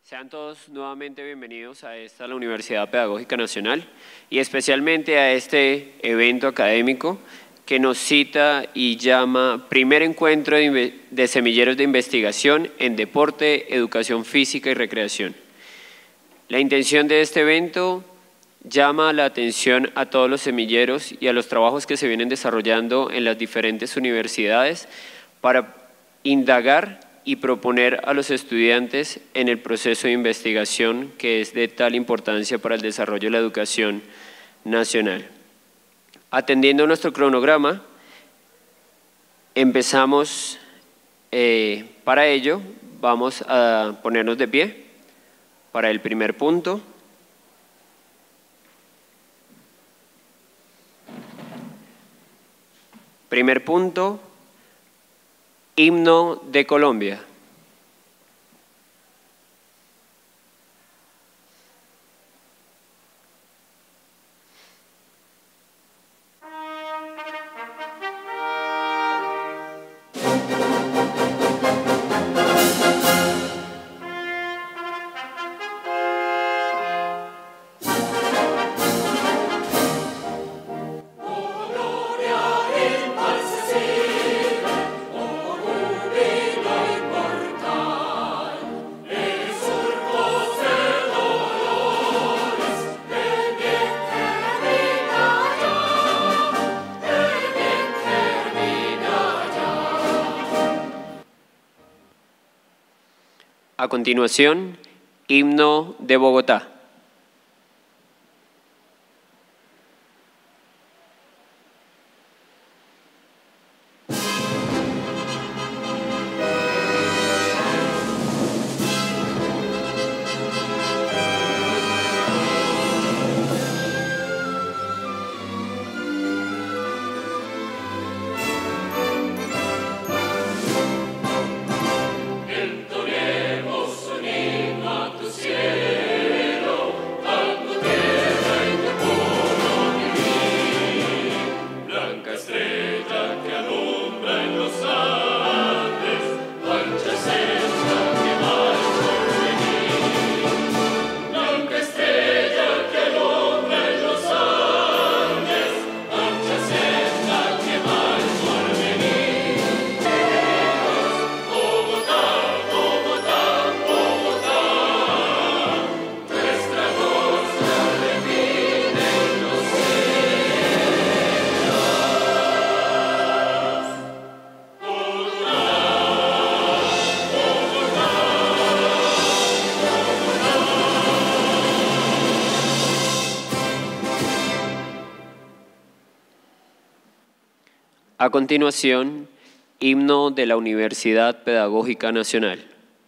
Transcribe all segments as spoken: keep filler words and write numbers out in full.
Sean todos nuevamente bienvenidos a esta la Universidad Pedagógica Nacional y especialmente a este evento académico que nos cita y llama Primer Encuentro de, de Semilleros de Investigación en Deporte, Educación Física y Recreación. La intención de este evento llama la atención a todos los semilleros y a los trabajos que se vienen desarrollando en las diferentes universidades para indagar y proponer a los estudiantes en el proceso de investigación que es de tal importancia para el desarrollo de la educación nacional. Atendiendo nuestro cronograma, empezamos, eh, para ello vamos a ponernos de pie para el primer punto. Primer punto. Himno de Colombia. A continuación, Himno de Bogotá. A continuación, Himno de la Universidad Pedagógica Nacional.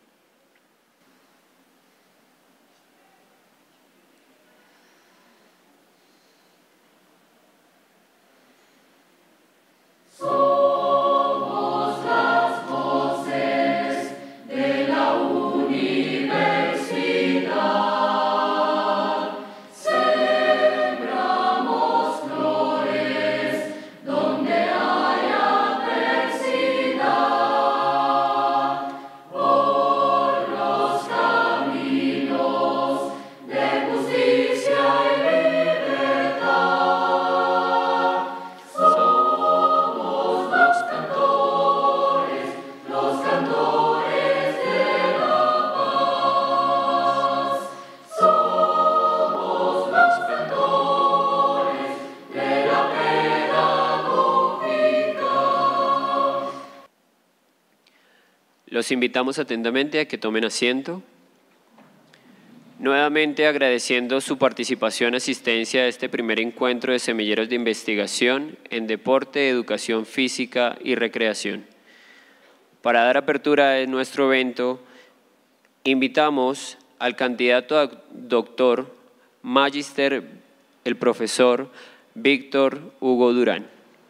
Los invitamos atentamente a que tomen asiento. Nuevamente agradeciendo su participación y asistencia a este primer encuentro de semilleros de investigación en deporte, educación física y recreación. Para dar apertura a nuestro evento, invitamos al candidato a doctor Magister, el profesor Víctor Hugo Durán.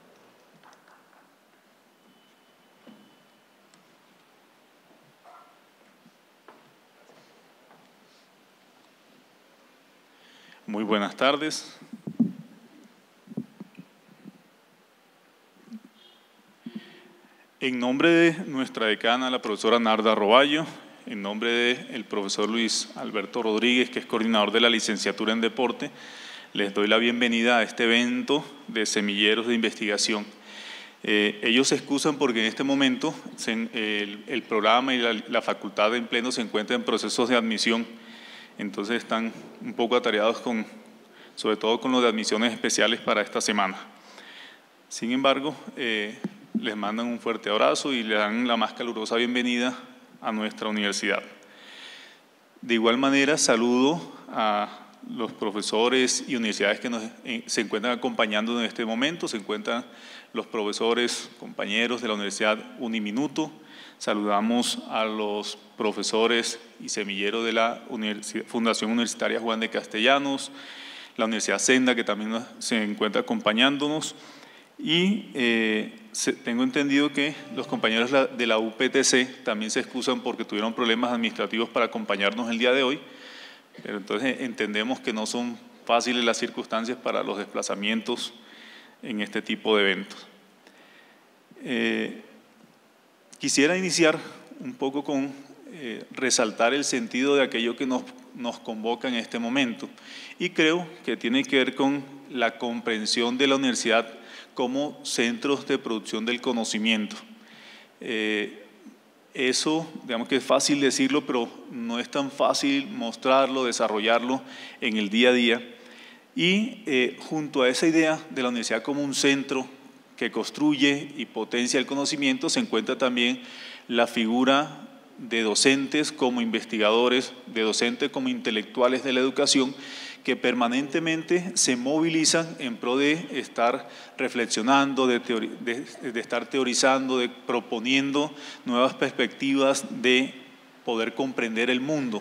Muy buenas tardes. En nombre de nuestra decana, la profesora Narda Roballo, en nombre del profesor Luis Alberto Rodríguez, que es coordinador de la licenciatura en deporte, les doy la bienvenida a este evento de semilleros de investigación. Eh, ellos se excusan porque en este momento se, el, el programa y la, la facultad en pleno se encuentran en procesos de admisión, entonces están un poco atareados con, sobre todo con lo de admisiones especiales para esta semana. Sin embargo, eh, les mandan un fuerte abrazo y le dan la más calurosa bienvenida a nuestra universidad. De igual manera, saludo a los profesores y universidades que nos, eh, se encuentran acompañando en este momento. Se encuentran los profesores, compañeros de la Universidad Uniminuto. Saludamos a los profesores y semilleros de la Universidad, Fundación Universitaria Juan de Castellanos, la Universidad Senda, que también nos, se encuentra acompañándonos. Y eh, se, tengo entendido que los compañeros de la U P T C también se excusan porque tuvieron problemas administrativos para acompañarnos el día de hoy, pero entonces entendemos que no son fáciles las circunstancias para los desplazamientos en este tipo de eventos. Eh, quisiera iniciar un poco con eh, resaltar el sentido de aquello que nos, nos convoca en este momento, y creo que tiene que ver con la comprensión de la universidad como centros de producción del conocimiento. Eh, eso, digamos que es fácil decirlo, pero no es tan fácil mostrarlo, desarrollarlo en el día a día. Y eh, junto a esa idea de la universidad como un centro que construye y potencia el conocimiento, se encuentra también la figura de docentes como investigadores, de docentes como intelectuales de la educación, que permanentemente se movilizan en pro de estar reflexionando, de, teori de, de estar teorizando, de proponiendo nuevas perspectivas de poder comprender el mundo.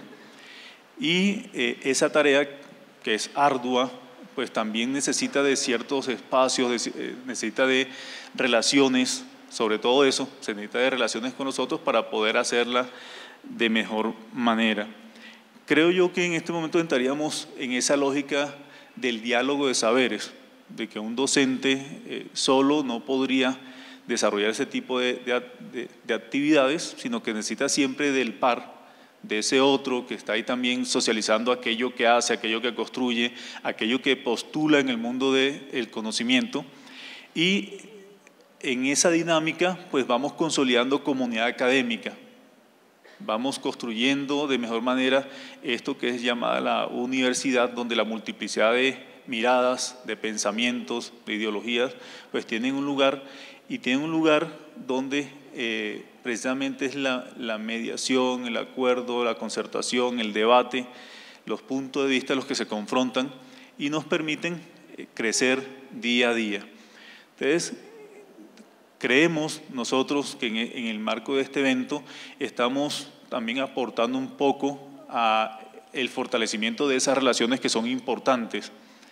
Y eh, esa tarea, que es ardua, pues también necesita de ciertos espacios, de, eh, necesita de relaciones, sobre todo eso, se necesita de relaciones con nosotros para poder hacerla de mejor manera. Creo yo que en este momento entraríamos en esa lógica del diálogo de saberes, de que un docente eh, solo no podría desarrollar ese tipo de, de, de, de actividades, sino que necesita siempre del par, de ese otro que está ahí también socializando aquello que hace, aquello que construye, aquello que postula en el mundo del conocimiento. Y en esa dinámica pues vamos consolidando comunidad académica. Vamos construyendo de mejor manera esto que es llamada la universidad, donde la multiplicidad de miradas, de pensamientos, de ideologías, pues tienen un lugar, y tienen un lugar donde eh, precisamente es la, la mediación, el acuerdo, la concertación, el debate, los puntos de vista los que se confrontan y nos permiten crecer día a día. Entonces, creemos nosotros que en el marco de este evento estamos también aportando un poco a el fortalecimiento de esas relaciones que son importantes,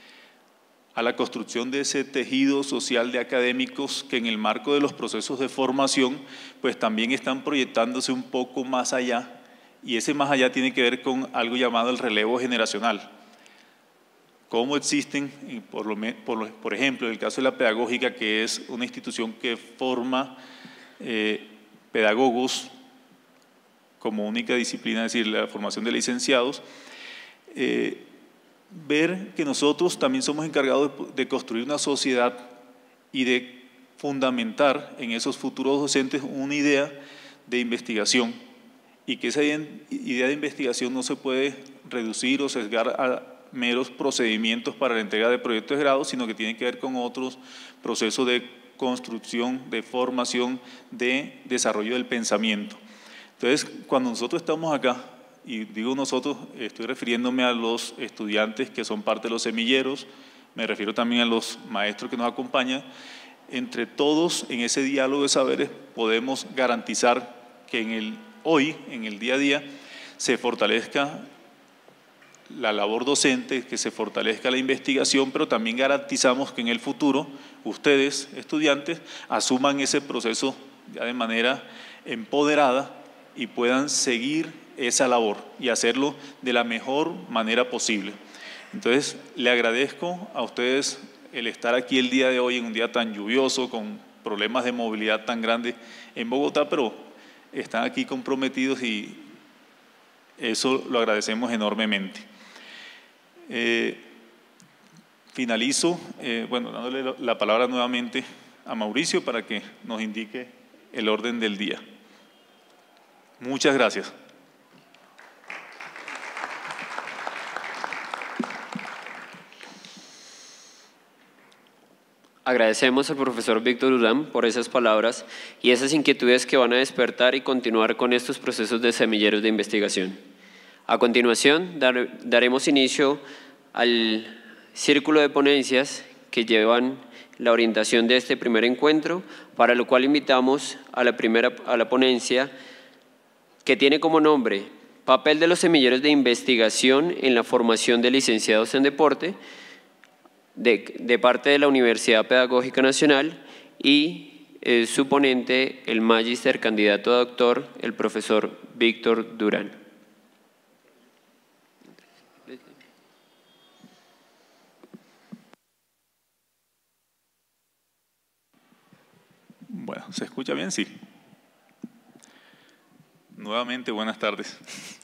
a la construcción de ese tejido social de académicos que en el marco de los procesos de formación pues también están proyectándose un poco más allá, y ese más allá tiene que ver con algo llamado el relevo generacional. Cómo existen, por, lo, por, por ejemplo, en el caso de la pedagógica, que es una institución que forma eh, pedagogos como única disciplina, es decir, la formación de licenciados, eh, ver que nosotros también somos encargados de, de construir una sociedad y de fundamentar en esos futuros docentes una idea de investigación, y que esa idea de investigación no se puede reducir o sesgar a meros procedimientos para la entrega de proyectos de grado, sino que tiene que ver con otros procesos de construcción, de formación, de desarrollo del pensamiento. Entonces, cuando nosotros estamos acá, y digo nosotros, estoy refiriéndome a los estudiantes que son parte de los semilleros, me refiero también a los maestros que nos acompañan, entre todos en ese diálogo de saberes podemos garantizar que en el hoy, en el día a día, se fortalezca la labor docente, que se fortalezca la investigación, pero también garantizamos que en el futuro ustedes, estudiantes, asuman ese proceso ya de manera empoderada y puedan seguir esa labor y hacerlo de la mejor manera posible. Entonces, le agradezco a ustedes el estar aquí el día de hoy, en un día tan lluvioso, con problemas de movilidad tan grandes en Bogotá, pero están aquí comprometidos y Eso lo agradecemos enormemente. Eh, finalizo, eh, bueno, dándole la palabra nuevamente a Mauricio para que nos indique el orden del día. Muchas gracias. Agradecemos al profesor Víctor Durán por esas palabras y esas inquietudes que van a despertar y continuar con estos procesos de semilleros de investigación. A continuación, dar, daremos inicio al círculo de ponencias que llevan la orientación de este primer encuentro, para lo cual invitamos a la primera a la ponencia que tiene como nombre Papel de los semilleros de investigación en la formación de licenciados en deporte, De, de parte de la Universidad Pedagógica Nacional, y eh, su ponente, el magíster candidato a doctor, el profesor Víctor Durán. Bueno, ¿se escucha bien? Sí. Nuevamente, buenas tardes.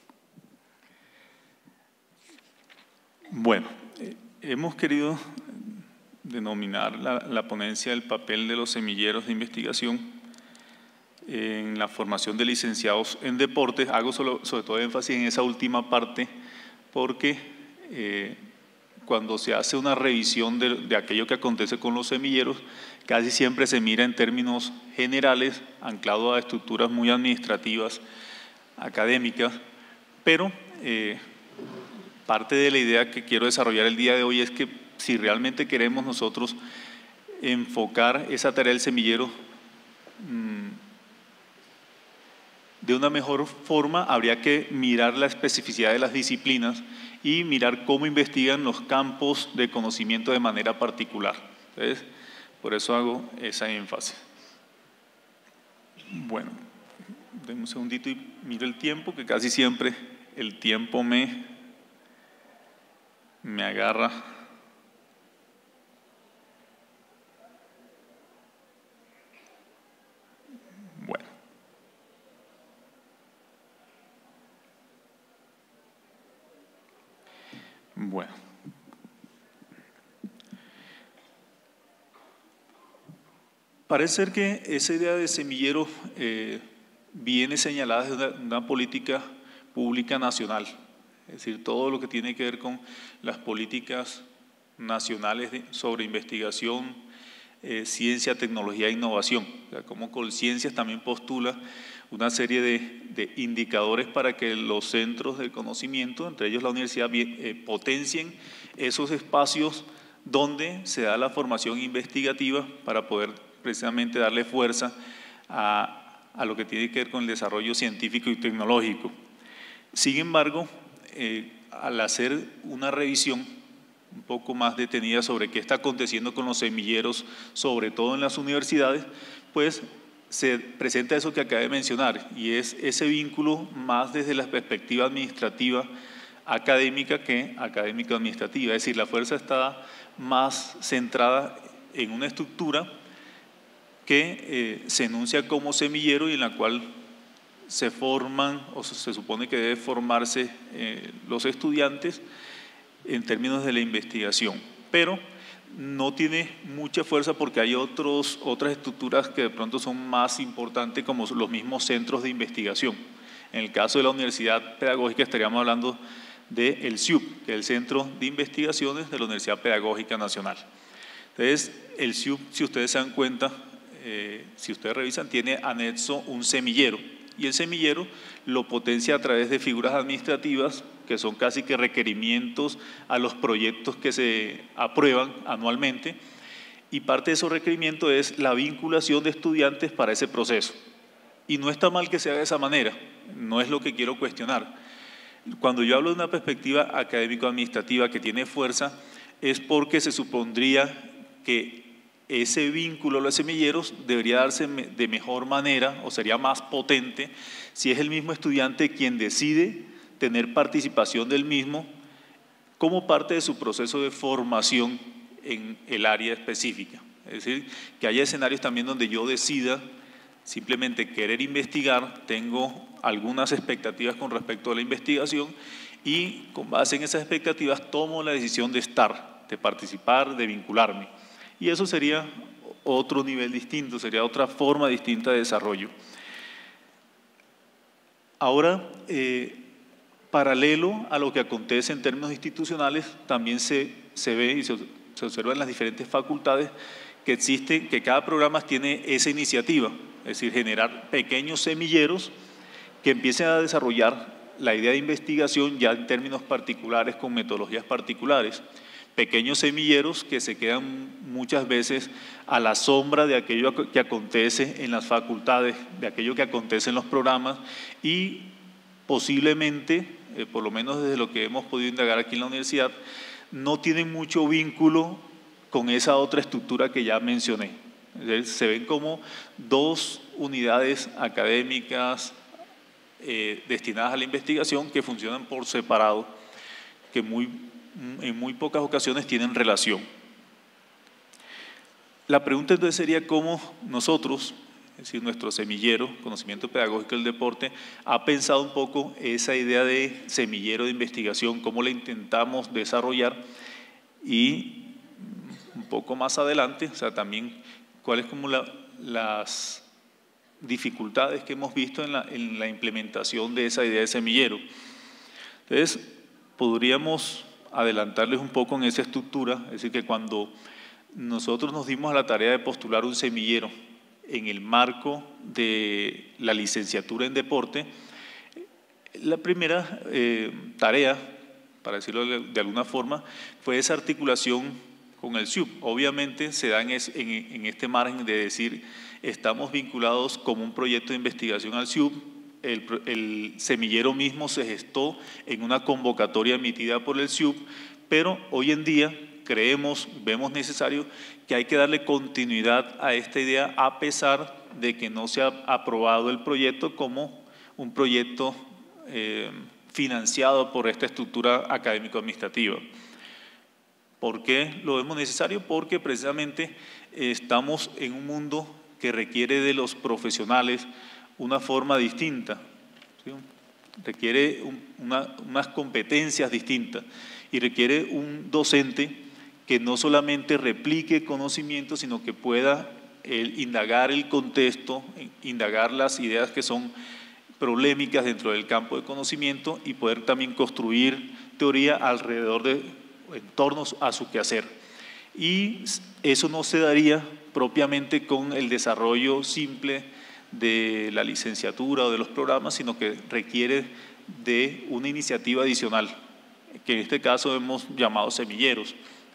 Bueno, eh, hemos querido denominar la, la ponencia del papel de los semilleros de investigación en la formación de licenciados en deportes. Hago solo, sobre todo énfasis en esa última parte porque eh, cuando se hace una revisión de, de aquello que acontece con los semilleros, casi siempre se mira en términos generales, anclado a estructuras muy administrativas, académicas, pero eh, parte de la idea que quiero desarrollar el día de hoy es que si realmente queremos nosotros enfocar esa tarea del semillero mmm, de una mejor forma, habría que mirar la especificidad de las disciplinas y mirar cómo investigan los campos de conocimiento de manera particular. Entonces, por eso hago esa énfasis. Bueno, denme un segundito y miro el tiempo, que casi siempre el tiempo me, me agarra. Bueno. Bueno. Parece ser que esa idea de semillero eh, viene señalada desde una, una política pública nacional, es decir, todo lo que tiene que ver con las políticas nacionales de, sobre investigación, eh, ciencia, tecnología e innovación. O sea, como Colciencias también postula una serie de, de indicadores para que los centros de conocimiento, entre ellos la universidad, eh, potencien esos espacios donde se da la formación investigativa para poder precisamente darle fuerza a, a lo que tiene que ver con el desarrollo científico y tecnológico. Sin embargo, eh, al hacer una revisión un poco más detenida sobre qué está aconteciendo con los semilleros, sobre todo en las universidades, pues se presenta eso que acabé de mencionar, y es ese vínculo más desde la perspectiva administrativa académica que académico-administrativa, es decir, la fuerza está más centrada en una estructura que eh, se enuncia como semillero y en la cual se forman, o se supone que debe formarse eh, los estudiantes en términos de la investigación, pero no tiene mucha fuerza porque hay otros, otras estructuras que de pronto son más importantes, como los mismos centros de investigación. En el caso de la Universidad Pedagógica estaríamos hablando del C I U P, que es el Centro de Investigaciones de la Universidad Pedagógica Nacional. Entonces, el C I U P, si ustedes se dan cuenta, eh, si ustedes revisan, tiene anexo un semillero, y el semillero lo potencia a través de figuras administrativas que son casi que requerimientos a los proyectos que se aprueban anualmente, y parte de esos requerimientos es la vinculación de estudiantes para ese proceso. Y no está mal que se haga de esa manera, no es lo que quiero cuestionar. Cuando yo hablo de una perspectiva académico-administrativa que tiene fuerza, es porque se supondría que ese vínculo a los semilleros debería darse de mejor manera, o sería más potente, si es el mismo estudiante quien decide tener participación del mismo como parte de su proceso de formación en el área específica. Es decir, que haya escenarios también donde yo decida simplemente querer investigar, tengo algunas expectativas con respecto a la investigación y con base en esas expectativas tomo la decisión de estar, de participar, de vincularme. Y eso sería otro nivel distinto, sería otra forma distinta de desarrollo. Ahora, eh, paralelo a lo que acontece en términos institucionales, también se, se ve y se, se observa en las diferentes facultades que existe, que cada programa tiene esa iniciativa, es decir, generar pequeños semilleros que empiecen a desarrollar la idea de investigación ya en términos particulares, con metodologías particulares. Pequeños semilleros que se quedan muchas veces a la sombra de aquello que acontece en las facultades, de aquello que acontece en los programas y posiblemente, eh, por lo menos desde lo que hemos podido indagar aquí en la universidad, no tienen mucho vínculo con esa otra estructura que ya mencioné. Se ven como dos unidades académicas eh, destinadas a la investigación que funcionan por separado, que muy, en muy pocas ocasiones tienen relación. La pregunta entonces sería cómo nosotros, es decir, nuestro semillero, conocimiento pedagógico del deporte, ha pensado un poco esa idea de semillero de investigación, cómo la intentamos desarrollar y un poco más adelante, o sea, también cuáles como la, las dificultades que hemos visto en la, en la implementación de esa idea de semillero. Entonces, podríamos adelantarles un poco en esa estructura, es decir, que cuando nosotros nos dimos a la tarea de postular un semillero en el marco de la licenciatura en deporte, la primera eh, tarea, para decirlo de, de alguna forma, fue esa articulación con el S I U P. Obviamente se da en, es, en, en este margen de decir, estamos vinculados como un proyecto de investigación al S I U P, el, el semillero mismo se gestó en una convocatoria emitida por el S I U P, pero hoy en día creemos, vemos necesario que hay que darle continuidad a esta idea a pesar de que no se ha aprobado el proyecto como un proyecto eh, financiado por esta estructura académico-administrativa. ¿Por qué lo vemos necesario? Porque precisamente estamos en un mundo que requiere de los profesionales una forma distinta, ¿sí? Requiere un, una, unas competencias distintas y requiere un docente que no solamente replique conocimiento, sino que pueda el, indagar el contexto, indagar las ideas que son problemáticas dentro del campo de conocimiento y poder también construir teoría alrededor de en torno a su quehacer. Y eso no se daría propiamente con el desarrollo simple de la licenciatura o de los programas, sino que requiere de una iniciativa adicional, que en este caso hemos llamado semilleros.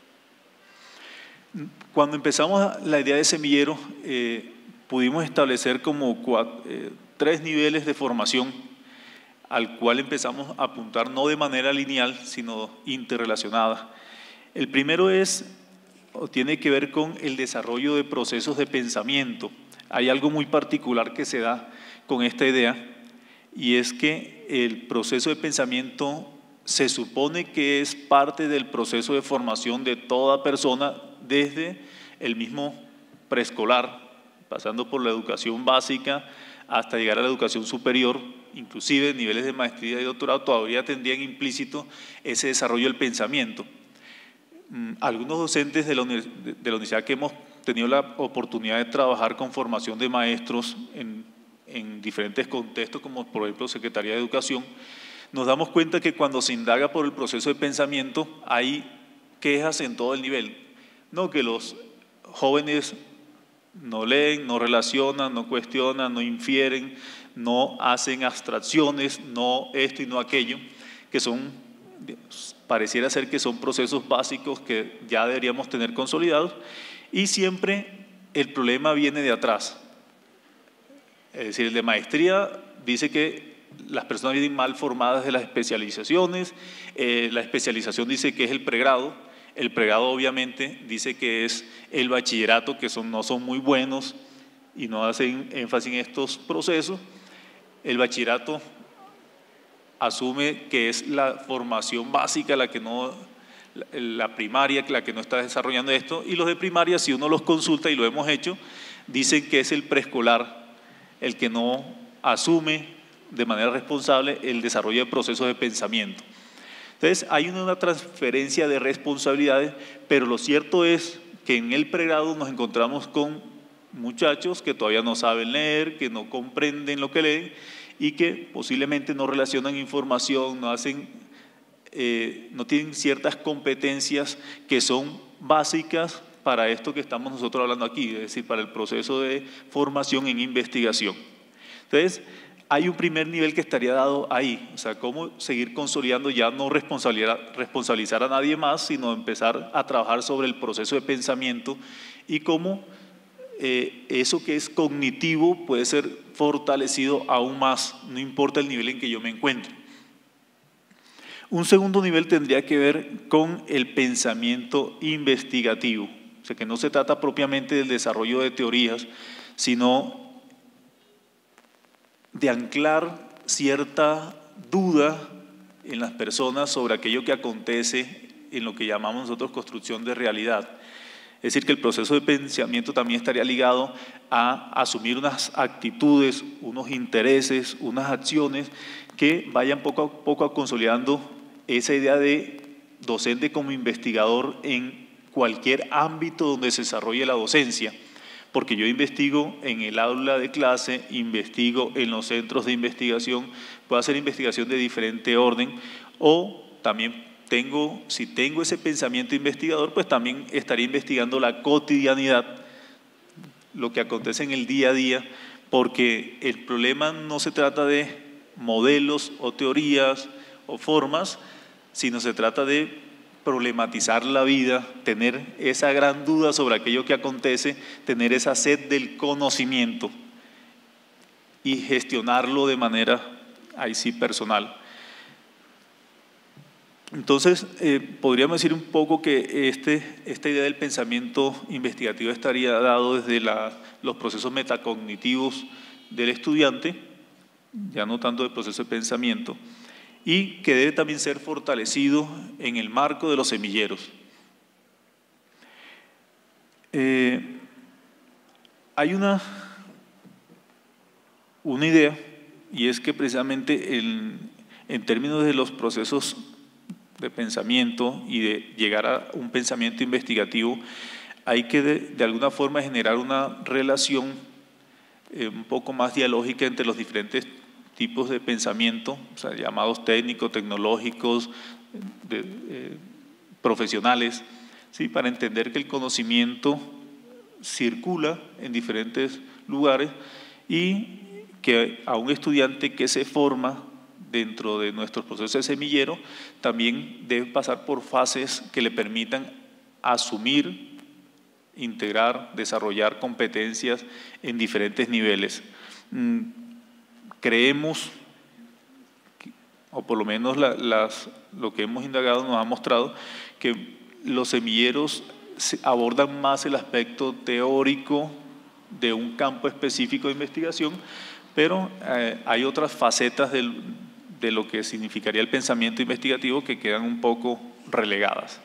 Cuando empezamos la idea de semillero, eh, pudimos establecer como cuatro, eh, tres niveles de formación al cual empezamos a apuntar no de manera lineal, sino interrelacionada. El primero es, o tiene que ver con el desarrollo de procesos de pensamiento. Hay algo muy particular que se da con esta idea, y es que el proceso de pensamiento se supone que es parte del proceso de formación de toda persona desde el mismo preescolar, pasando por la educación básica hasta llegar a la educación superior. Inclusive niveles de maestría y doctorado todavía tendrían implícito ese desarrollo del pensamiento. Algunos docentes de la, de la universidad que hemos tenido la oportunidad de trabajar con formación de maestros en, en diferentes contextos, como por ejemplo Secretaría de Educación, nos damos cuenta que cuando se indaga por el proceso de pensamiento hay quejas en todo el nivel. No, que los jóvenes no leen, no relacionan, no cuestionan, no infieren, no hacen abstracciones, no esto y no aquello, que son, pareciera ser que son procesos básicos que ya deberíamos tener consolidados, y siempre el problema viene de atrás. Es decir, el de maestría dice que las personas vienen mal formadas de las especializaciones, eh, la especialización dice que es el pregrado, el pregrado obviamente dice que es el bachillerato, que son, no son muy buenos y no hacen énfasis en estos procesos. El bachillerato asume que es la formación básica, la que no, la primaria, la que no está desarrollando esto, y los de primaria, si uno los consulta, y lo hemos hecho, dicen que es el preescolar el que no asume, de manera responsable el desarrollo de procesos de pensamiento. Entonces, hay una, una transferencia de responsabilidades, pero lo cierto es que en el pregrado nos encontramos con muchachos que todavía no saben leer, que no comprenden lo que leen y que posiblemente no relacionan información, no hacen, eh, no tienen ciertas competencias que son básicas para esto que estamos nosotros hablando aquí, es decir, para el proceso de formación en investigación. Entonces, hay un primer nivel que estaría dado ahí, o sea, cómo seguir consolidando, ya no responsabilizar, responsabilizar a nadie más, sino empezar a trabajar sobre el proceso de pensamiento y cómo eh, eso que es cognitivo puede ser fortalecido aún más, no importa el nivel en que yo me encuentre. Un segundo nivel tendría que ver con el pensamiento investigativo, o sea, que no se trata propiamente del desarrollo de teorías, sino de anclar cierta duda en las personas sobre aquello que acontece en lo que llamamos nosotros construcción de realidad. Es decir, que el proceso de pensamiento también estaría ligado a asumir unas actitudes, unos intereses, unas acciones que vayan poco a poco consolidando esa idea de docente como investigador en cualquier ámbito donde se desarrolle la docencia. Porque yo investigo en el aula de clase, investigo en los centros de investigación, puedo hacer investigación de diferente orden, o también tengo, si tengo ese pensamiento investigador, pues también estaría investigando la cotidianidad, lo que acontece en el día a día, porque el problema no se trata de modelos o teorías o formas, sino se trata de problematizar la vida, tener esa gran duda sobre aquello que acontece, tener esa sed del conocimiento y gestionarlo de manera, ahí sí, personal. Entonces, eh, podríamos decir un poco que este, esta idea del pensamiento investigativo estaría dado desde la, los procesos metacognitivos del estudiante, ya no tanto del proceso de pensamiento, y que debe también ser fortalecido en el marco de los semilleros. Eh, hay una, una idea, y es que precisamente en, en términos de los procesos de pensamiento y de llegar a un pensamiento investigativo, hay que de, de alguna forma generar una relación eh, un poco más dialógica entre los diferentes tipos de pensamiento, o sea, llamados técnicos, tecnológicos, de, eh, profesionales, ¿sí? Para entender que el conocimiento circula en diferentes lugares y que a un estudiante que se forma dentro de nuestros procesos de semillero también debe pasar por fases que le permitan asumir, integrar, desarrollar competencias en diferentes niveles. Creemos, o por lo menos la, las, lo que hemos indagado nos ha mostrado, que los semilleros abordan más el aspecto teórico de un campo específico de investigación, pero eh, hay otras facetas del, de lo que significaría el pensamiento investigativo que quedan un poco relegadas.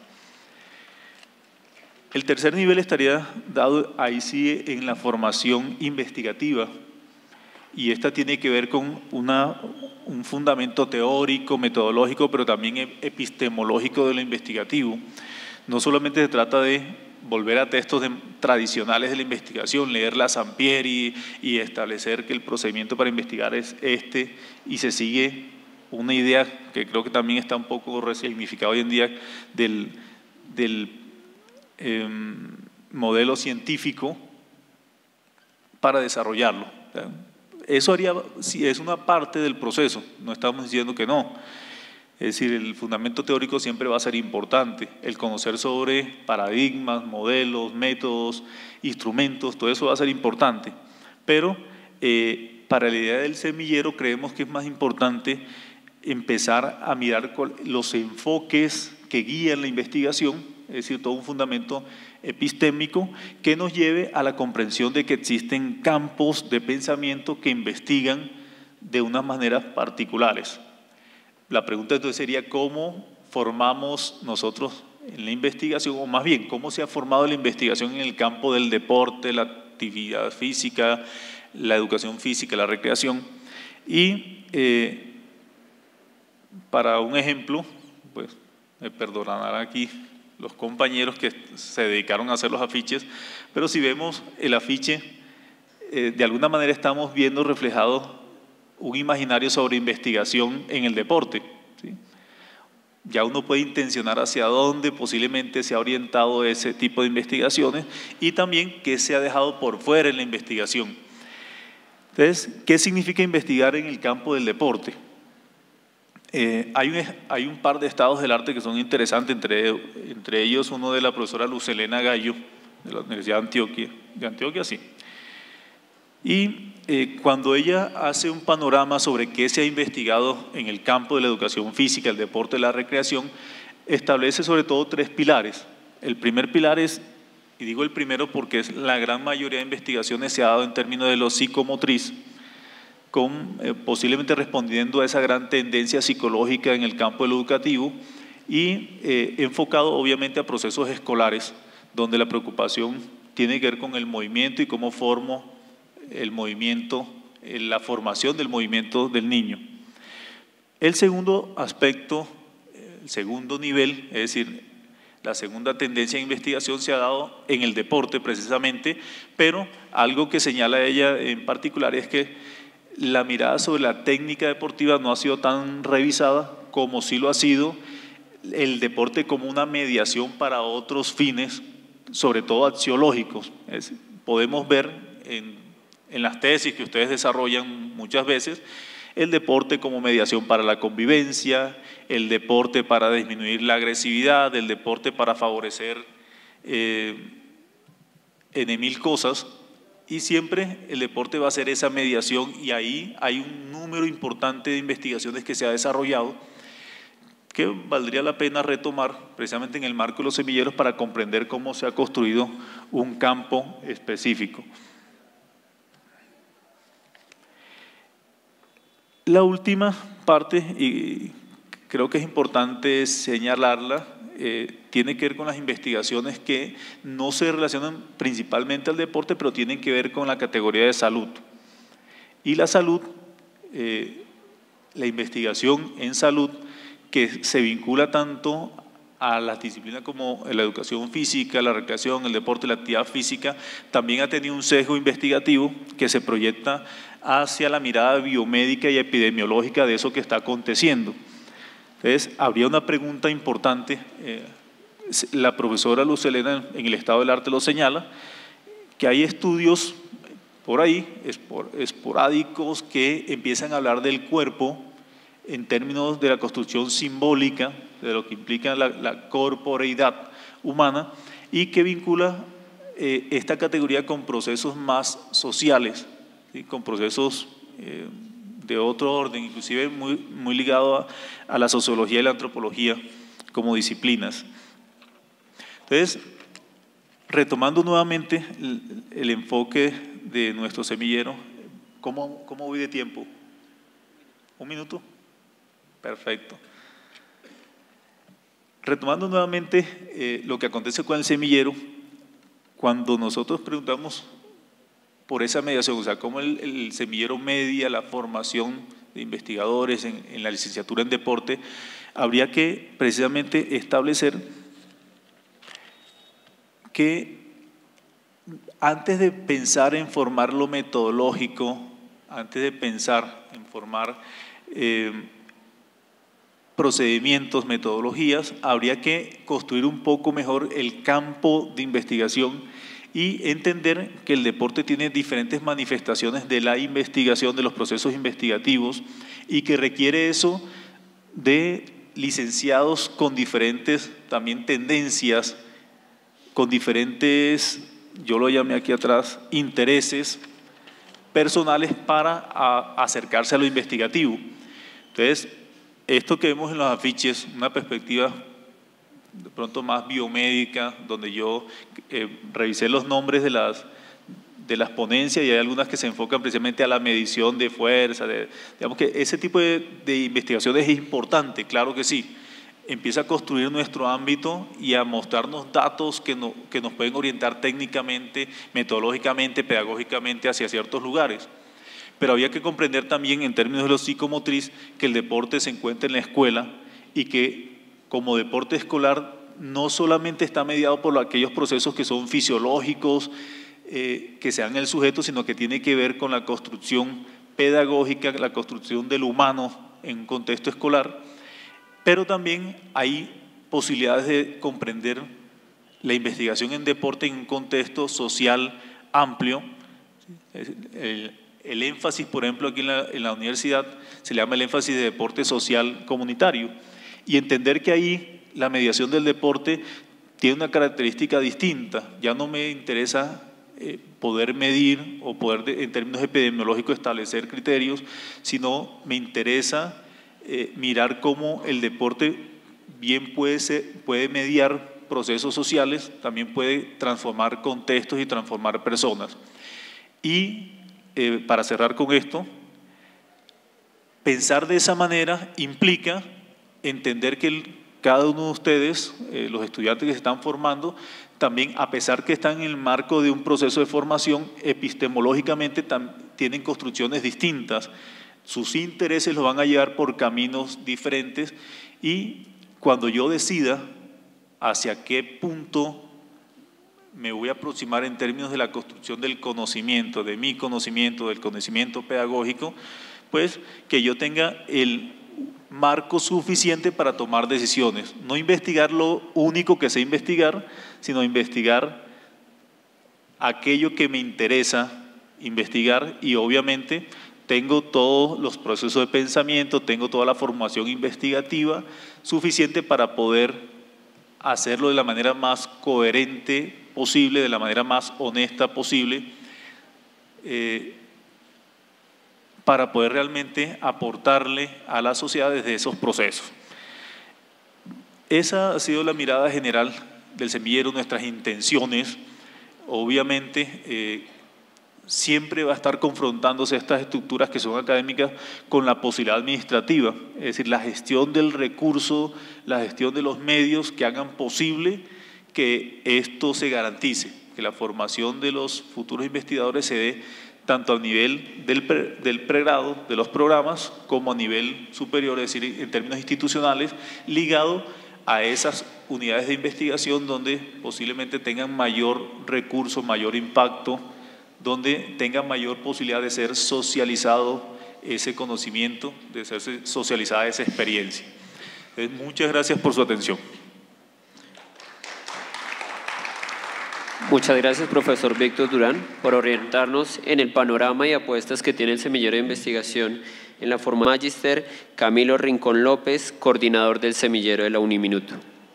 El tercer nivel estaría dado ahí sí en la formación investigativa, y esta tiene que ver con una, un fundamento teórico, metodológico, pero también epistemológico de lo investigativo. No solamente se trata de volver a textos de, tradicionales de la investigación, leer la Sampieri y establecer que el procedimiento para investigar es este, y se sigue una idea que creo que también está un poco resignificada hoy en día del, del eh, modelo científico para desarrollarlo. Eso haría, sí, es una parte del proceso, no estamos diciendo que no. Es decir, el fundamento teórico siempre va a ser importante, el conocer sobre paradigmas, modelos, métodos, instrumentos, todo eso va a ser importante. Pero eh, para la idea del semillero creemos que es más importante empezar a mirar los enfoques que guían la investigación, es decir, todo un fundamento epistémico que nos lleve a la comprensión de que existen campos de pensamiento que investigan de unas maneras particulares. La pregunta entonces sería cómo formamos nosotros en la investigación, o más bien, cómo se ha formado la investigación en el campo del deporte, la actividad física, la educación física, la recreación, Y eh, para un ejemplo, pues me perdonarán aquí los compañeros que se dedicaron a hacer los afiches, pero si vemos el afiche, eh, de alguna manera estamos viendo reflejado un imaginario sobre investigación en el deporte, ¿sí? Ya uno puede intencionar hacia dónde posiblemente se ha orientado ese tipo de investigaciones y también qué se ha dejado por fuera en la investigación. Entonces, ¿qué significa investigar en el campo del deporte? Eh, hay, un, hay un par de estados del arte que son interesantes, entre, entre ellos uno de la profesora Luz Helena Gallo, de la Universidad de Antioquia, de Antioquia sí. Y eh, cuando ella hace un panorama sobre qué se ha investigado en el campo de la educación física, el deporte y la recreación, establece sobre todo tres pilares. El primer pilar es, y digo el primero porque es la gran mayoría de investigaciones se ha dado en términos de lo psicomotriz, con, eh, posiblemente respondiendo a esa gran tendencia psicológica en el campo del educativo y eh, enfocado obviamente a procesos escolares, donde la preocupación tiene que ver con el movimiento y cómo formo el movimiento, la formación del movimiento del niño. El segundo aspecto, el segundo nivel, es decir, la segunda tendencia de investigación se ha dado en el deporte precisamente, pero algo que señala ella en particular es que la mirada sobre la técnica deportiva no ha sido tan revisada como sí lo ha sido el deporte como una mediación para otros fines, sobre todo axiológicos. Es, podemos ver en en las tesis que ustedes desarrollan muchas veces, el deporte como mediación para la convivencia, el deporte para disminuir la agresividad, el deporte para favorecer eh, en mil cosas, y siempre el deporte va a ser esa mediación y ahí hay un número importante de investigaciones que se ha desarrollado que valdría la pena retomar precisamente en el marco de los semilleros para comprender cómo se ha construido un campo específico. La última parte, y creo que es importante señalarla, eh, tiene que ver con las investigaciones que no se relacionan principalmente al deporte, pero tienen que ver con la categoría de salud. Y la salud, eh, la investigación en salud, que se vincula tanto a las disciplinas como la educación física, la recreación, el deporte, la actividad física, también ha tenido un sesgo investigativo que se proyecta hacia la mirada biomédica y epidemiológica de eso que está aconteciendo. Entonces, habría una pregunta importante, eh, la profesora Luz Helena en el estado del arte lo señala, que hay estudios por ahí, esporádicos, que empiezan a hablar del cuerpo en términos de la construcción simbólica, de lo que implica la, la corporeidad humana y que vincula eh, esta categoría con procesos más sociales, ¿sí? Con procesos eh, de otro orden, inclusive muy, muy ligado a, a la sociología y la antropología como disciplinas. Entonces, retomando nuevamente el, el enfoque de nuestro semillero, ¿cómo, cómo voy de tiempo? ¿Un minuto? Perfecto. Retomando nuevamente eh, lo que acontece con el semillero, cuando nosotros preguntamos por esa mediación, o sea, cómo el, el semillero media la formación de investigadores en, en la licenciatura en deporte, habría que precisamente establecer que antes de pensar en formar lo metodológico, antes de pensar en formar eh, procedimientos, metodologías, habría que construir un poco mejor el campo de investigación y entender que el deporte tiene diferentes manifestaciones de la investigación, de los procesos investigativos y que requiere eso de licenciados con diferentes también tendencias, con diferentes, yo lo llamé aquí atrás, intereses personales para a, acercarse a lo investigativo. Entonces, esto que vemos en los afiches, una perspectiva de pronto más biomédica, donde yo eh, revisé los nombres de las, de las ponencias y hay algunas que se enfocan precisamente a la medición de fuerza, de, digamos que ese tipo de, de investigaciones es importante, claro que sí, empieza a construir nuestro ámbito y a mostrarnos datos que, no, que nos pueden orientar técnicamente, metodológicamente, pedagógicamente hacia ciertos lugares. pero había que comprender también en términos de lo psicomotriz que el deporte se encuentra en la escuela y que como deporte escolar no solamente está mediado por aquellos procesos que son fisiológicos, eh, que sean el sujeto, sino que tiene que ver con la construcción pedagógica, la construcción del humano en un contexto escolar, pero también hay posibilidades de comprender la investigación en deporte en un contexto social amplio. El, el énfasis, por ejemplo, aquí en la, en la universidad se le llama el énfasis de deporte social comunitario, y entender que ahí la mediación del deporte tiene una característica distinta. Ya no me interesa eh, poder medir o poder de, en términos epidemiológicos establecer criterios, sino me interesa eh, mirar cómo el deporte bien puede, ser, puede mediar procesos sociales, también puede transformar contextos y transformar personas. Y eh, para cerrar con esto, pensar de esa manera implica entender que el, cada uno de ustedes, eh, los estudiantes que se están formando, también a pesar que están en el marco de un proceso de formación, epistemológicamente tienen construcciones distintas, sus intereses los van a llevar por caminos diferentes, y cuando yo decida hacia qué punto me voy a aproximar en términos de la construcción del conocimiento, de mi conocimiento, del conocimiento pedagógico, pues que yo tenga el marco suficiente para tomar decisiones. No investigar lo único que sé investigar, sino investigar aquello que me interesa investigar, y obviamente tengo todos los procesos de pensamiento, tengo toda la formación investigativa suficiente para poder hacerlo de la manera más coherente posible, de la manera más honesta posible, eh, para poder realmente aportarle a la sociedad desde esos procesos. Esa ha sido la mirada general del semillero, nuestras intenciones. Obviamente, eh, siempre va a estar confrontándose estas estructuras que son académicas con la posibilidad administrativa, es decir, la gestión del recurso, la gestión de los medios que hagan posible que esto se garantice, que la formación de los futuros investigadores se dé tanto a nivel del, pre, del pregrado, de los programas, como a nivel superior, es decir, en términos institucionales, ligado a esas unidades de investigación donde posiblemente tengan mayor recurso, mayor impacto, donde tengan mayor posibilidad de ser socializado ese conocimiento, de ser socializada esa experiencia. Entonces, muchas gracias por su atención. Muchas gracias, profesor Víctor Durán, por orientarnos en el panorama y apuestas que tiene el semillero de investigación en la forma Magister. Camilo Rincón López, coordinador del semillero de la Uniminuto.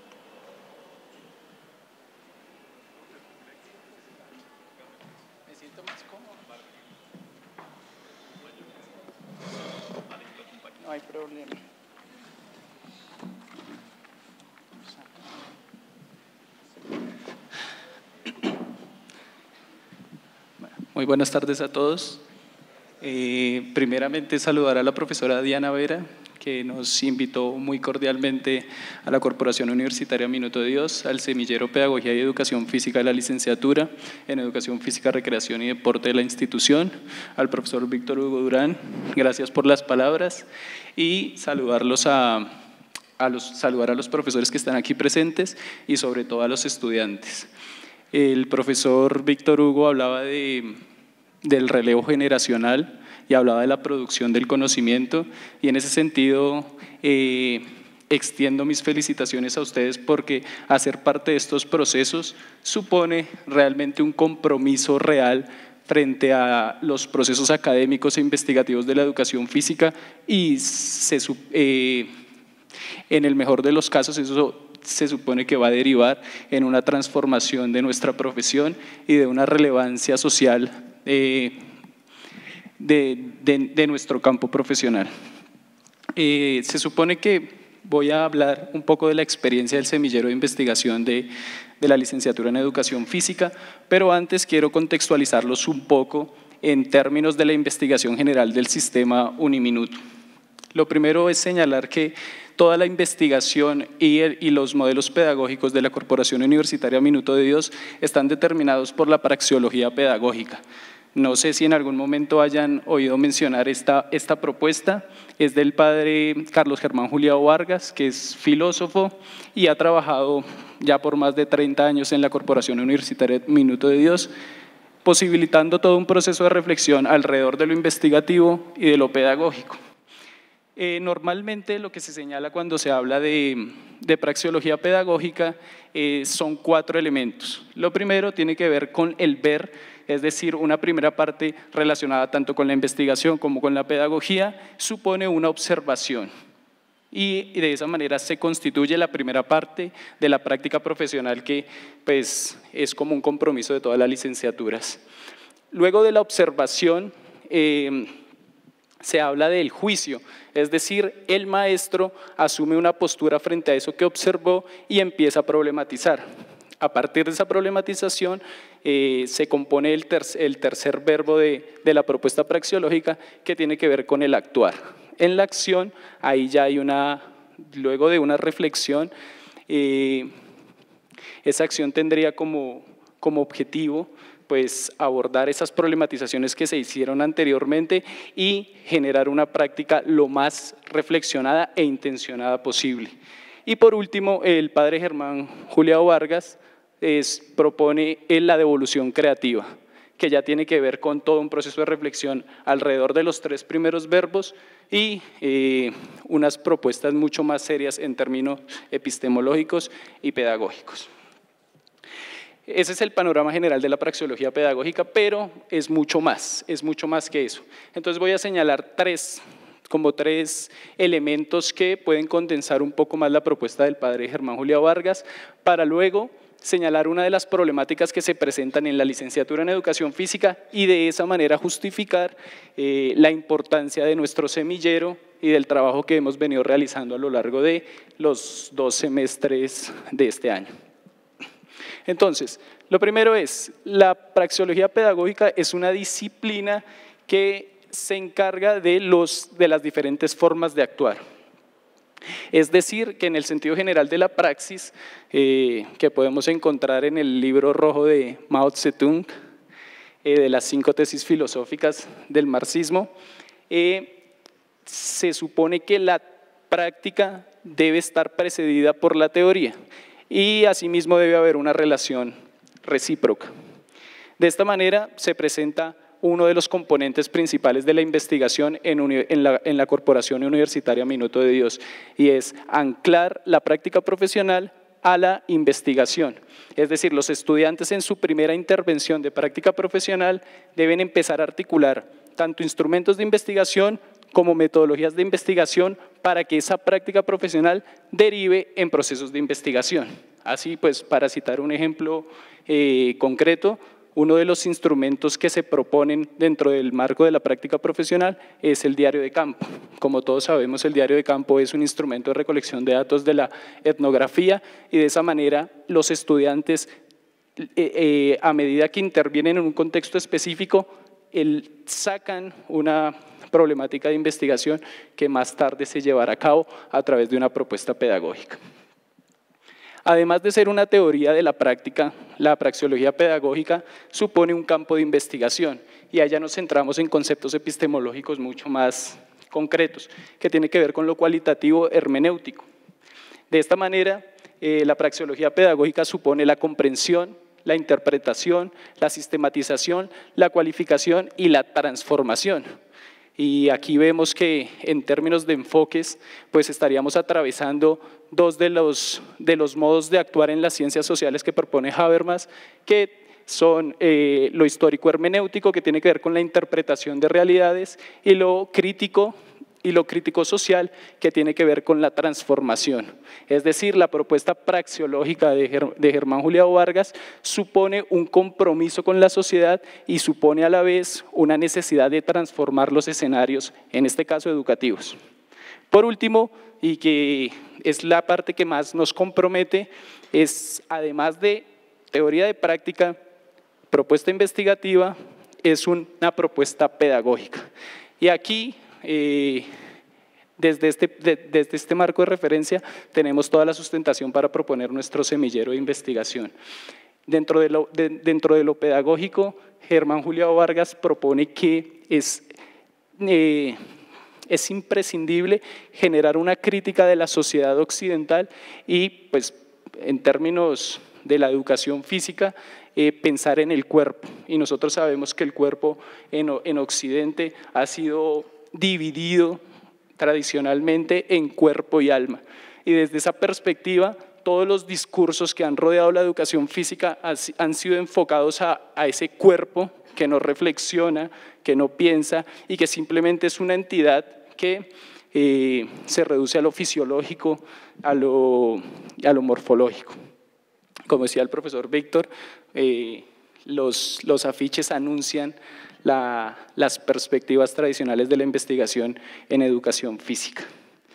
No hay problema. Muy buenas tardes a todos. Eh, primeramente saludar a la profesora Diana Vera, que nos invitó muy cordialmente a la Corporación Universitaria Minuto de Dios, al semillero Pedagogía y Educación Física de la licenciatura en Educación Física, Recreación y Deporte de la institución, al profesor Víctor Hugo Durán, gracias por las palabras, y saludarlos a, a los, saludar a los profesores que están aquí presentes y sobre todo a los estudiantes. El profesor Víctor Hugo hablaba de, del relevo generacional y hablaba de la producción del conocimiento, y en ese sentido eh, extiendo mis felicitaciones a ustedes porque hacer parte de estos procesos supone realmente un compromiso real frente a los procesos académicos e investigativos de la educación física, y se, eh, en el mejor de los casos eso se supone que va a derivar en una transformación de nuestra profesión y de una relevancia social eh, de, de, de nuestro campo profesional. Eh, se supone que voy a hablar un poco de la experiencia del semillero de investigación de, de la licenciatura en Educación Física, pero antes quiero contextualizarlos un poco en términos de la investigación general del sistema Uniminuto. Lo primero es señalar que toda la investigación y, el, y los modelos pedagógicos de la Corporación Universitaria Minuto de Dios están determinados por la praxeología pedagógica. No sé si en algún momento hayan oído mencionar esta, esta propuesta. Es del padre Carlos Germán Juliao Vargas, que es filósofo y ha trabajado ya por más de treinta años en la Corporación Universitaria Minuto de Dios, posibilitando todo un proceso de reflexión alrededor de lo investigativo y de lo pedagógico. Eh, normalmente lo que se señala cuando se habla de, de praxeología pedagógica eh, son cuatro elementos. Lo primero tiene que ver con el ver, es decir, una primera parte relacionada tanto con la investigación como con la pedagogía, supone una observación. Y de esa manera se constituye la primera parte de la práctica profesional que pues, es como un compromiso de todas las licenciaturas. Luego de la observación eh, se habla del juicio, es decir, el maestro asume una postura frente a eso que observó y empieza a problematizar. A partir de esa problematización eh, se compone el, ter el tercer verbo de, de la propuesta praxeológica, que tiene que ver con el actuar. En la acción, ahí ya hay una, luego de una reflexión, eh, esa acción tendría como, como objetivo pues, abordar esas problematizaciones que se hicieron anteriormente y generar una práctica lo más reflexionada e intencionada posible. Y por último, el padre Germán Juliao Vargas es, propone la devolución creativa, que ya tiene que ver con todo un proceso de reflexión alrededor de los tres primeros verbos y eh, unas propuestas mucho más serias en términos epistemológicos y pedagógicos. Ese es el panorama general de la praxeología pedagógica, pero es mucho más, es mucho más que eso. Entonces voy a señalar tres, como tres elementos que pueden condensar un poco más la propuesta del padre Germán Juliao Vargas, para luego señalar una de las problemáticas que se presentan en la licenciatura en Educación Física y de esa manera justificar eh, la importancia de nuestro semillero y del trabajo que hemos venido realizando a lo largo de los dos semestres de este año. Entonces, lo primero es, la praxeología pedagógica es una disciplina que se encarga de, los, de las diferentes formas de actuar. Es decir, que en el sentido general de la praxis, eh, que podemos encontrar en el libro rojo de Mao Zedong, eh, de las cinco tesis filosóficas del marxismo, eh, se supone que la práctica debe estar precedida por la teoría y asimismo debe haber una relación recíproca. De esta manera se presenta uno de los componentes principales de la investigación en, en, la, en la Corporación Universitaria Minuto de Dios, y es anclar la práctica profesional a la investigación. Es decir, los estudiantes en su primera intervención de práctica profesional deben empezar a articular tanto instrumentos de investigación como metodologías de investigación para que esa práctica profesional derive en procesos de investigación. Así pues, para citar un ejemplo eh, concreto, uno de los instrumentos que se proponen dentro del marco de la práctica profesional es el diario de campo. Como todos sabemos, el diario de campo es un instrumento de recolección de datos de la etnografía y de esa manera los estudiantes, eh, eh, a medida que intervienen en un contexto específico, el, sacan una problemática de investigación que más tarde se llevará a cabo a través de una propuesta pedagógica. Además de ser una teoría de la práctica, la praxeología pedagógica supone un campo de investigación y allá nos centramos en conceptos epistemológicos mucho más concretos, que tiene que ver con lo cualitativo hermenéutico. De esta manera, eh, la praxeología pedagógica supone la comprensión, la interpretación, la sistematización, la cualificación y la transformación. Y aquí vemos que en términos de enfoques, pues estaríamos atravesando dos de los, de los modos de actuar en las ciencias sociales que propone Habermas, que son eh, lo histórico hermenéutico, que tiene que ver con la interpretación de realidades, y lo crítico y lo crítico social, que tiene que ver con la transformación. Es decir, la propuesta praxeológica de, Ger de Germán Juliao Vargas supone un compromiso con la sociedad y supone a la vez una necesidad de transformar los escenarios, en este caso educativos. Por último, y que es la parte que más nos compromete, es además de teoría de práctica, propuesta investigativa, es una propuesta pedagógica. Y aquí, Eh, desde, este, de, desde este marco de referencia tenemos toda la sustentación para proponer nuestro semillero de investigación. Dentro de lo, de, dentro de lo pedagógico Germán Julião Vargas propone que es, eh, es imprescindible generar una crítica de la sociedad occidental y, pues, en términos de la educación física, eh, pensar en el cuerpo. Y nosotros sabemos que el cuerpo en, en Occidente ha sido dividido tradicionalmente en cuerpo y alma. Y desde esa perspectiva, todos los discursos que han rodeado la educación física han sido enfocados a, a ese cuerpo que no reflexiona, que no piensa y que simplemente es una entidad que eh, se reduce a lo fisiológico, a lo, a lo morfológico. Como decía el profesor Víctor, eh, los, los afiches anuncian la, las perspectivas tradicionales de la investigación en educación física.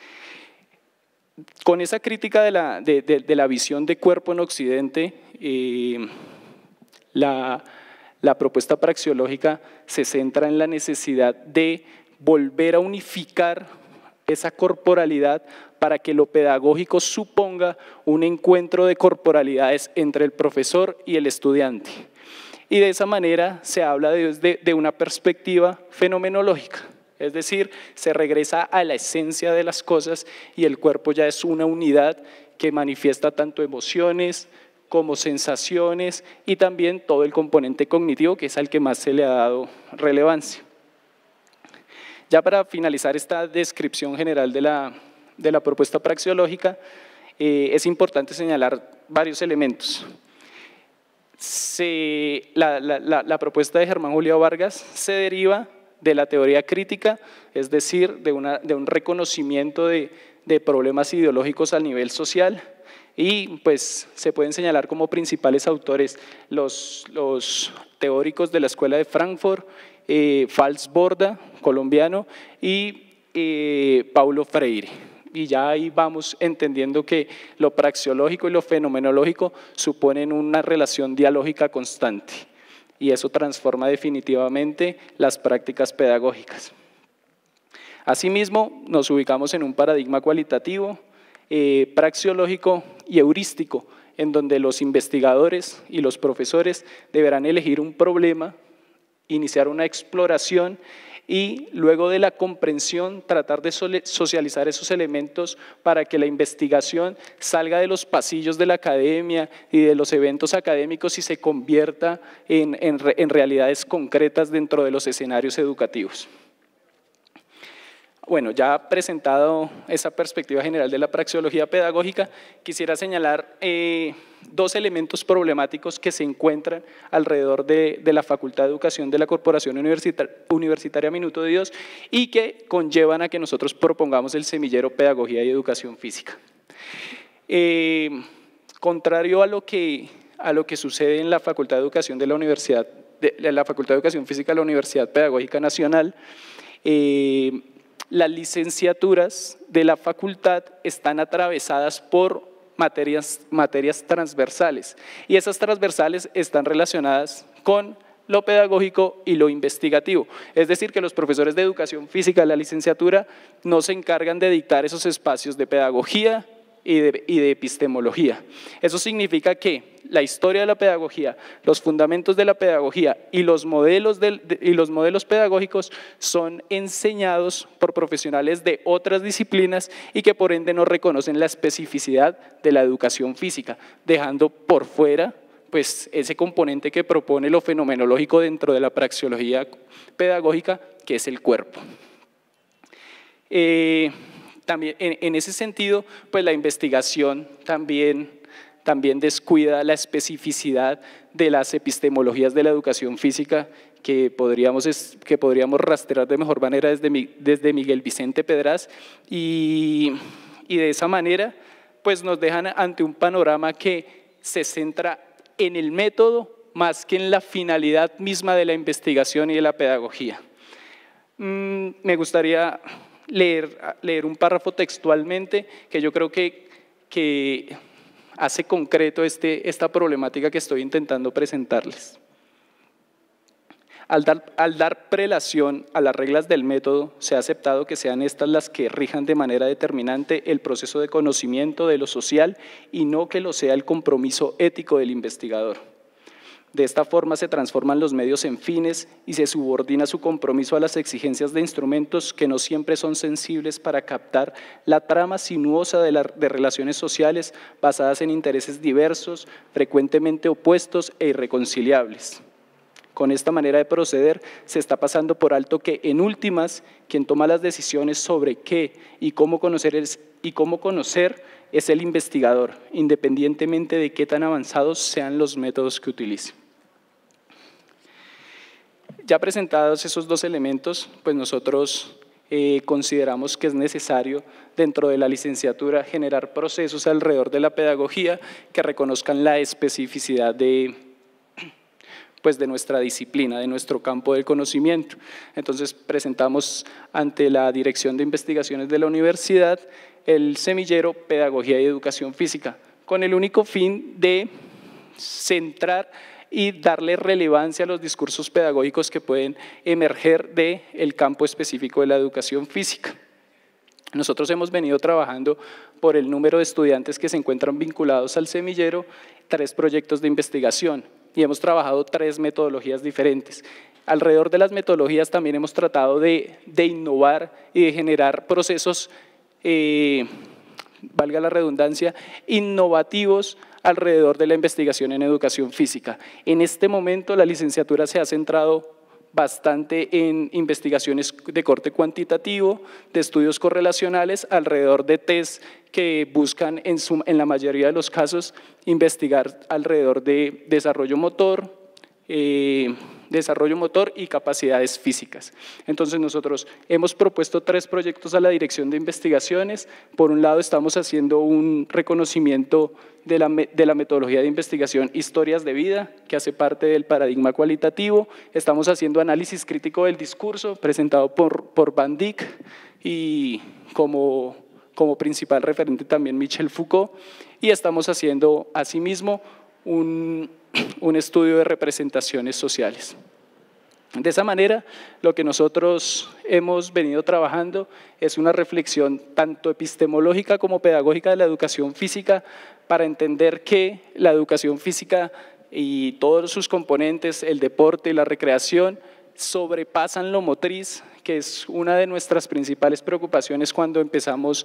Con esa crítica de la, de, de, de la visión de cuerpo en Occidente, eh, la, la propuesta praxeológica se centra en la necesidad de volver a unificar esa corporalidad para que lo pedagógico suponga un encuentro de corporalidades entre el profesor y el estudiante. Y de esa manera se habla de, de, de una perspectiva fenomenológica. Es decir, se regresa a la esencia de las cosas y el cuerpo ya es una unidad que manifiesta tanto emociones como sensaciones y también todo el componente cognitivo, que es al que más se le ha dado relevancia. Ya para finalizar esta descripción general de la, de la propuesta praxeológica, eh, es importante señalar varios elementos. Se, la, la, la, la propuesta de Germán Julião Vargas se deriva de la teoría crítica, es decir, de, una, de un reconocimiento de, de problemas ideológicos a nivel social y pues se pueden señalar como principales autores los, los teóricos de la Escuela de Frankfurt, eh, Fals Borda, colombiano, y eh, Paulo Freire. Y ya ahí vamos entendiendo que lo praxeológico y lo fenomenológico suponen una relación dialógica constante. Y eso transforma definitivamente las prácticas pedagógicas. Asimismo, nos ubicamos en un paradigma cualitativo, eh, praxeológico y heurístico, en donde los investigadores y los profesores deberán elegir un problema, iniciar una exploración y luego de la comprensión tratar de socializar esos elementos para que la investigación salga de los pasillos de la academia y de los eventos académicos y se convierta en, en, en realidades concretas dentro de los escenarios educativos. Bueno, ya presentado esa perspectiva general de la praxeología pedagógica, quisiera señalar eh, dos elementos problemáticos que se encuentran alrededor de, de la Facultad de Educación de la Corporación Universitar, Universitaria Minuto de Dios y que conllevan a que nosotros propongamos el semillero Pedagogía y Educación Física. Eh, contrario a lo, que, a lo que sucede en la Facultad de Educación de la Universidad, de, de la Facultad de Educación Física de la Universidad Pedagógica Nacional, eh, las licenciaturas de la facultad están atravesadas por materias, materias transversales y esas transversales están relacionadas con lo pedagógico y lo investigativo. Es decir, que los profesores de educación física de la licenciatura no se encargan de dictar esos espacios de pedagogía y de, y de epistemología. Eso significa que la historia de la pedagogía, los fundamentos de la pedagogía y los modelos, de, de, y los modelos pedagógicos son enseñados por profesionales de otras disciplinas y que por ende no reconocen la especificidad de la educación física, dejando por fuera pues, ese componente que propone lo fenomenológico dentro de la praxeología pedagógica, que es el cuerpo. Eh, también, en, en ese sentido, pues la investigación también También descuida la especificidad de las epistemologías de la educación física que podríamos, que podríamos rastrear de mejor manera desde, desde Miguel Vicente Pedraz y, y de esa manera pues nos dejan ante un panorama que se centra en el método más que en la finalidad misma de la investigación y de la pedagogía. Mm, me gustaría leer, leer un párrafo textualmente que yo creo que, que hace concreto este, esta problemática que estoy intentando presentarles. Al dar, al dar prelación a las reglas del método, se ha aceptado que sean estas las que rijan de manera determinante el proceso de conocimiento de lo social y no que lo sea el compromiso ético del investigador. De esta forma se transforman los medios en fines y se subordina su compromiso a las exigencias de instrumentos que no siempre son sensibles para captar la trama sinuosa de, la, de relaciones sociales basadas en intereses diversos, frecuentemente opuestos e irreconciliables. Con esta manera de proceder se está pasando por alto que, en últimas, quien toma las decisiones sobre qué y cómo conocer es, y cómo conocer es el investigador, independientemente de qué tan avanzados sean los métodos que utilice. Ya presentados esos dos elementos, pues nosotros eh, consideramos que es necesario dentro de la licenciatura generar procesos alrededor de la pedagogía que reconozcan la especificidad de, pues de nuestra disciplina, de nuestro campo del conocimiento. Entonces presentamos ante la Dirección de Investigaciones de la Universidad el semillero Pedagogía y Educación Física, con el único fin de centrar y darle relevancia a los discursos pedagógicos que pueden emerger del campo específico de la educación física. Nosotros hemos venido trabajando por el número de estudiantes que se encuentran vinculados al semillero, tres proyectos de investigación y hemos trabajado tres metodologías diferentes. Alrededor de las metodologías también hemos tratado de, de innovar y de generar procesos, eh, valga la redundancia, innovativos alrededor de la investigación en educación física. En este momento la licenciatura se ha centrado bastante en investigaciones de corte cuantitativo, de estudios correlacionales, alrededor de test que buscan en, su, en la mayoría de los casos investigar alrededor de desarrollo motor, eh, desarrollo motor y capacidades físicas. Entonces nosotros hemos propuesto tres proyectos a la Dirección de Investigaciones. Por un lado estamos haciendo un reconocimiento de la, de la metodología de investigación Historias de Vida, que hace parte del paradigma cualitativo. Estamos haciendo análisis crítico del discurso, presentado por, por Van Dijk y como, como principal referente también Michel Foucault. Y estamos haciendo asimismo un un estudio de representaciones sociales. De esa manera, lo que nosotros hemos venido trabajando es una reflexión tanto epistemológica como pedagógica de la educación física para entender que la educación física y todos sus componentes, el deporte y la recreación, sobrepasan lo motriz, que es una de nuestras principales preocupaciones cuando empezamos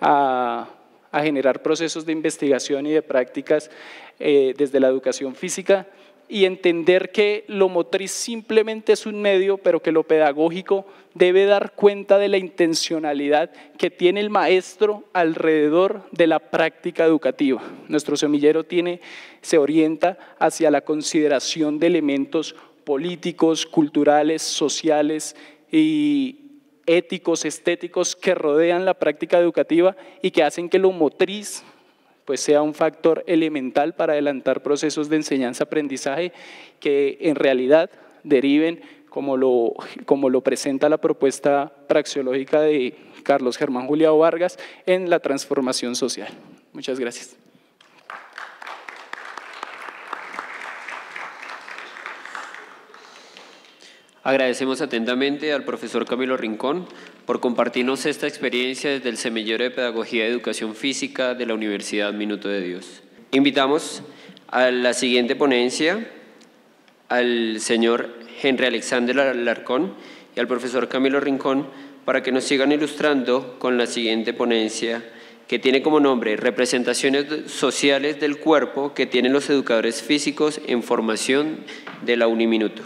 a a generar procesos de investigación y de prácticas eh, desde la educación física y entender que lo motriz simplemente es un medio, pero que lo pedagógico debe dar cuenta de la intencionalidad que tiene el maestro alrededor de la práctica educativa. Nuestro semillero tiene, se orienta hacia la consideración de elementos políticos, culturales, sociales y éticos, estéticos que rodean la práctica educativa y que hacen que lo motriz pues, sea un factor elemental para adelantar procesos de enseñanza-aprendizaje que en realidad deriven, como lo, como lo presenta la propuesta praxeológica de Carlos Germán Juliao Vargas, en la transformación social. Muchas gracias. Agradecemos atentamente al profesor Camilo Rincón por compartirnos esta experiencia desde el Semillero de Pedagogía y Educación Física de la Universidad Minuto de Dios. Invitamos a la siguiente ponencia al señor Henry Alexander Alarcón y al profesor Camilo Rincón para que nos sigan ilustrando con la siguiente ponencia que tiene como nombre Representaciones sociales del cuerpo que tienen los educadores físicos en formación de la Uniminuto.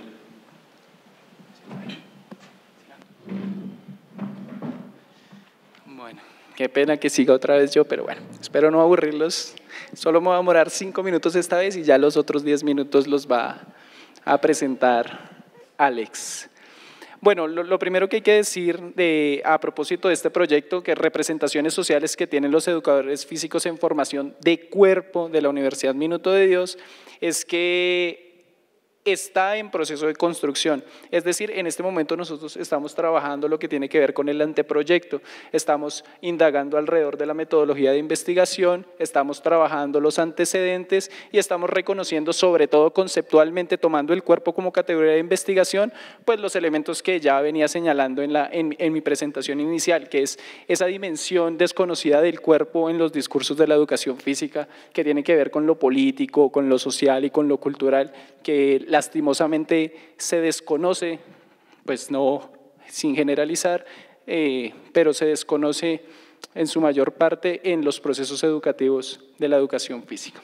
Bueno, qué pena que siga otra vez yo, pero bueno, espero no aburrirlos. Solo me voy a demorar cinco minutos esta vez y ya los otros diez minutos los va a presentar Alex. Bueno, lo, lo primero que hay que decir de, a propósito de este proyecto, que es representaciones sociales que tienen los educadores físicos en formación de cuerpo de la Universidad Minuto de Dios, es que está en proceso de construcción. Es decir, en este momento nosotros estamos trabajando lo que tiene que ver con el anteproyecto, estamos indagando alrededor de la metodología de investigación, estamos trabajando los antecedentes y estamos reconociendo, sobre todo conceptualmente, tomando el cuerpo como categoría de investigación, pues los elementos que ya venía señalando en, la, en, en mi presentación inicial, que es esa dimensión desconocida del cuerpo en los discursos de la educación física, que tiene que ver con lo político, con lo social y con lo cultural, que lastimosamente se desconoce, pues no sin generalizar, eh, pero se desconoce en su mayor parte en los procesos educativos de la educación física.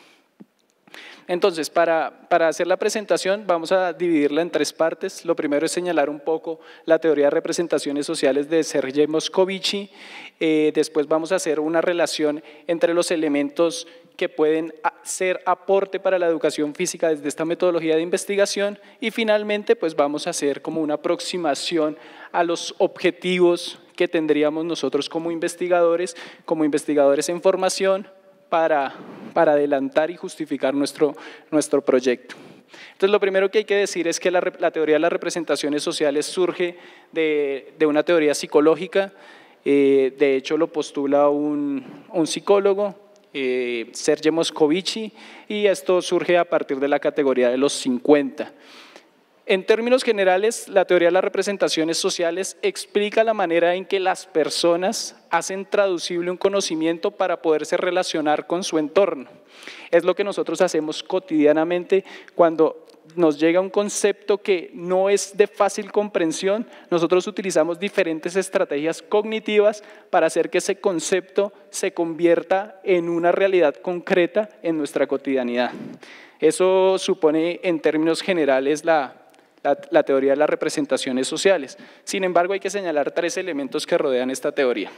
Entonces, para, para hacer la presentación vamos a dividirla en tres partes. Lo primero es señalar un poco la teoría de representaciones sociales de Sergei Moscovici, eh, después vamos a hacer una relación entre los elementos que pueden ser aporte para la educación física desde esta metodología de investigación y finalmente pues vamos a hacer como una aproximación a los objetivos que tendríamos nosotros como investigadores, como investigadores en formación para, para adelantar y justificar nuestro, nuestro proyecto. Entonces, lo primero que hay que decir es que la, la teoría de las representaciones sociales surge de, de una teoría psicológica, eh, de hecho lo postula un, un psicólogo, Eh, Sergei Moscovici, y esto surge a partir de la categoría de los cincuenta. En términos generales, la teoría de las representaciones sociales explica la manera en que las personas hacen traducible un conocimiento para poderse relacionar con su entorno. Es lo que nosotros hacemos cotidianamente cuando nos llega un concepto que no es de fácil comprensión, nosotros utilizamos diferentes estrategias cognitivas para hacer que ese concepto se convierta en una realidad concreta en nuestra cotidianidad. Eso supone en términos generales la, la, la teoría de las representaciones sociales. Sin embargo, hay que señalar tres elementos que rodean esta teoría.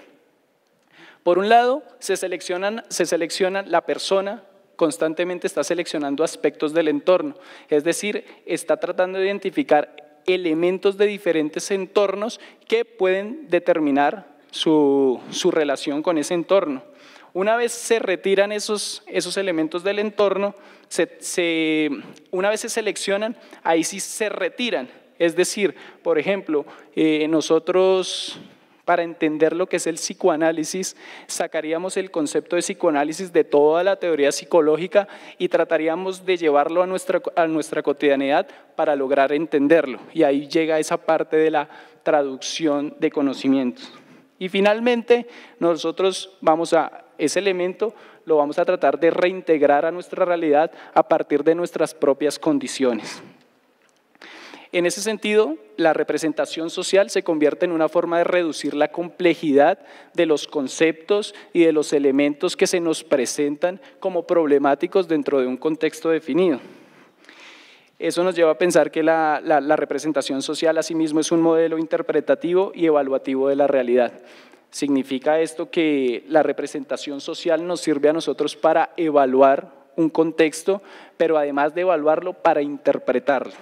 Por un lado, se seleccionan, se selecciona la persona, constantemente está seleccionando aspectos del entorno, es decir, está tratando de identificar elementos de diferentes entornos que pueden determinar su, su relación con ese entorno. Una vez se retiran esos, esos elementos del entorno, se, se, una vez se seleccionan, ahí sí se retiran, es decir, por ejemplo, eh, nosotros… Para entender lo que es el psicoanálisis, sacaríamos el concepto de psicoanálisis de toda la teoría psicológica y trataríamos de llevarlo a nuestra, a nuestra cotidianidad para lograr entenderlo. Y ahí llega esa parte de la traducción de conocimientos. Y finalmente, nosotros vamos a ese elemento, lo vamos a tratar de reintegrar a nuestra realidad a partir de nuestras propias condiciones. En ese sentido, la representación social se convierte en una forma de reducir la complejidad de los conceptos y de los elementos que se nos presentan como problemáticos dentro de un contexto definido. Eso nos lleva a pensar que la, la, la representación social asimismo es un modelo interpretativo y evaluativo de la realidad. Significa esto que la representación social nos sirve a nosotros para evaluar un contexto, pero además de evaluarlo, para interpretarlo.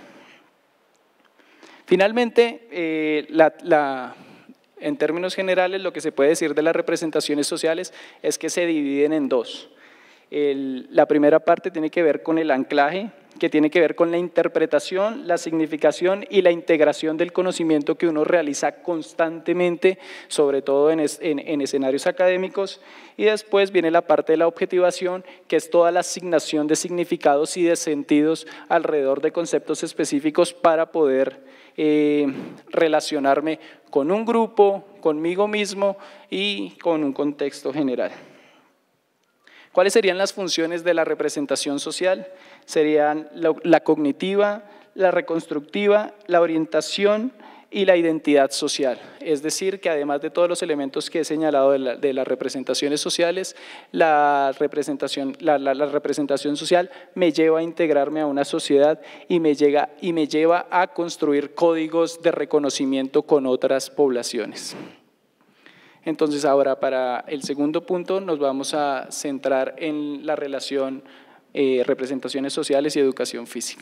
Finalmente, eh, la, la, en términos generales, lo que se puede decir de las representaciones sociales es que se dividen en dos. El, la primera parte tiene que ver con el anclaje, que tiene que ver con la interpretación, la significación y la integración del conocimiento que uno realiza constantemente, sobre todo en, es, en, en escenarios académicos. Y después viene la parte de la objetivación, que es toda la asignación de significados y de sentidos alrededor de conceptos específicos para poder eh, relacionarme con un grupo, conmigo mismo y con un contexto general. ¿Cuáles serían las funciones de la representación social? Serían la, la cognitiva, la reconstructiva, la orientación y la identidad social. Es decir, que además de todos los elementos que he señalado de, la, de las representaciones sociales, la representación, la, la, la representación social me lleva a integrarme a una sociedad y me, llega, y me lleva a construir códigos de reconocimiento con otras poblaciones. Entonces, ahora para el segundo punto nos vamos a centrar en la relación eh, representaciones sociales y educación física.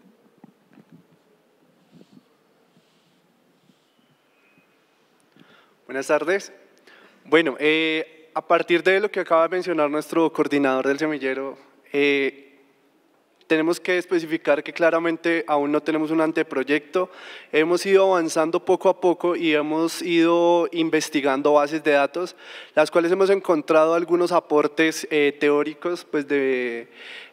Buenas tardes. Bueno, eh, a partir de lo que acaba de mencionar nuestro coordinador del semillero, eh, tenemos que especificar que claramente aún no tenemos un anteproyecto. Hemos ido avanzando poco a poco y hemos ido investigando bases de datos, las cuales hemos encontrado algunos aportes eh, teóricos pues, de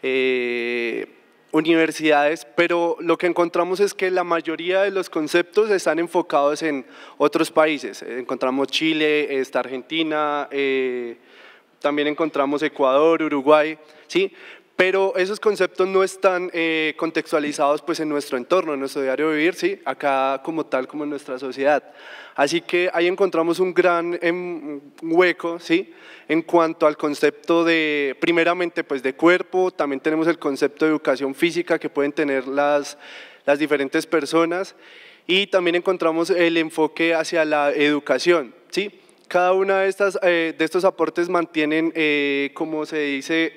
eh, universidades, pero lo que encontramos es que la mayoría de los conceptos están enfocados en otros países. Encontramos Chile, está Argentina, eh, también encontramos Ecuador, Uruguay, ¿sí? Pero esos conceptos no están eh, contextualizados pues, en nuestro entorno, en nuestro diario vivir, ¿sí? Acá como tal, como en nuestra sociedad. Así que ahí encontramos un gran em, hueco, ¿sí? En cuanto al concepto de, primeramente, pues, de cuerpo, también tenemos el concepto de educación física que pueden tener las, las diferentes personas, y también encontramos el enfoque hacia la educación, ¿sí? Cada una de, estas, eh, de estos aportes mantienen, eh, como se dice,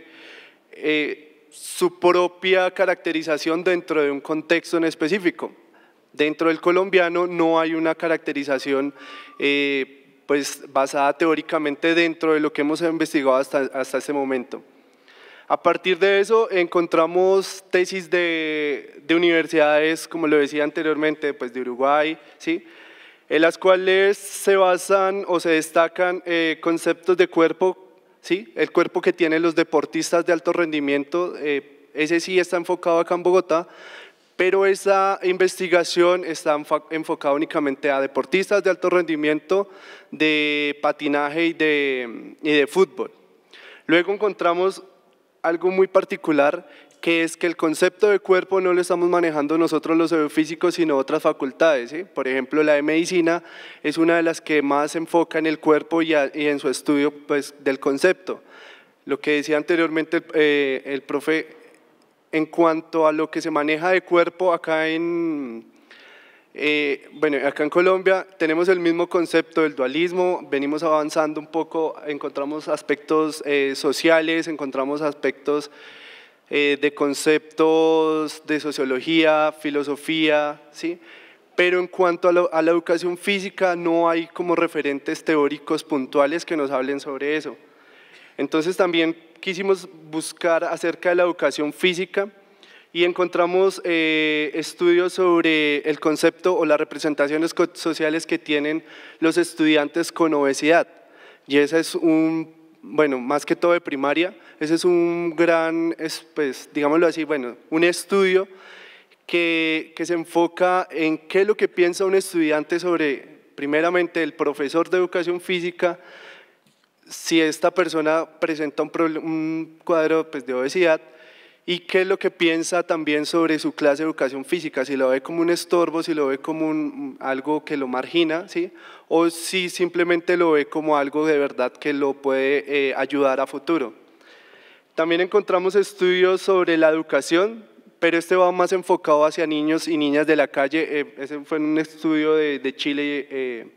Eh, su propia caracterización dentro de un contexto en específico. Dentro del colombiano no hay una caracterización eh, pues, basada teóricamente dentro de lo que hemos investigado hasta, hasta este momento. A partir de eso encontramos tesis de, de universidades, como lo decía anteriormente, pues de Uruguay, ¿sí? En las cuales se basan o se destacan eh, conceptos de cuerpo. ¿Sí? El cuerpo que tienen los deportistas de alto rendimiento, eh, ese sí está enfocado acá en Bogotá, pero esa investigación está enfocada únicamente a deportistas de alto rendimiento de patinaje y de, y de fútbol. Luego encontramos algo muy particular, que es que el concepto de cuerpo no lo estamos manejando nosotros los biofísicos, sino otras facultades, ¿sí? Por ejemplo, la de medicina es una de las que más se enfoca en el cuerpo y, a, y en su estudio pues, del concepto. Lo que decía anteriormente el, eh, el profe, en cuanto a lo que se maneja de cuerpo acá en, eh, bueno, acá en Colombia tenemos el mismo concepto del dualismo, venimos avanzando un poco, encontramos aspectos eh, sociales, encontramos aspectos Eh, de conceptos de sociología, filosofía, ¿sí? Pero en cuanto a, lo, a la educación física no hay como referentes teóricos puntuales que nos hablen sobre eso. Entonces también quisimos buscar acerca de la educación física y encontramos eh, estudios sobre el concepto o las representaciones sociales que tienen los estudiantes con obesidad, y ese es un bueno, más que todo de primaria, ese es un gran, pues, digámoslo así, bueno, un estudio que, que se enfoca en qué es lo que piensa un estudiante sobre, primeramente, el profesor de educación física, si esta persona presenta un, un cuadro pues, de obesidad, y qué es lo que piensa también sobre su clase de educación física, si lo ve como un estorbo, si lo ve como un, algo que lo margina, ¿sí? O si simplemente lo ve como algo de verdad que lo puede eh, ayudar a futuro. También encontramos estudios sobre la educación, pero este va más enfocado hacia niños y niñas de la calle. Eh, ese fue un estudio de, de Chile, eh,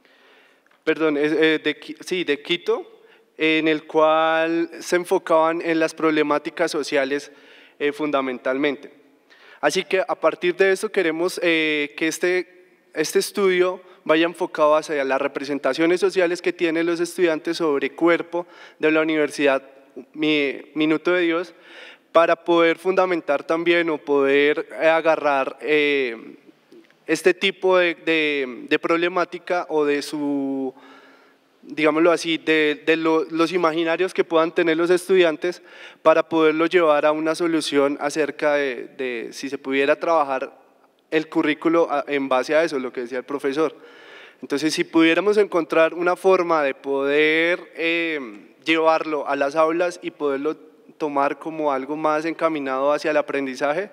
perdón, eh, de, sí, de Quito, en el cual se enfocaban en las problemáticas sociales eh, fundamentalmente. Así que a partir de eso queremos eh, que este, este estudio vaya enfocado hacia las representaciones sociales que tienen los estudiantes sobre cuerpo de la Universidad Minuto de Dios, para poder fundamentar también o poder agarrar eh, este tipo de, de, de problemática o de su, digámoslo así, de, de lo, los imaginarios que puedan tener los estudiantes para poderlo llevar a una solución acerca de, de si se pudiera trabajar el currículo en base a eso, lo que decía el profesor. Entonces, si pudiéramos encontrar una forma de poder eh, llevarlo a las aulas y poderlo tomar como algo más encaminado hacia el aprendizaje,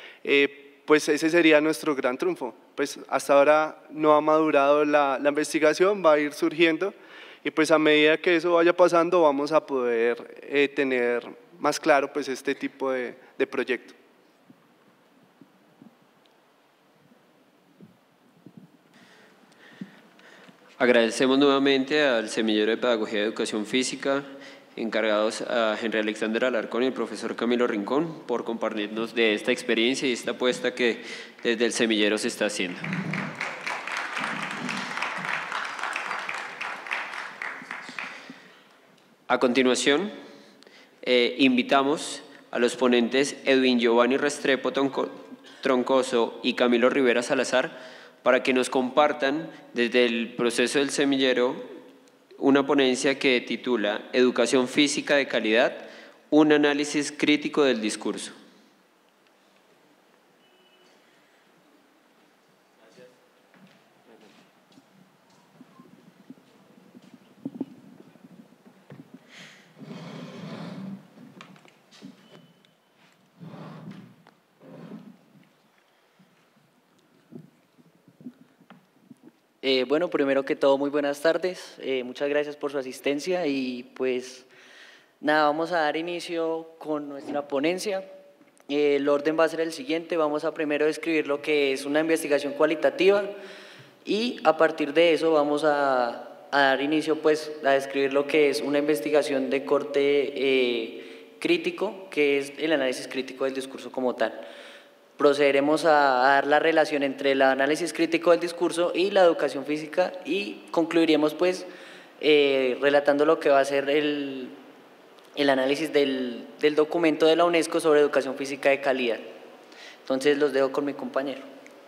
eh, pues ese sería nuestro gran triunfo. Pues hasta ahora no ha madurado la, la investigación, va a ir surgiendo, y pues a medida que eso vaya pasando vamos a poder eh, tener más claro pues este tipo de, de proyecto. Agradecemos nuevamente al Semillero de Pedagogía y Educación Física, encargados a Henry Alexander Alarcón y el profesor Camilo Rincón, por compartirnos de esta experiencia y esta apuesta que desde el semillero se está haciendo. A continuación, eh, invitamos a los ponentes Edwin Giovanni Restrepo Troncoso y Camilo Rivera Salazar para que nos compartan desde el proceso del semillero una ponencia que titula Educación física de calidad, un análisis crítico del discurso. Eh, bueno, primero que todo, muy buenas tardes. Eh, muchas gracias por su asistencia y pues nada, vamos a dar inicio con nuestra ponencia. Eh, el orden va a ser el siguiente: vamos a primero describir lo que es una investigación cualitativa y a partir de eso vamos a, a dar inicio pues a describir lo que es una investigación de corte eh, crítico, que es el análisis crítico del discurso como tal. Procederemos a, a dar la relación entre el análisis crítico del discurso y la educación física y concluiremos pues eh, relatando lo que va a ser el, el análisis del, del documento de la UNESCO sobre educación física de calidad. Entonces los dejo con mi compañero.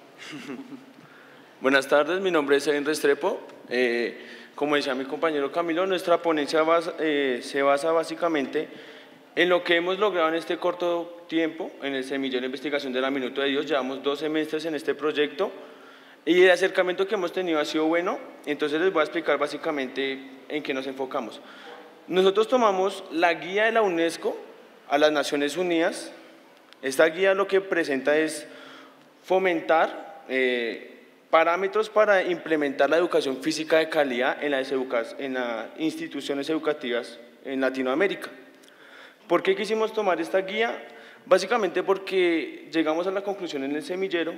Buenas tardes, mi nombre es Edwin Restrepo. Eh, como decía mi compañero Camilo, nuestra ponencia basa, eh, se basa básicamente en lo que hemos logrado en este corto tiempo, en el semillero de investigación de la Minuto de Dios. Llevamos dos semestres en este proyecto y el acercamiento que hemos tenido ha sido bueno. Entonces les voy a explicar básicamente en qué nos enfocamos. Nosotros tomamos la guía de la UNESCO a las Naciones Unidas. Esta guía lo que presenta es fomentar eh, parámetros para implementar la educación física de calidad en las, educa en las instituciones educativas en Latinoamérica. ¿Por qué quisimos tomar esta guía? Básicamente porque llegamos a la conclusión en el semillero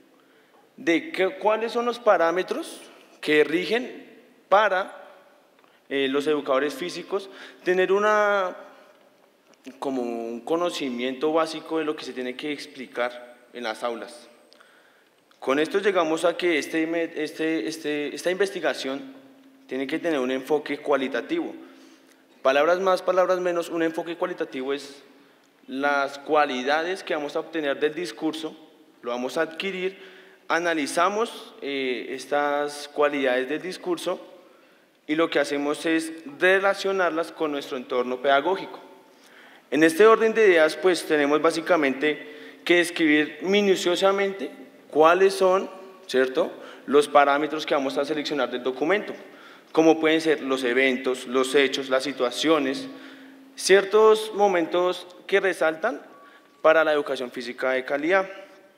de que, cuáles son los parámetros que rigen para eh, los educadores físicos tener una, como un conocimiento básico de lo que se tiene que explicar en las aulas. Con esto llegamos a que este, este, este, esta investigación tiene que tener un enfoque cualitativo. Palabras más, palabras menos, un enfoque cualitativo es las cualidades que vamos a obtener del discurso, lo vamos a adquirir, analizamos eh, estas cualidades del discurso y lo que hacemos es relacionarlas con nuestro entorno pedagógico. En este orden de ideas, pues tenemos básicamente que describir minuciosamente cuáles son, ¿cierto?, los parámetros que vamos a seleccionar del documento, como pueden ser los eventos, los hechos, las situaciones, ciertos momentos que resaltan para la educación física de calidad.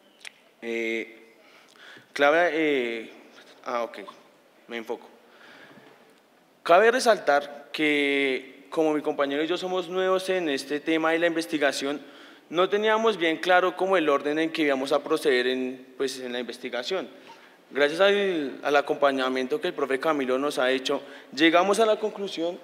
Eh, clave, eh, ah, ok, me enfoco. Cabe resaltar que, como mi compañero y yo somos nuevos en este tema de la investigación, no teníamos bien claro como el orden en que íbamos a proceder en, pues, en la investigación. Gracias al, al acompañamiento que el profe Camilo nos ha hecho, llegamos a la conclusión.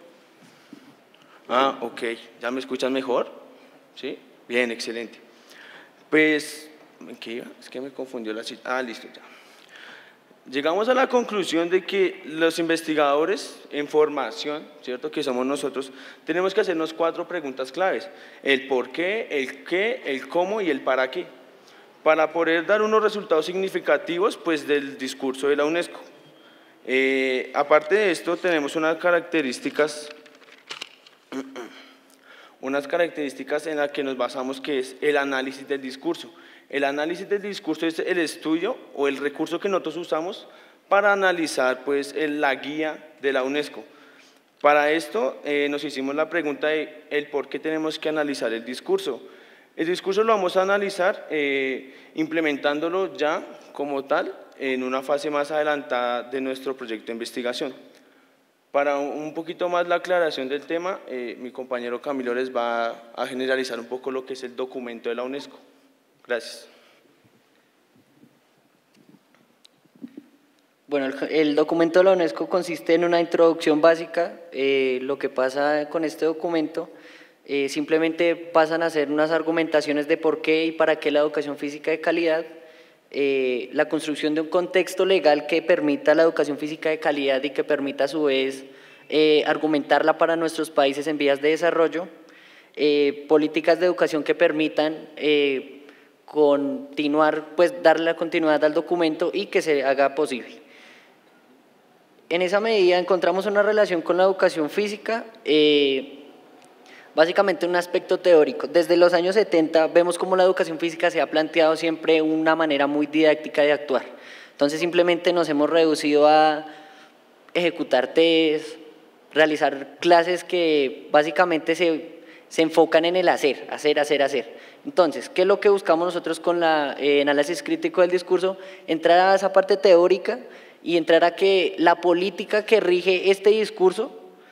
Ah, ok, ¿ya me escuchan mejor? ¿Sí? Bien, excelente. Pues, ¿en qué iba? Es que me confundió la cita. Ah, listo, ya. Llegamos a la conclusión de que los investigadores en formación, ¿cierto?, que somos nosotros, tenemos que hacernos cuatro preguntas claves: el por qué, el qué, el cómo y el para qué, para poder dar unos resultados significativos pues, del discurso de la UNESCO. Eh, aparte de esto, tenemos unas características, unas características en las que nos basamos, que es el análisis del discurso. El análisis del discurso es el estudio o el recurso que nosotros usamos para analizar pues, el, la guía de la UNESCO. Para esto eh, nos hicimos la pregunta de el por qué tenemos que analizar el discurso. El discurso lo vamos a analizar eh, implementándolo ya como tal en una fase más adelantada de nuestro proyecto de investigación. Para un poquito más la aclaración del tema, eh, mi compañero Camilo les va a generalizar un poco lo que es el documento de la UNESCO. Gracias. Bueno, el, el documento de la UNESCO consiste en una introducción básica. Eh, lo que pasa con este documento, eh, simplemente pasan a hacer unas argumentaciones de por qué y para qué la educación física de calidad, eh, la construcción de un contexto legal que permita la educación física de calidad y que permita a su vez eh, argumentarla para nuestros países en vías de desarrollo, eh, políticas de educación que permitan eh, continuar, pues darle la continuidad al documento y que se haga posible. En esa medida encontramos una relación con la educación física, eh, básicamente un aspecto teórico. Desde los años setenta vemos cómo la educación física se ha planteado siempre una manera muy didáctica de actuar. Entonces simplemente nos hemos reducido a ejecutar test, realizar clases que básicamente se, se enfocan en el hacer, hacer, hacer, hacer. Entonces, ¿qué es lo que buscamos nosotros con el eh, análisis crítico del discurso? Entrar a esa parte teórica y entrar a que la política que rige este discurso,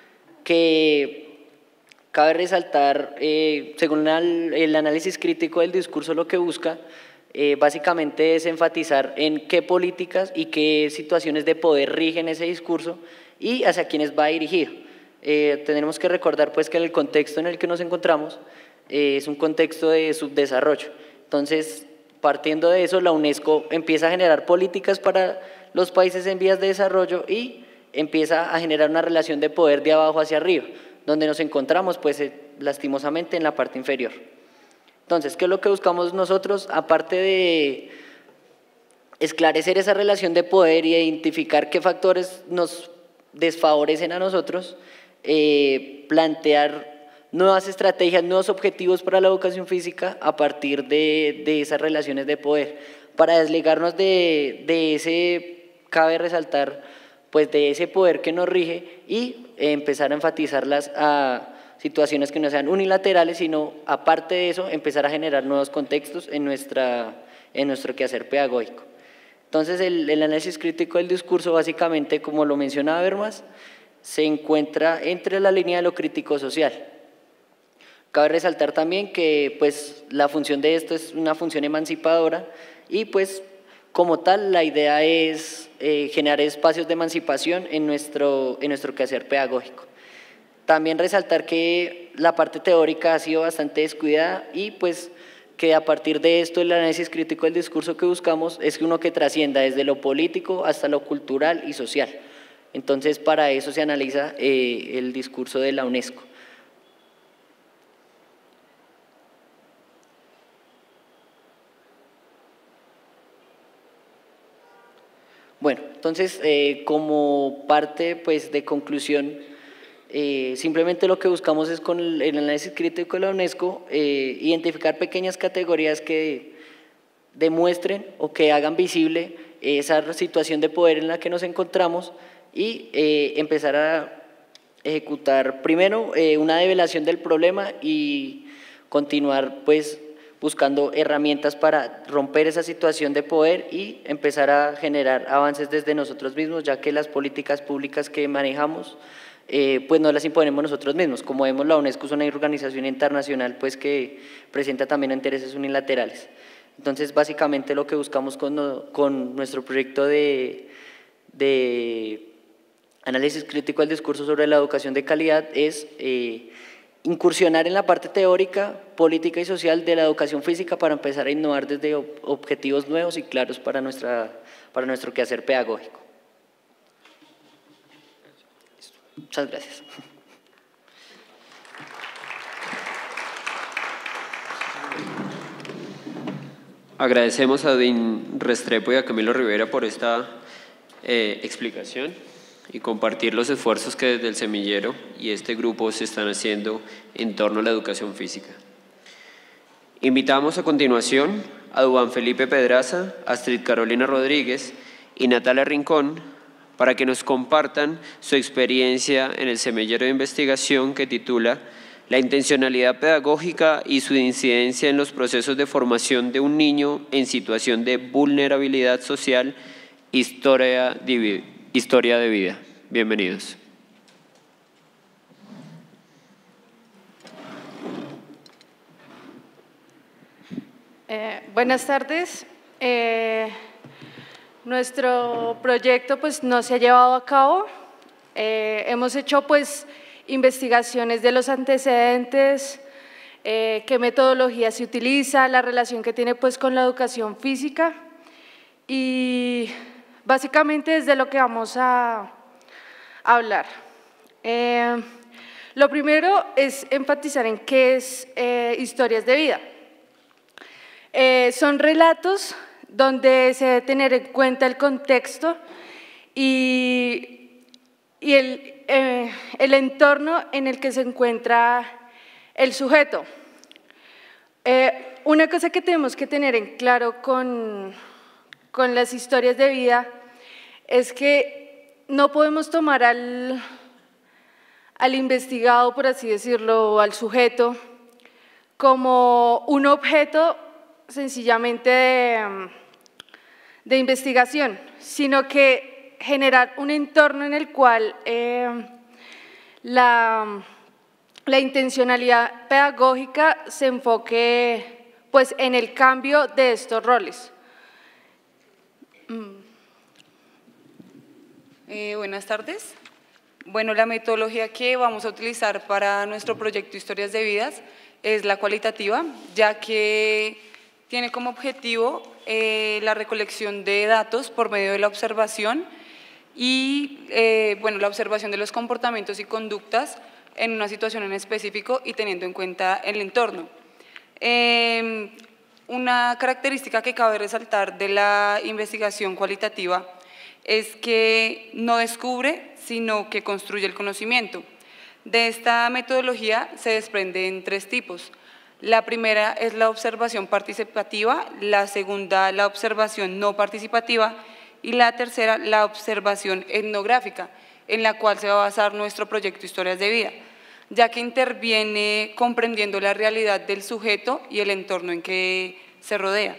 que cabe resaltar, eh, según el, el análisis crítico del discurso, lo que busca eh, básicamente es enfatizar en qué políticas y qué situaciones de poder rigen ese discurso y hacia quiénes va dirigido. Eh, tenemos que recordar pues que el contexto en el que nos encontramos eh, es un contexto de subdesarrollo. Entonces, partiendo de eso, la UNESCO empieza a generar políticas para los países en vías de desarrollo y empieza a generar una relación de poder de abajo hacia arriba, donde nos encontramos pues eh, lastimosamente en la parte inferior. Entonces, ¿qué es lo que buscamos nosotros? Aparte de esclarecer esa relación de poder y identificar qué factores nos desfavorecen a nosotros, eh, plantear nuevas estrategias, nuevos objetivos para la educación física a partir de, de esas relaciones de poder, para desligarnos de, de ese, cabe resaltar, pues de ese poder que nos rige y eh, empezar a enfatizarlas a situaciones que no sean unilaterales, sino aparte de eso, empezar a generar nuevos contextos en, nuestra, en nuestro quehacer pedagógico. Entonces, el, el análisis crítico del discurso, básicamente, como lo mencionaba Habermas, se encuentra entre la línea de lo crítico social. Cabe resaltar también que pues, la función de esto es una función emancipadora y pues como tal la idea es eh, generar espacios de emancipación en nuestro, en nuestro quehacer pedagógico. También resaltar que la parte teórica ha sido bastante descuidada y pues que a partir de esto el análisis crítico del discurso que buscamos es uno que trascienda desde lo político hasta lo cultural y social. Entonces para eso se analiza eh, el discurso de la UNESCO. Bueno, entonces eh, como parte pues, de conclusión, eh, simplemente lo que buscamos es con el, el análisis crítico de la UNESCO eh, identificar pequeñas categorías que demuestren o que hagan visible esa situación de poder en la que nos encontramos y eh, empezar a ejecutar primero eh, una develación del problema y continuar pues buscando herramientas para romper esa situación de poder y empezar a generar avances desde nosotros mismos, ya que las políticas públicas que manejamos eh, pues no las imponemos nosotros mismos. Como vemos, la UNESCO es una organización internacional pues que presenta también intereses unilaterales. Entonces, básicamente lo que buscamos con, con nuestro proyecto de, de análisis crítico del discurso sobre la educación de calidad es eh, incursionar en la parte teórica, política y social de la educación física para empezar a innovar desde objetivos nuevos y claros para, nuestra, para nuestro quehacer pedagógico. Muchas gracias. Agradecemos a Edwin Restrepo y a Camilo Rivera por esta eh, explicación y compartir los esfuerzos que desde el semillero y este grupo se están haciendo en torno a la educación física. Invitamos a continuación a Duván Felipe Pedraza, Astrid Carolina Rodríguez y Natalia Rincón para que nos compartan su experiencia en el semillero de investigación que titula La intencionalidad pedagógica y su incidencia en los procesos de formación de un niño en situación de vulnerabilidad social, historia de vida. Historia de vida. Bienvenidos. Eh, buenas tardes. Eh, nuestro proyecto pues no se ha llevado a cabo. Eh, hemos hecho pues investigaciones de los antecedentes, eh, qué metodología se utiliza, la relación que tiene pues con la educación física y básicamente es de lo que vamos a hablar. Eh, Lo primero es enfatizar en qué es eh, historias de vida. Eh, son relatos donde se debe tener en cuenta el contexto y, y el, eh, el entorno en el que se encuentra el sujeto. Eh, una cosa que tenemos que tener en claro con, con las historias de vida es que no podemos tomar al, al investigado, por así decirlo, o al sujeto, como un objeto sencillamente de, de investigación, sino que generar un entorno en el cual eh, la, la intencionalidad pedagógica se enfoque pues, en el cambio de estos roles. Eh, buenas tardes. Bueno, la metodología que vamos a utilizar para nuestro proyecto Historias de Vidas es la cualitativa, ya que tiene como objetivo eh, la recolección de datos por medio de la observación y eh, bueno, la observación de los comportamientos y conductas en una situación en específico y teniendo en cuenta el entorno. Eh, una característica que cabe resaltar de la investigación cualitativa es que no descubre, sino que construye el conocimiento. De esta metodología se desprenden tres tipos. La primera es la observación participativa, la segunda la observación no participativa y la tercera la observación etnográfica, en la cual se va a basar nuestro proyecto Historias de Vida, ya que interviene comprendiendo la realidad del sujeto y el entorno en que se rodea.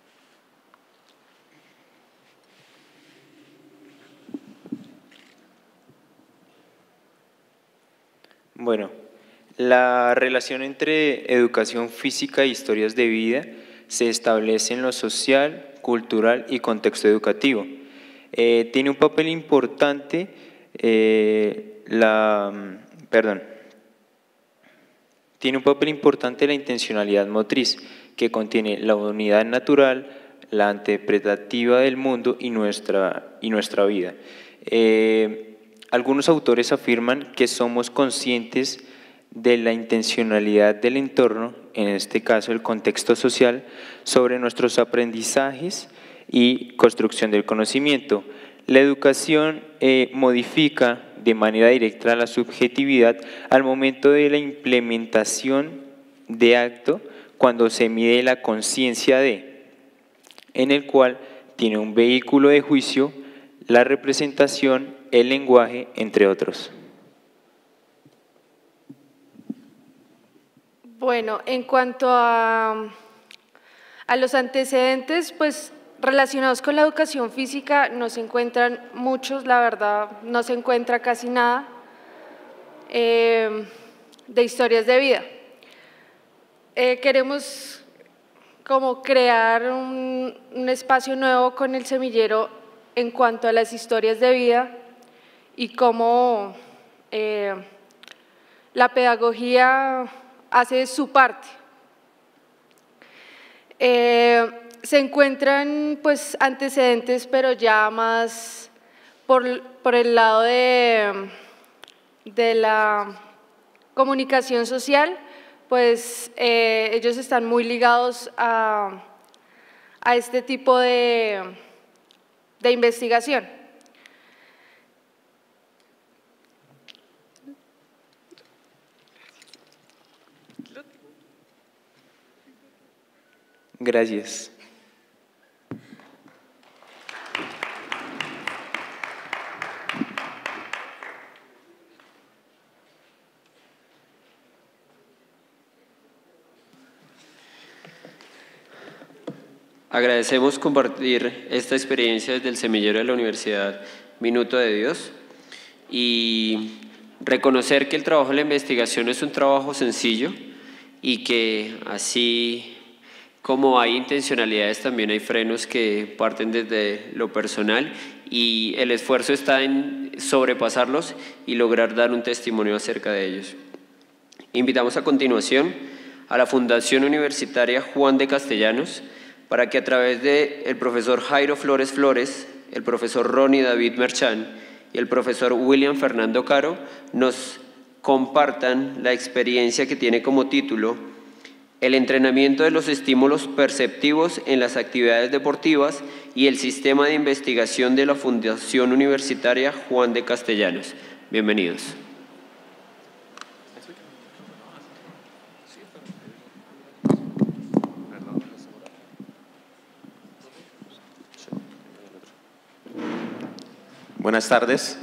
Bueno, la relación entre educación física e historias de vida se establece en lo social, cultural y contexto educativo. Eh, tiene un papel importante eh, la, perdón, tiene un papel importante la intencionalidad motriz, que contiene la unidad natural, la interpretativa del mundo y nuestra, y nuestra vida. Eh, Algunos autores afirman que somos conscientes de la intencionalidad del entorno, en este caso el contexto social, sobre nuestros aprendizajes y construcción del conocimiento. La educación eh, modifica de manera directa la subjetividad al momento de la implementación de acto, cuando se mide la conciencia de, en el cual tiene un vehículo de juicio, la representación, el lenguaje, entre otros. Bueno, en cuanto a, a los antecedentes, pues relacionados con la educación física no se encuentran muchos, la verdad, no se encuentra casi nada eh, de historias de vida. Eh, queremos como crear un, un espacio nuevo con el semillero en cuanto a las historias de vida y cómo eh, la pedagogía hace su parte. Eh, se encuentran pues antecedentes, pero ya más por, por el lado de, de la comunicación social, pues eh, ellos están muy ligados a, a este tipo de, de investigación. Gracias. Agradecemos compartir esta experiencia desde el semillero de la Universidad Minuto de Dios y reconocer que el trabajo de la investigación es un trabajo sencillo y que así como hay intencionalidades, también hay frenos que parten desde lo personal y el esfuerzo está en sobrepasarlos y lograr dar un testimonio acerca de ellos. Invitamos a continuación a la Fundación Universitaria Juan de Castellanos para que a través del profesor Jairo Flores Flores, el profesor Ronnie David Merchán y el profesor William Fernando Caro nos compartan la experiencia que tiene como título El entrenamiento de los estímulos perceptivos en las actividades deportivas y el sistema de investigación de la Fundación Universitaria Juan de Castellanos. Bienvenidos. Buenas tardes.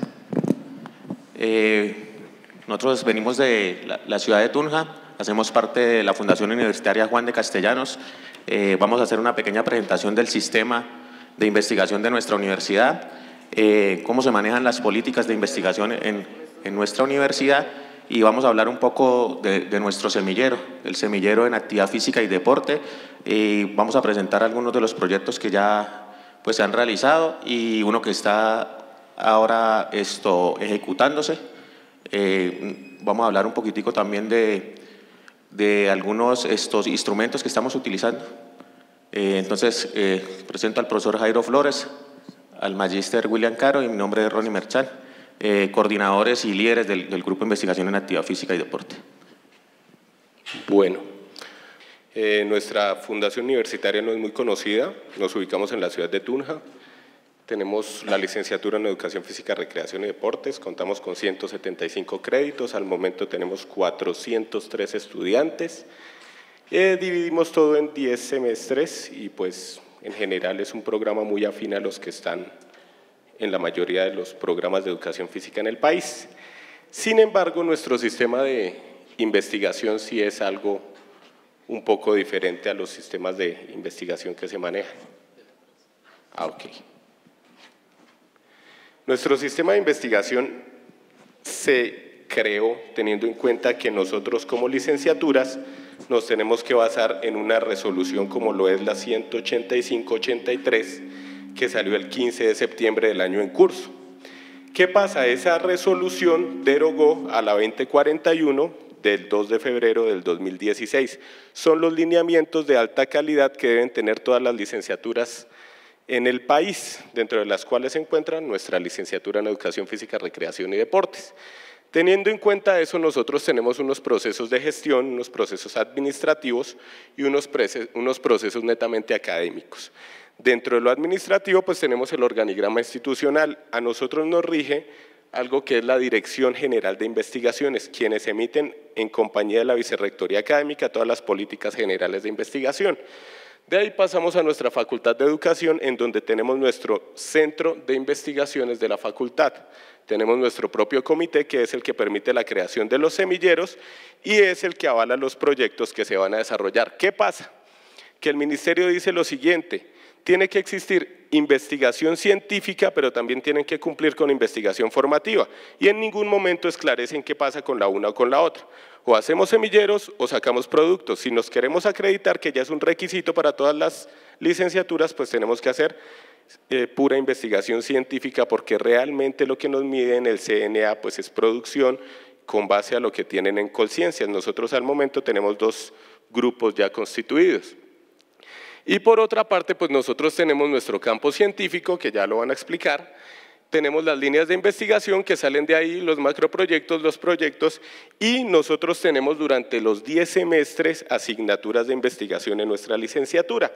Eh, nosotros venimos de la, la ciudad de Tunja, hacemos parte de la Fundación Universitaria Juan de Castellanos. Eh, vamos a hacer una pequeña presentación del sistema de investigación de nuestra universidad, eh, cómo se manejan las políticas de investigación en, en nuestra universidad, y vamos a hablar un poco de, de nuestro semillero, el semillero en actividad física y deporte, y vamos a presentar algunos de los proyectos que ya pues, se han realizado y uno que está ahora esto, ejecutándose. Eh, vamos a hablar un poquitico también de, de algunos estos instrumentos que estamos utilizando. Eh, entonces, eh, presento al profesor Jairo Flores, al magíster William Caro y mi nombre es Ronnie Merchán, eh, coordinadores y líderes del, del Grupo de Investigación en Actividad Física y Deporte. Bueno, eh, nuestra fundación universitaria no es muy conocida, nos ubicamos en la ciudad de Tunja. Tenemos la licenciatura en Educación Física, Recreación y Deportes, contamos con ciento setenta y cinco créditos, al momento tenemos cuatrocientos tres estudiantes, eh, dividimos todo en diez semestres y pues en general es un programa muy afín a los que están en la mayoría de los programas de educación física en el país. Sin embargo, nuestro sistema de investigación sí es algo un poco diferente a los sistemas de investigación que se manejan. Ah, ok. Nuestro sistema de investigación se creó teniendo en cuenta que nosotros como licenciaturas nos tenemos que basar en una resolución como lo es la ciento ochenta y cinco ochenta y tres que salió el quince de septiembre del año en curso. ¿Qué pasa? Esa resolución derogó a la veinte cuarenta y uno del dos de febrero del dos mil dieciséis. Son los lineamientos de alta calidad que deben tener todas las licenciaturas en el país, dentro de las cuales se encuentra nuestra licenciatura en Educación Física, Recreación y Deportes. Teniendo en cuenta eso, nosotros tenemos unos procesos de gestión, unos procesos administrativos y unos, unos procesos netamente académicos. Dentro de lo administrativo, pues tenemos el organigrama institucional. A nosotros nos rige algo que es la Dirección General de Investigaciones, quienes emiten en compañía de la Vicerrectoría Académica todas las políticas generales de investigación. De ahí pasamos a nuestra Facultad de Educación, en donde tenemos nuestro centro de investigaciones de la facultad. Tenemos nuestro propio comité, que es el que permite la creación de los semilleros y es el que avala los proyectos que se van a desarrollar. ¿Qué pasa? Que el ministerio dice lo siguiente: tiene que existir investigación científica, pero también tienen que cumplir con investigación formativa, y en ningún momento esclarecen qué pasa con la una o con la otra. O hacemos semilleros o sacamos productos. Si nos queremos acreditar, que ya es un requisito para todas las licenciaturas, pues tenemos que hacer eh, pura investigación científica, porque realmente lo que nos mide en el C N A pues es producción con base a lo que tienen en Colciencias. Nosotros al momento tenemos dos grupos ya constituidos. Y por otra parte, pues nosotros tenemos nuestro campo científico, que ya lo van a explicar. Tenemos las líneas de investigación que salen de ahí, los macroproyectos, los proyectos, y nosotros tenemos durante los diez semestres asignaturas de investigación en nuestra licenciatura.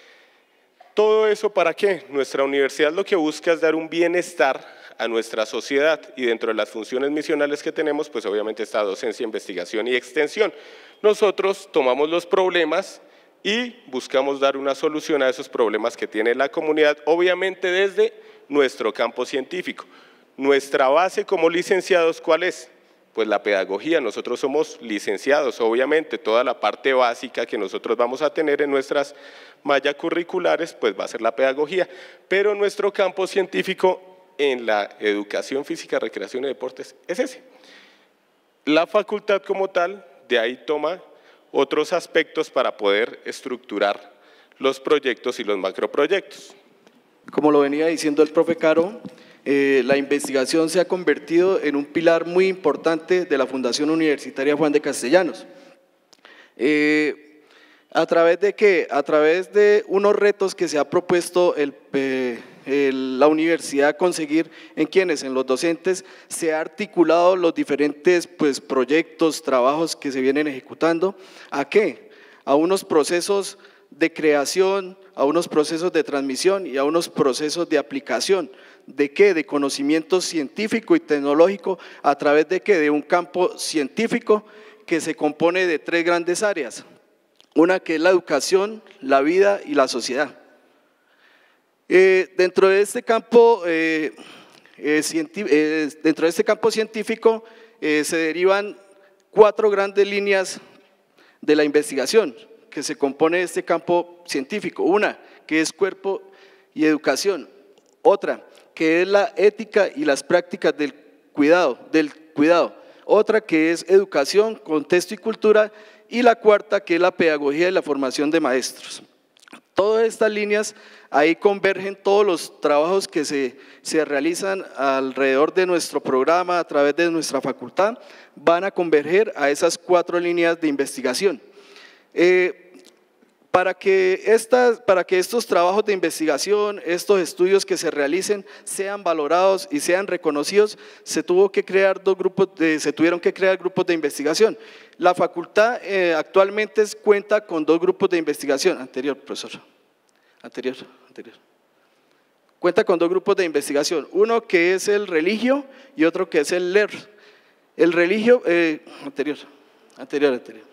¿Todo eso para qué? Nuestra universidad lo que busca es dar un bienestar a nuestra sociedad, y dentro de las funciones misionales que tenemos, pues obviamente está docencia, investigación y extensión. Nosotros tomamos los problemas y buscamos dar una solución a esos problemas que tiene la comunidad, obviamente desde nuestro campo científico. Nuestra base como licenciados, ¿cuál es? Pues la pedagogía. Nosotros somos licenciados, obviamente toda la parte básica que nosotros vamos a tener en nuestras mallas curriculares, pues va a ser la pedagogía, pero nuestro campo científico en la educación física, recreación y deportes es ese. La facultad como tal, de ahí toma otros aspectos para poder estructurar los proyectos y los macroproyectos. Como lo venía diciendo el profe Caro, eh, la investigación se ha convertido en un pilar muy importante de la Fundación Universitaria Juan de Castellanos. Eh, ¿A través de qué? A través de unos retos que se ha propuesto el, eh, el, la universidad conseguir en quienes, en los docentes, se ha articulado los diferentes pues, proyectos, trabajos que se vienen ejecutando. ¿A qué? A unos procesos de creación, a unos procesos de transmisión y a unos procesos de aplicación. ¿De qué? De conocimiento científico y tecnológico, ¿a través de qué? De un campo científico que se compone de tres grandes áreas. Una que es la educación, la vida y la sociedad. Eh, dentro de este campo, eh, eh, eh, dentro de este campo científico eh, se derivan cuatro grandes líneas de la investigación que se compone de este campo científico. Una, que es cuerpo y educación. Otra, que es la ética y las prácticas del cuidado, del cuidado. Otra, que es educación, contexto y cultura. Y la cuarta, que es la pedagogía y la formación de maestros. Todas estas líneas, ahí convergen todos los trabajos que se, se realizan alrededor de nuestro programa, a través de nuestra facultad, van a converger a esas cuatro líneas de investigación. Eh, para, que estas, para que estos trabajos de investigación, estos estudios que se realicen, sean valorados y sean reconocidos, se, tuvo que crear dos grupos de, se tuvieron que crear grupos de investigación. La facultad eh, actualmente cuenta con dos grupos de investigación. Anterior, profesor. Anterior, anterior. Cuenta con dos grupos de investigación. Uno que es el religio y otro que es el L E R. El religio, eh, anterior, anterior, anterior.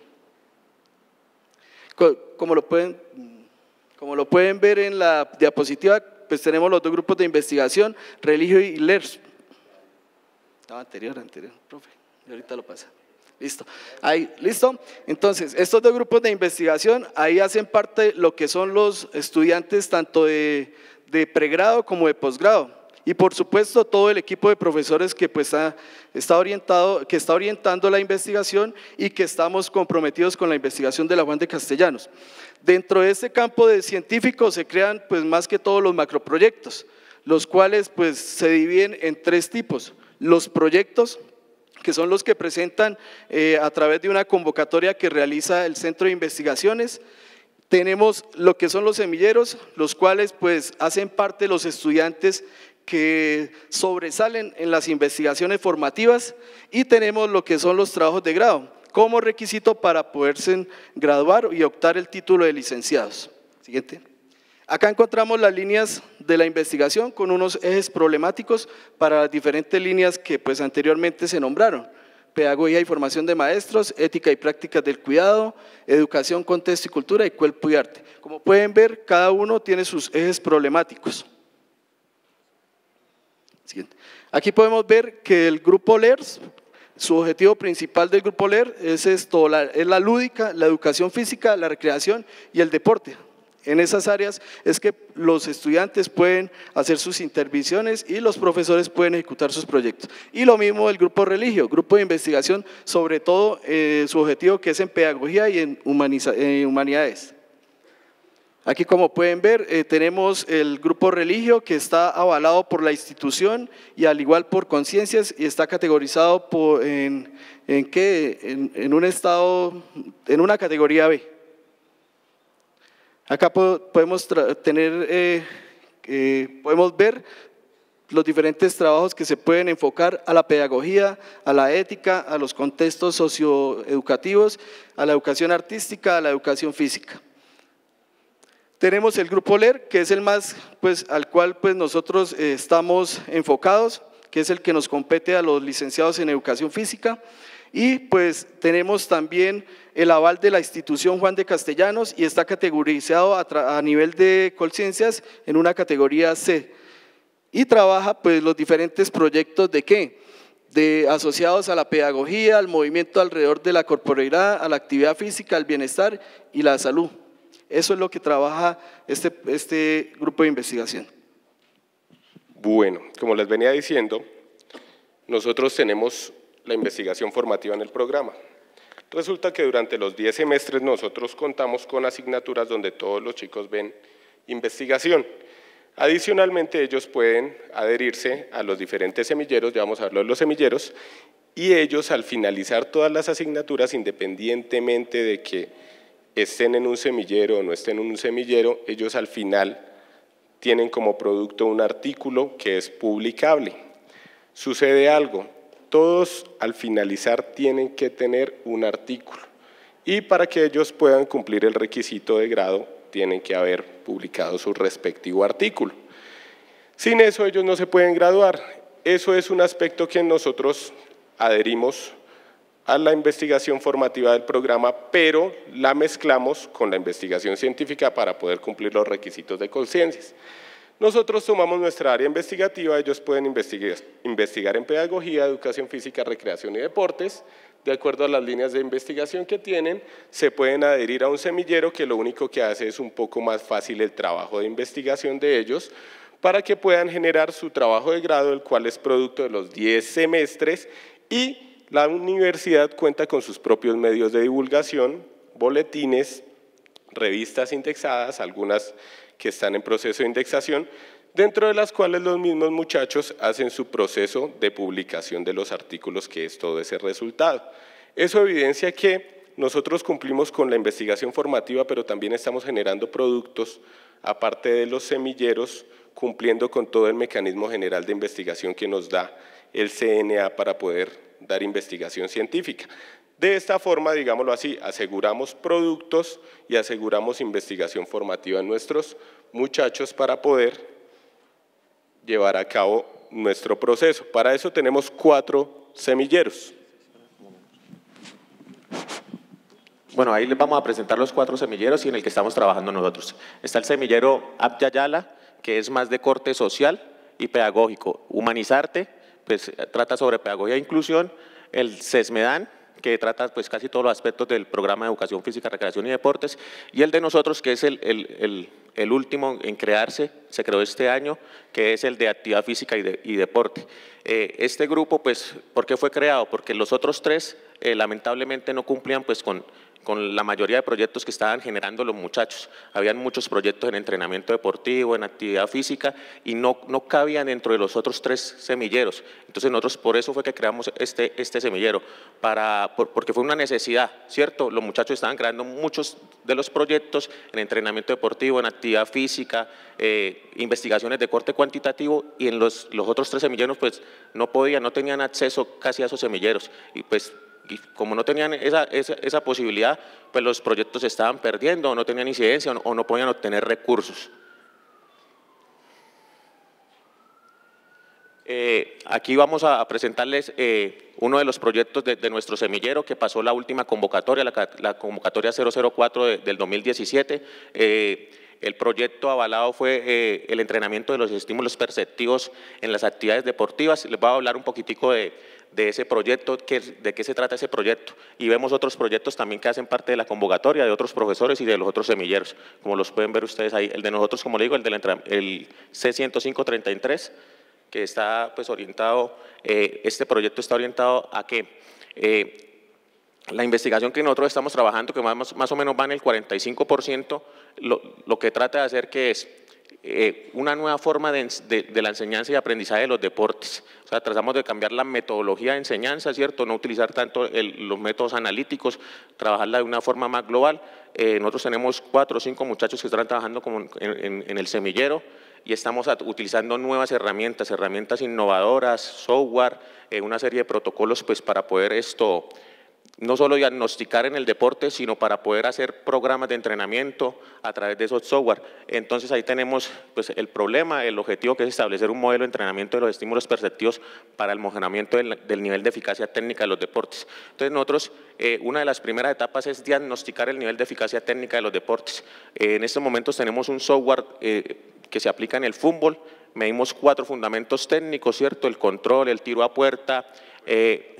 Como lo pueden, como lo pueden ver en la diapositiva, pues tenemos los dos grupos de investigación, religio y L E R. No, anterior, anterior, profe. Y ahorita lo pasa. Listo. Ahí, listo. Entonces, estos dos grupos de investigación, ahí hacen parte lo que son los estudiantes tanto de, de pregrado como de posgrado. Y por supuesto todo el equipo de profesores que, pues, ha, está orientado, que está orientando la investigación y que estamos comprometidos con la investigación de la Juan de Castellanos. Dentro de este campo de científicos se crean pues, más que todos los macroproyectos, los cuales pues, se dividen en tres tipos. Los proyectos, que son los que presentan eh, a través de una convocatoria que realiza el Centro de Investigaciones. Tenemos lo que son los semilleros, los cuales pues, hacen parte de los estudiantes que sobresalen en las investigaciones formativas, y tenemos lo que son los trabajos de grado, como requisito para poderse graduar y optar el título de licenciados. Siguiente. Acá encontramos las líneas de la investigación con unos ejes problemáticos para las diferentes líneas que pues, anteriormente se nombraron: pedagogía y formación de maestros, ética y prácticas del cuidado, educación, contexto y cultura, y cuerpo y arte. Como pueden ver, cada uno tiene sus ejes problemáticos. Siguiente. Aquí podemos ver que el grupo L E R, su objetivo principal del grupo L E R es, esto, la, es la lúdica, la educación física, la recreación y el deporte. En esas áreas es que los estudiantes pueden hacer sus intervenciones y los profesores pueden ejecutar sus proyectos. Y lo mismo el grupo religio, grupo de investigación, sobre todo eh, su objetivo que es en pedagogía y en, humaniza, en humanidades. Aquí, como pueden ver, eh, tenemos el grupo religio que está avalado por la institución y al igual por conciencias, y está categorizado por, en, en, ¿qué? En, en un estado, en una categoría B. Acá podemos tener, eh, eh, podemos ver los diferentes trabajos que se pueden enfocar a la pedagogía, a la ética, a los contextos socioeducativos, a la educación artística, a la educación física. Tenemos el grupo L E R, que es el más, pues, al cual pues, nosotros eh, estamos enfocados, que es el que nos compete a los licenciados en educación física. Y pues tenemos también el aval de la institución Juan de Castellanos y está categorizado a, a nivel de Colciencias en una categoría C. Y trabaja pues los diferentes proyectos de qué, de asociados a la pedagogía, al movimiento alrededor de la corporalidad, a la actividad física, al bienestar y la salud. Eso es lo que trabaja este, este grupo de investigación. Bueno, como les venía diciendo, nosotros tenemos la investigación formativa en el programa. Resulta que durante los diez semestres nosotros contamos con asignaturas donde todos los chicos ven investigación. Adicionalmente, ellos pueden adherirse a los diferentes semilleros, ya vamos a hablar de los semilleros, y ellos al finalizar todas las asignaturas, independientemente de que estén en un semillero o no estén en un semillero, ellos al final tienen como producto un artículo que es publicable. Sucede algo, todos al finalizar tienen que tener un artículo y para que ellos puedan cumplir el requisito de grado tienen que haber publicado su respectivo artículo. Sin eso ellos no se pueden graduar. Eso es un aspecto que nosotros adherimos a la investigación formativa del programa, pero la mezclamos con la investigación científica para poder cumplir los requisitos de Colciencias. Nosotros tomamos nuestra área investigativa, ellos pueden investigar, investigar en pedagogía, educación física, recreación y deportes. De acuerdo a las líneas de investigación que tienen, se pueden adherir a un semillero que lo único que hace es un poco más fácil el trabajo de investigación de ellos para que puedan generar su trabajo de grado, el cual es producto de los diez semestres, y la universidad cuenta con sus propios medios de divulgación, boletines, revistas indexadas, algunas que están en proceso de indexación, dentro de las cuales los mismos muchachos hacen su proceso de publicación de los artículos, que es todo ese resultado. Eso evidencia que nosotros cumplimos con la investigación formativa, pero también estamos generando productos, aparte de los semilleros, cumpliendo con todo el mecanismo general de investigación que nos da el C N A para poder dar investigación científica. De esta forma, digámoslo así, aseguramos productos y aseguramos investigación formativa en nuestros muchachos para poder llevar a cabo nuestro proceso. Para eso tenemos cuatro semilleros. Bueno, ahí les vamos a presentar los cuatro semilleros y en el que estamos trabajando nosotros. Está el semillero Abya Yala, que es más de corte social y pedagógico. Humanizarte, pues trata sobre pedagogía e inclusión. El CESMEDAN, que trata pues casi todos los aspectos del programa de educación física, recreación y deportes, y el de nosotros, que es el, el, el, el último en crearse, se creó este año, que es el de actividad física y, de, y deporte. Eh, este grupo, pues, ¿por qué fue creado? Porque los otros tres, eh, lamentablemente, no cumplían pues con con la mayoría de proyectos que estaban generando los muchachos. Habían muchos proyectos en entrenamiento deportivo, en actividad física, y no, no cabían dentro de los otros tres semilleros. Entonces nosotros por eso fue que creamos este, este semillero, para, por, porque fue una necesidad, ¿cierto? Los muchachos estaban creando muchos de los proyectos en entrenamiento deportivo, en actividad física, eh, investigaciones de corte cuantitativo, y en los, los otros tres semilleros pues no podían, no tenían acceso casi a esos semilleros, y pues y como no tenían esa, esa, esa posibilidad, pues los proyectos se estaban perdiendo, o no tenían incidencia, o no, o no podían obtener recursos. Eh, aquí vamos a presentarles eh, uno de los proyectos de, de nuestro semillero que pasó la última convocatoria, la, la convocatoria cero cero cuatro de, del dos mil diecisiete. Eh, el proyecto avalado fue eh, el entrenamiento de los estímulos perceptivos en las actividades deportivas. Les voy a hablar un poquitico de, de ese proyecto, que, de qué se trata ese proyecto. Y vemos otros proyectos también que hacen parte de la convocatoria, de otros profesores y de los otros semilleros, como los pueden ver ustedes ahí. El de nosotros, como le digo, el del el C ciento cinco treinta y tres, que está pues orientado, eh, este proyecto está orientado a que eh, la investigación que nosotros estamos trabajando, que más, más o menos va en el cuarenta y cinco por ciento, lo, lo que trata de hacer que es eh, una nueva forma de, de, de la enseñanza y aprendizaje de los deportes. O sea, tratamos de cambiar la metodología de enseñanza, ¿cierto? No utilizar tanto el, los métodos analíticos, trabajarla de una forma más global. Eh, nosotros tenemos cuatro o cinco muchachos que están trabajando como en, en, en el semillero, y estamos utilizando nuevas herramientas, herramientas innovadoras, software, eh, una serie de protocolos pues para poder esto, no solo diagnosticar en el deporte, sino para poder hacer programas de entrenamiento a través de esos software. Entonces ahí tenemos pues, el problema, el objetivo, que es establecer un modelo de entrenamiento de los estímulos perceptivos para el mejoramiento del, del nivel de eficacia técnica de los deportes. Entonces nosotros, eh, una de las primeras etapas es diagnosticar el nivel de eficacia técnica de los deportes. Eh, en estos momentos tenemos un software eh, que se aplica en el fútbol. Medimos cuatro fundamentos técnicos, ¿cierto? El control, el tiro a puerta. Eh,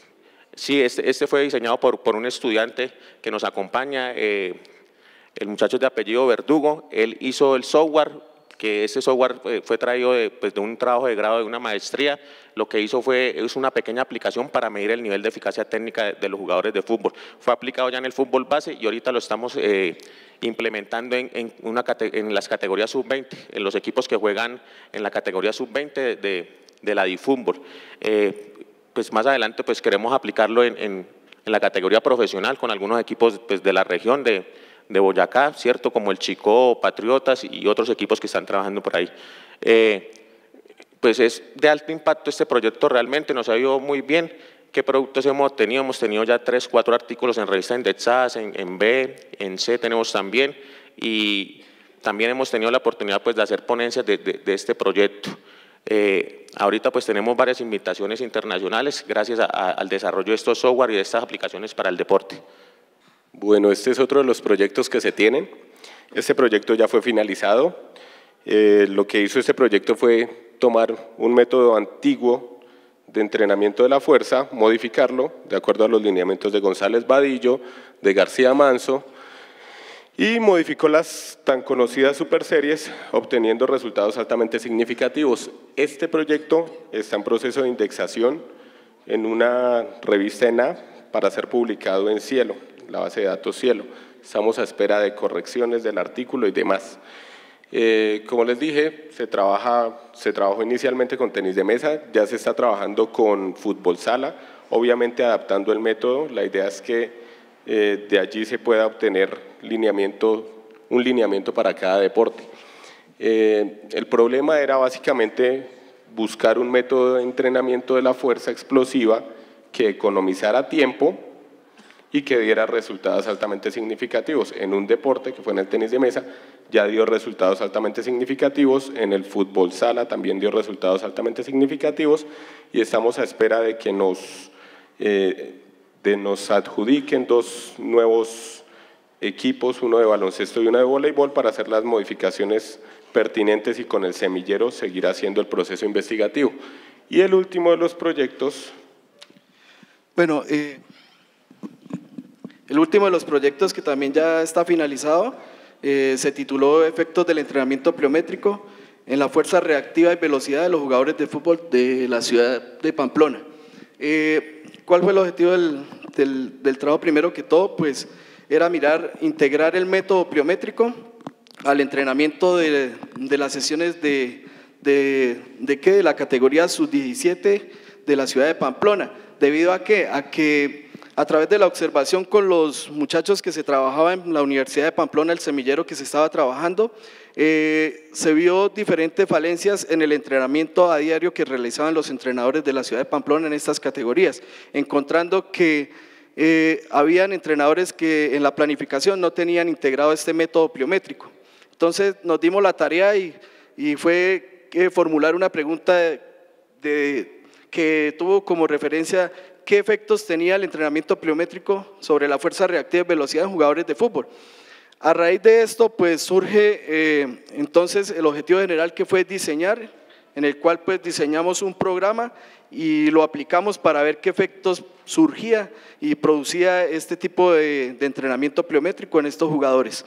sí, este, este fue diseñado por, por un estudiante que nos acompaña, eh, el muchacho de apellido Verdugo. Él hizo el software, que ese software fue, fue traído de, pues, de un trabajo de grado de una maestría. Lo que hizo fue es una pequeña aplicación para medir el nivel de eficacia técnica de, de los jugadores de fútbol. Fue aplicado ya en el fútbol base y ahorita lo estamos eh, implementando en, en, una, en las categorías sub veinte, en los equipos que juegan en la categoría sub veinte de, de, de la DiFútbol. Eh, pues más adelante pues queremos aplicarlo en, en, en la categoría profesional con algunos equipos pues, de la región de, de Boyacá, ¿cierto? Como el Chicó, Patriotas y otros equipos que están trabajando por ahí. Eh, pues es de alto impacto este proyecto, realmente nos ha ido muy bien. ¿Qué productos hemos tenido? Hemos tenido ya tres, cuatro artículos en revistas indexadas, en, en B, en C tenemos también, y también hemos tenido la oportunidad pues, de hacer ponencias de, de, de este proyecto. Eh, ahorita pues tenemos varias invitaciones internacionales gracias a, a, al desarrollo de estos software y de estas aplicaciones para el deporte. Bueno, este es otro de los proyectos que se tienen. Este proyecto ya fue finalizado. Eh, lo que hizo este proyecto fue tomar un método antiguo de entrenamiento de la fuerza, modificarlo de acuerdo a los lineamientos de González Vadillo, de García Manso, y modificó las tan conocidas superseries, obteniendo resultados altamente significativos. Este proyecto está en proceso de indexación en una revista ENA para ser publicado en Cielo, la base de datos Cielo. Estamos a espera de correcciones del artículo y demás. Eh, como les dije, se, trabaja, se trabajó inicialmente con tenis de mesa, ya se está trabajando con fútbol sala, obviamente adaptando el método. La idea es que eh, de allí se pueda obtener lineamiento, un lineamiento para cada deporte. Eh, el problema era básicamente buscar un método de entrenamiento de la fuerza explosiva que economizara tiempo y que diera resultados altamente significativos. En un deporte, que fue en el tenis de mesa, ya dio resultados altamente significativos, en el fútbol sala también dio resultados altamente significativos, y estamos a espera de que nos, eh, de nos adjudiquen dos nuevos equipos, uno de baloncesto y uno de voleibol, para hacer las modificaciones pertinentes y con el semillero seguir haciendo el proceso investigativo. Y el último de los proyectos… Bueno, eh, el último de los proyectos que también ya está finalizado eh, se tituló Efectos del entrenamiento pliométrico en la fuerza reactiva y velocidad de los jugadores de fútbol de la ciudad de Pamplona. Eh, ¿Cuál fue el objetivo del, del, del trabajo? Primero que todo, pues era mirar, integrar el método pliométrico al entrenamiento de, de las sesiones de, de, de, ¿qué? de la categoría sub diecisiete de la ciudad de Pamplona. ¿Debido a qué? A que a través de la observación con los muchachos que se trabajaba en la Universidad de Pamplona, el semillero que se estaba trabajando, eh, se vio diferentes falencias en el entrenamiento a diario que realizaban los entrenadores de la ciudad de Pamplona en estas categorías, encontrando que eh, habían entrenadores que en la planificación no tenían integrado este método pliométrico. Entonces nos dimos la tarea y, y fue eh, formular una pregunta de, de, que tuvo como referencia qué efectos tenía el entrenamiento pliométrico sobre la fuerza reactiva y velocidad de jugadores de fútbol. A raíz de esto, pues surge eh, entonces el objetivo general, que fue diseñar, en el cual pues diseñamos un programa y lo aplicamos para ver qué efectos surgía y producía este tipo de, de entrenamiento pliométrico en estos jugadores.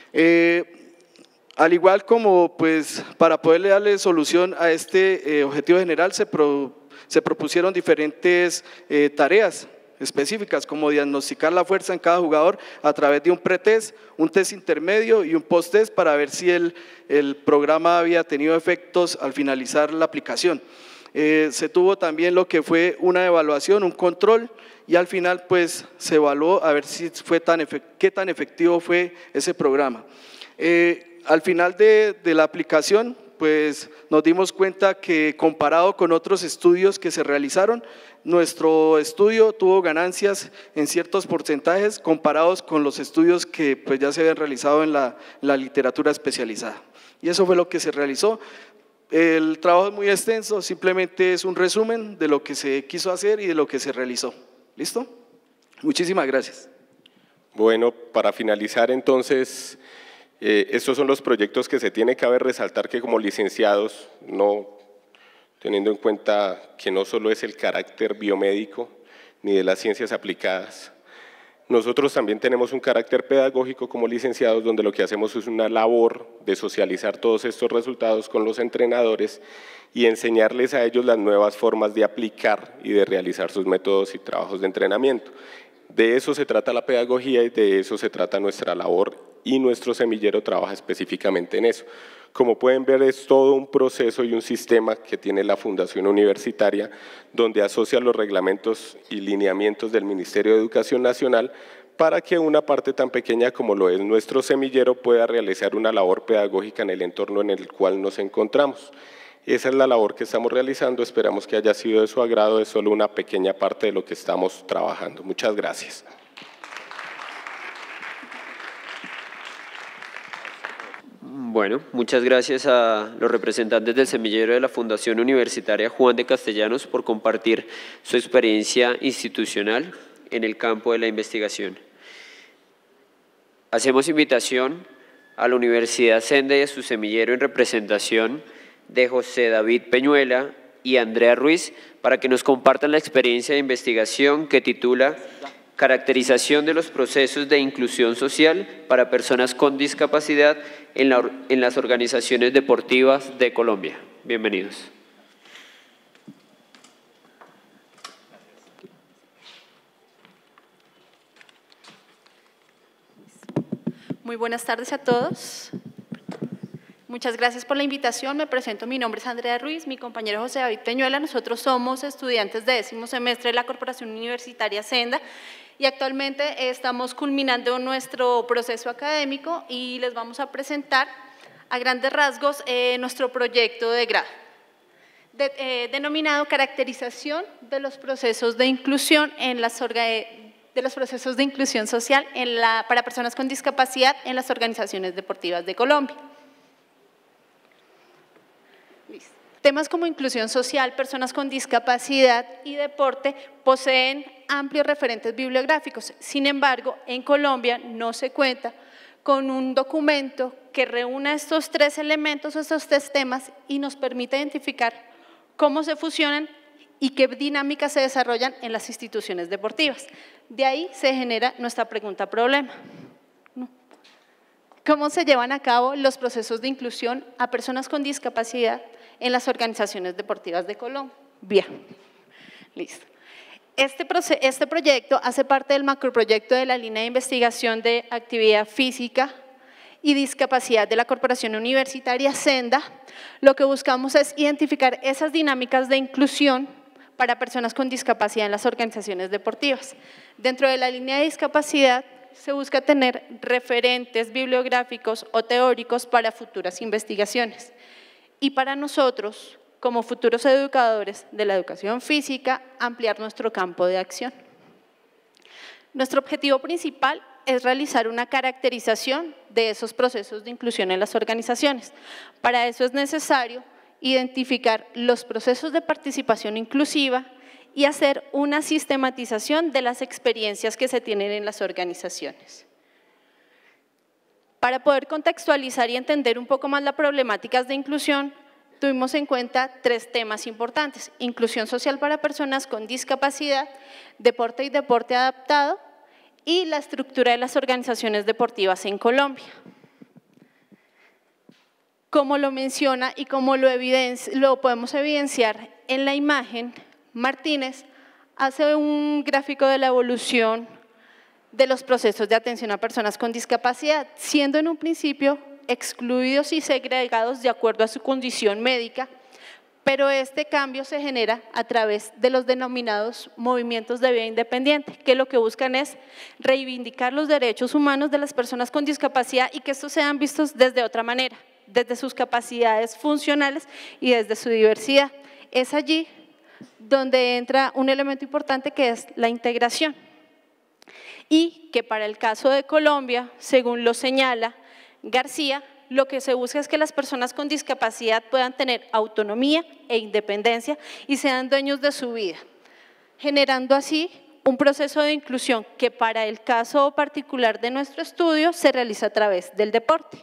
Eh, al igual como pues para poderle darle solución a este eh, objetivo general, se produjo Se propusieron diferentes eh, tareas específicas, como diagnosticar la fuerza en cada jugador a través de un pretest, un test intermedio y un post-test para ver si el, el programa había tenido efectos al finalizar la aplicación. Eh, se tuvo también lo que fue una evaluación, un control, y al final pues se evaluó a ver si fue tan qué tan efectivo fue ese programa. Eh, al final de, de la aplicación, pues nos dimos cuenta que comparado con otros estudios que se realizaron, nuestro estudio tuvo ganancias en ciertos porcentajes comparados con los estudios que pues ya se habían realizado en la, la literatura especializada. Y eso fue lo que se realizó. El trabajo es muy extenso, simplemente es un resumen de lo que se quiso hacer y de lo que se realizó. ¿Listo? Muchísimas gracias. Bueno, para finalizar entonces… Eh, estos son los proyectos que se tiene que haber resaltar, que como licenciados, no teniendo en cuenta que no solo es el carácter biomédico ni de las ciencias aplicadas, nosotros también tenemos un carácter pedagógico como licenciados, donde lo que hacemos es una labor de socializar todos estos resultados con los entrenadores y enseñarles a ellos las nuevas formas de aplicar y de realizar sus métodos y trabajos de entrenamiento. De eso se trata la pedagogía y de eso se trata nuestra labor, y nuestro semillero trabaja específicamente en eso. Como pueden ver, es todo un proceso y un sistema que tiene la Fundación Universitaria, donde asocia los reglamentos y lineamientos del Ministerio de Educación Nacional para que una parte tan pequeña como lo es nuestro semillero pueda realizar una labor pedagógica en el entorno en el cual nos encontramos. Esa es la labor que estamos realizando, esperamos que haya sido de su agrado, es solo una pequeña parte de lo que estamos trabajando. Muchas gracias. Bueno, muchas gracias a los representantes del semillero de la Fundación Universitaria Juan de Castellanos por compartir su experiencia institucional en el campo de la investigación. Hacemos invitación a la Universidad Senda y a su semillero en representación de José David Peñuela y Andrea Ruiz para que nos compartan la experiencia de investigación que titula Caracterización de los procesos de inclusión social para personas con discapacidad en, la, en las organizaciones deportivas de Colombia. Bienvenidos. Muy buenas tardes a todos. Muchas gracias por la invitación. Me presento, mi nombre es Andrea Ruiz, mi compañero José David Peñuela. Nosotros somos estudiantes de décimo semestre de la Corporación Universitaria Senda y actualmente estamos culminando nuestro proceso académico y les vamos a presentar a grandes rasgos eh, nuestro proyecto de grado, de, eh, denominado Caracterización de los procesos de inclusión en las organizaciones de los procesos de inclusión social en la, para personas con discapacidad en las organizaciones deportivas de Colombia. Listo. Temas como inclusión social, personas con discapacidad y deporte poseen amplios referentes bibliográficos. Sin embargo, en Colombia no se cuenta con un documento que reúna estos tres elementos, estos tres temas y nos permite identificar cómo se fusionan y qué dinámicas se desarrollan en las instituciones deportivas. De ahí se genera nuestra pregunta problema. ¿Cómo se llevan a cabo los procesos de inclusión a personas con discapacidad en las organizaciones deportivas de Colombia? Listo. Este, este proyecto hace parte del macroproyecto de la línea de investigación de actividad física y discapacidad de la Corporación Universitaria Senda. Lo que buscamos es identificar esas dinámicas de inclusión para personas con discapacidad en las organizaciones deportivas. Dentro de la línea de discapacidad se busca tener referentes bibliográficos o teóricos para futuras investigaciones. Y para nosotros, como futuros educadores de la educación física, ampliar nuestro campo de acción. Nuestro objetivo principal es realizar una caracterización de esos procesos de inclusión en las organizaciones. Para eso es necesario identificar los procesos de participación inclusiva y hacer una sistematización de las experiencias que se tienen en las organizaciones. Para poder contextualizar y entender un poco más las problemáticas de inclusión, tuvimos en cuenta tres temas importantes: inclusión social para personas con discapacidad, deporte y deporte adaptado, y la estructura de las organizaciones deportivas en Colombia. Como lo menciona y como lo, lo podemos evidenciar en la imagen, Martínez hace un gráfico de la evolución de los procesos de atención a personas con discapacidad, siendo en un principio excluidos y segregados de acuerdo a su condición médica, pero este cambio se genera a través de los denominados movimientos de vida independiente, que lo que buscan es reivindicar los derechos humanos de las personas con discapacidad y que estos sean vistos desde otra manera, desde sus capacidades funcionales y desde su diversidad. Es allí donde entra un elemento importante que es la integración y que para el caso de Colombia, según lo señala García, lo que se busca es que las personas con discapacidad puedan tener autonomía e independencia y sean dueños de su vida, generando así un proceso de inclusión que para el caso particular de nuestro estudio se realiza a través del deporte.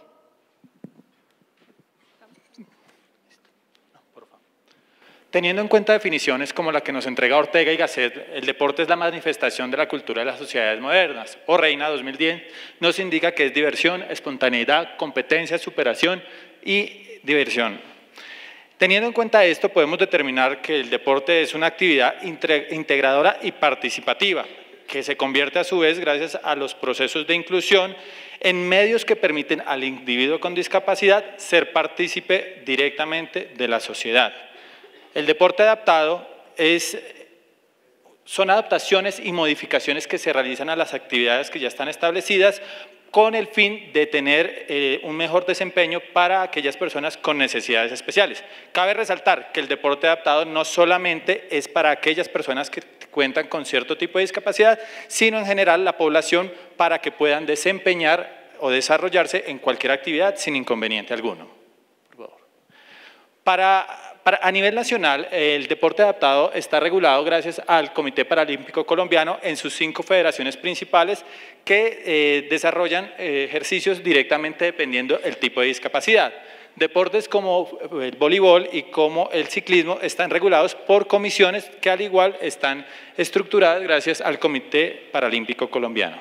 Teniendo en cuenta definiciones como la que nos entrega Ortega y Gasset, el deporte es la manifestación de la cultura de las sociedades modernas, o Reina dos mil diez, nos indica que es diversión, espontaneidad, competencia, superación y diversión. Teniendo en cuenta esto, podemos determinar que el deporte es una actividad integradora y participativa, que se convierte a su vez, gracias a los procesos de inclusión, en medios que permiten al individuo con discapacidad ser partícipe directamente de la sociedad. El deporte adaptado es son adaptaciones y modificaciones que se realizan a las actividades que ya están establecidas con el fin de tener eh, un mejor desempeño para aquellas personas con necesidades especiales. Cabe resaltar que el deporte adaptado no solamente es para aquellas personas que cuentan con cierto tipo de discapacidad, sino en general la población para que puedan desempeñar o desarrollarse en cualquier actividad sin inconveniente alguno. Por favor. Para, para, a nivel nacional, el deporte adaptado está regulado gracias al Comité Paralímpico Colombiano en sus cinco federaciones principales que eh, desarrollan eh, ejercicios directamente dependiendo del tipo de discapacidad. Deportes como el voleibol y como el ciclismo están regulados por comisiones que al igual están estructuradas gracias al Comité Paralímpico Colombiano.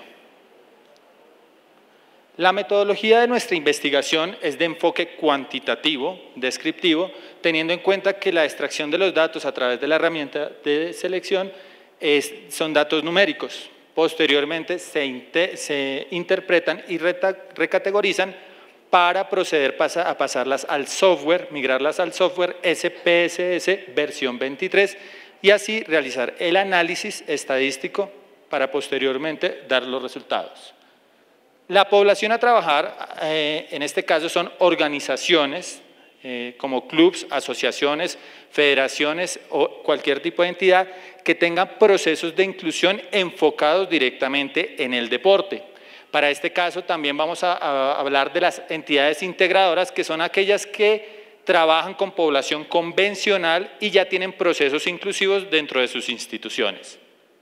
La metodología de nuestra investigación es de enfoque cuantitativo, descriptivo, teniendo en cuenta que la extracción de los datos a través de la herramienta de selección es, son datos numéricos. Posteriormente se, inter, se interpretan y reta, recategorizan para proceder pasa, a pasarlas al software, migrarlas al software S P S S versión veintitrés y así realizar el análisis estadístico para posteriormente dar los resultados. La población a trabajar, eh, en este caso son organizaciones eh, como clubs, asociaciones, federaciones o cualquier tipo de entidad que tengan procesos de inclusión enfocados directamente en el deporte. Para este caso también vamos a, a hablar de las entidades integradoras, que son aquellas que trabajan con población convencional y ya tienen procesos inclusivos dentro de sus instituciones.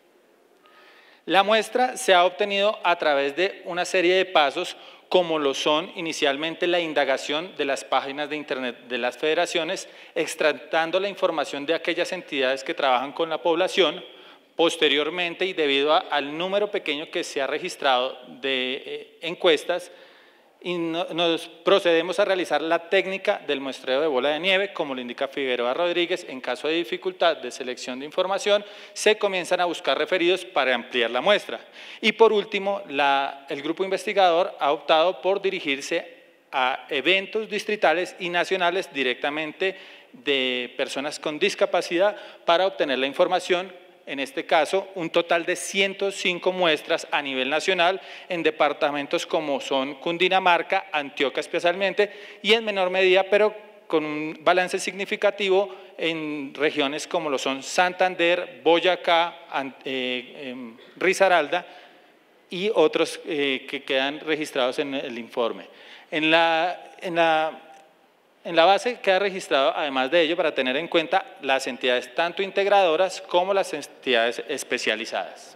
La muestra se ha obtenido a través de una serie de pasos, como lo son inicialmente la indagación de las páginas de internet de las federaciones, extractando la información de aquellas entidades que trabajan con la población. Posteriormente, y debido a, al número pequeño que se ha registrado de eh, encuestas, y no, nos procedemos a realizar la técnica del muestreo de bola de nieve, como lo indica Figueroa Rodríguez. En caso de dificultad de selección de información, se comienzan a buscar referidos para ampliar la muestra. Y por último, la, el grupo investigador ha optado por dirigirse a eventos distritales y nacionales directamente de personas con discapacidad para obtener la información. En este caso, un total de ciento cinco muestras a nivel nacional en departamentos como son Cundinamarca, Antioquia especialmente, y en menor medida, pero con un balance significativo en regiones como lo son Santander, Boyacá, eh, eh, Risaralda y otros eh, que quedan registrados en el informe. En la, en la En la base queda registrado, además de ello, para tener en cuenta las entidades tanto integradoras como las entidades especializadas.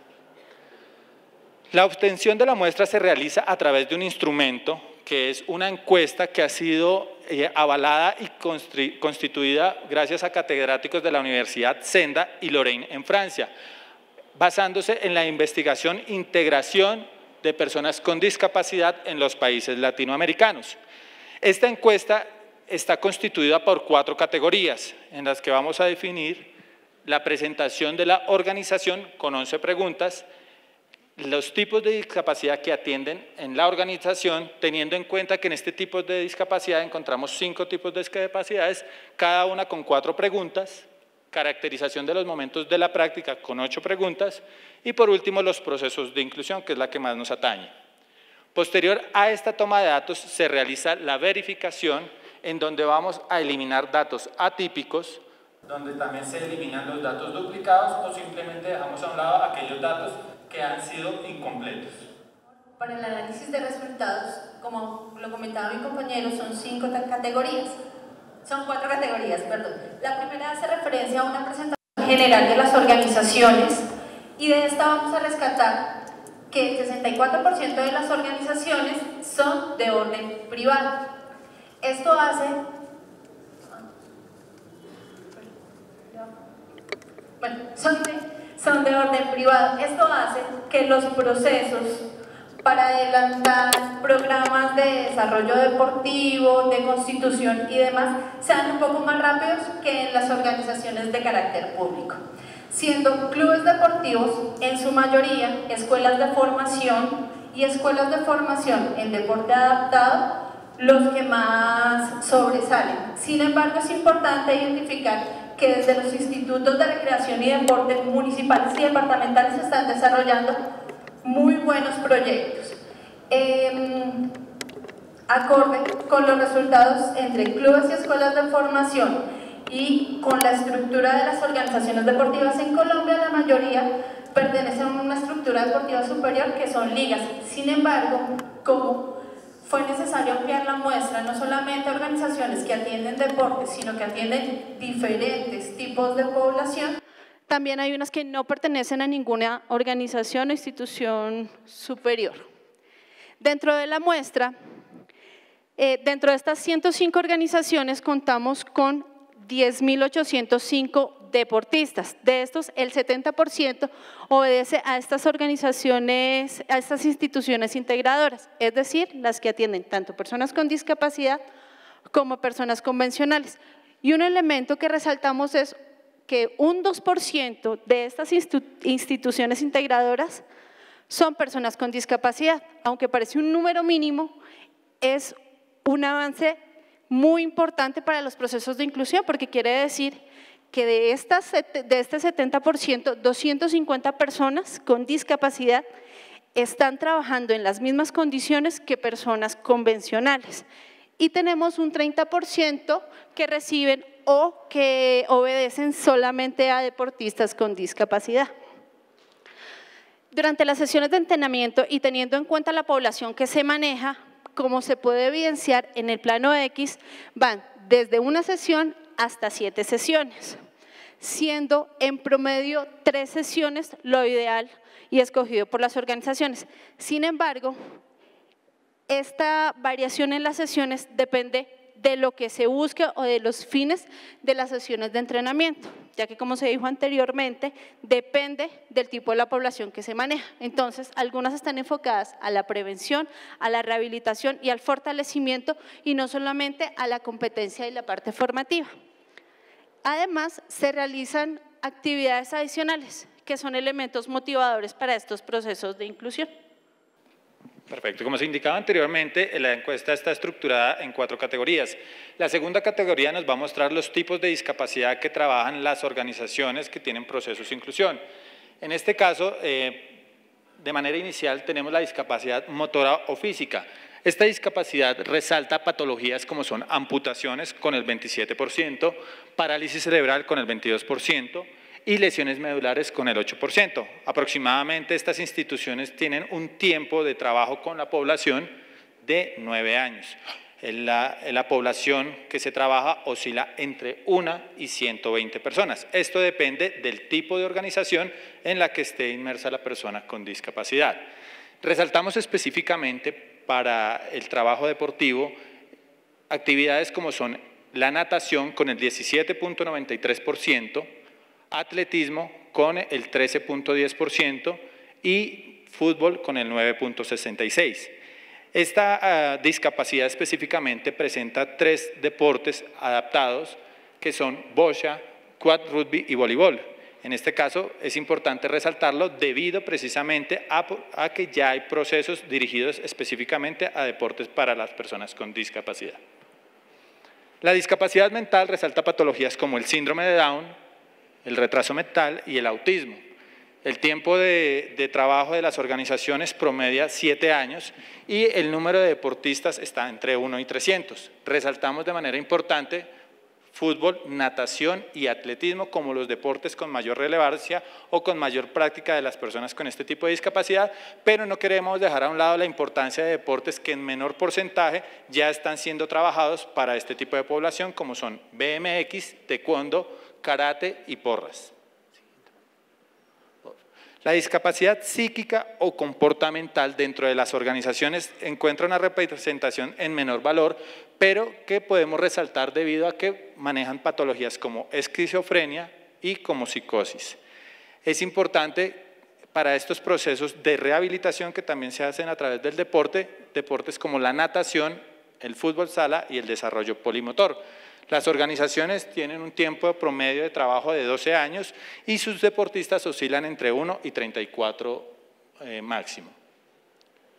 La obtención de la muestra se realiza a través de un instrumento que es una encuesta que ha sido eh, avalada y constituida gracias a catedráticos de la Universidad Senda y Lorraine en Francia, basándose en la investigación e integración de personas con discapacidad en los países latinoamericanos. Esta encuesta está constituida por cuatro categorías en las que vamos a definir la presentación de la organización con once preguntas, los tipos de discapacidad que atienden en la organización, teniendo en cuenta que en este tipo de discapacidad encontramos cinco tipos de discapacidades, cada una con cuatro preguntas, caracterización de los momentos de la práctica con ocho preguntas y por último los procesos de inclusión, que es la que más nos atañe. Posterior a esta toma de datos se realiza la verificación, en donde vamos a eliminar datos atípicos, donde también se eliminan los datos duplicados o simplemente dejamos a un lado aquellos datos que han sido incompletos. Para el análisis de resultados, como lo comentaba mi compañero, son cinco categorías, son cuatro categorías, perdón. La primera hace referencia a una presentación general de las organizaciones y de esta vamos a rescatar que el sesenta y cuatro por ciento de las organizaciones son de orden privado. Esto hace, bueno, son de, son de orden privado. Esto hace que los procesos para adelantar programas de desarrollo deportivo, de constitución y demás sean un poco más rápidos que en las organizaciones de carácter público, siendo clubes deportivos en su mayoría escuelas de formación y escuelas de formación en deporte adaptado los que más sobresalen. Sin embargo, es importante identificar que desde los institutos de recreación y deporte municipales y departamentales se están desarrollando muy buenos proyectos. Eh, acorde con los resultados entre clubes y escuelas de formación y con la estructura de las organizaciones deportivas en Colombia, la mayoría pertenecen a una estructura deportiva superior que son ligas. Sin embargo, como fue necesario ampliar la muestra, no solamente a organizaciones que atienden deportes, sino que atienden diferentes tipos de población, también hay unas que no pertenecen a ninguna organización o institución superior. Dentro de la muestra, eh, dentro de estas ciento cinco organizaciones contamos con diez mil ochocientos cinco deportistas. De estos, el setenta por ciento obedece a estas organizaciones, a estas instituciones integradoras, es decir, las que atienden tanto personas con discapacidad como personas convencionales. Y un elemento que resaltamos es que un dos por ciento de estas instituciones integradoras son personas con discapacidad. Aunque parece un número mínimo, es un avance muy importante para los procesos de inclusión, porque quiere decir que de, estas, de este setenta por ciento, doscientas cincuenta personas con discapacidad están trabajando en las mismas condiciones que personas convencionales. Y tenemos un treinta por ciento que reciben o que obedecen solamente a deportistas con discapacidad. Durante las sesiones de entrenamiento y teniendo en cuenta la población que se maneja, como se puede evidenciar en el plano X, van desde una sesión hasta siete sesiones, siendo en promedio tres sesiones lo ideal y escogido por las organizaciones. Sin embargo, esta variación en las sesiones depende de lo que se busque o de los fines de las sesiones de entrenamiento, ya que, como se dijo anteriormente, depende del tipo de la población que se maneja. Entonces, algunas están enfocadas a la prevención, a la rehabilitación y al fortalecimiento, y no solamente a la competencia y la parte formativa. Además, se realizan actividades adicionales, que son elementos motivadores para estos procesos de inclusión. Perfecto. Como se indicaba anteriormente, la encuesta está estructurada en cuatro categorías. La segunda categoría nos va a mostrar los tipos de discapacidad que trabajan las organizaciones que tienen procesos de inclusión. En este caso, eh, de manera inicial, tenemos la discapacidad motora o física. Esta discapacidad resalta patologías como son amputaciones con el veintisiete por ciento, parálisis cerebral con el veintidós por ciento, y lesiones medulares con el ocho por ciento. Aproximadamente estas instituciones tienen un tiempo de trabajo con la población de nueve años. La, la población que se trabaja oscila entre una y ciento veinte personas. Esto depende del tipo de organización en la que esté inmersa la persona con discapacidad. Resaltamos específicamente para el trabajo deportivo actividades como son la natación con el diecisiete punto noventa y tres por ciento, atletismo con el trece punto diez por ciento y fútbol con el nueve punto sesenta y seis por ciento. Esta uh, discapacidad específicamente presenta tres deportes adaptados que son bocha, quad rugby y voleibol. En este caso es importante resaltarlo debido precisamente a, a que ya hay procesos dirigidos específicamente a deportes para las personas con discapacidad. La discapacidad mental resalta patologías como el síndrome de Down, el retraso mental y el autismo. El tiempo de, de trabajo de las organizaciones promedia siete años y el número de deportistas está entre uno y trescientos. Resaltamos de manera importante fútbol, natación y atletismo como los deportes con mayor relevancia o con mayor práctica de las personas con este tipo de discapacidad, pero no queremos dejar a un lado la importancia de deportes que en menor porcentaje ya están siendo trabajados para este tipo de población, como son B M X, taekwondo, karate y porras. La discapacidad psíquica o comportamental dentro de las organizaciones encuentra una representación en menor valor, pero que podemos resaltar debido a que manejan patologías como esquizofrenia y como psicosis. Es importante para estos procesos de rehabilitación que también se hacen a través del deporte, deportes como la natación, el fútbol sala y el desarrollo polimotor. Las organizaciones tienen un tiempo promedio de trabajo de doce años y sus deportistas oscilan entre uno y treinta y cuatro eh, máximo.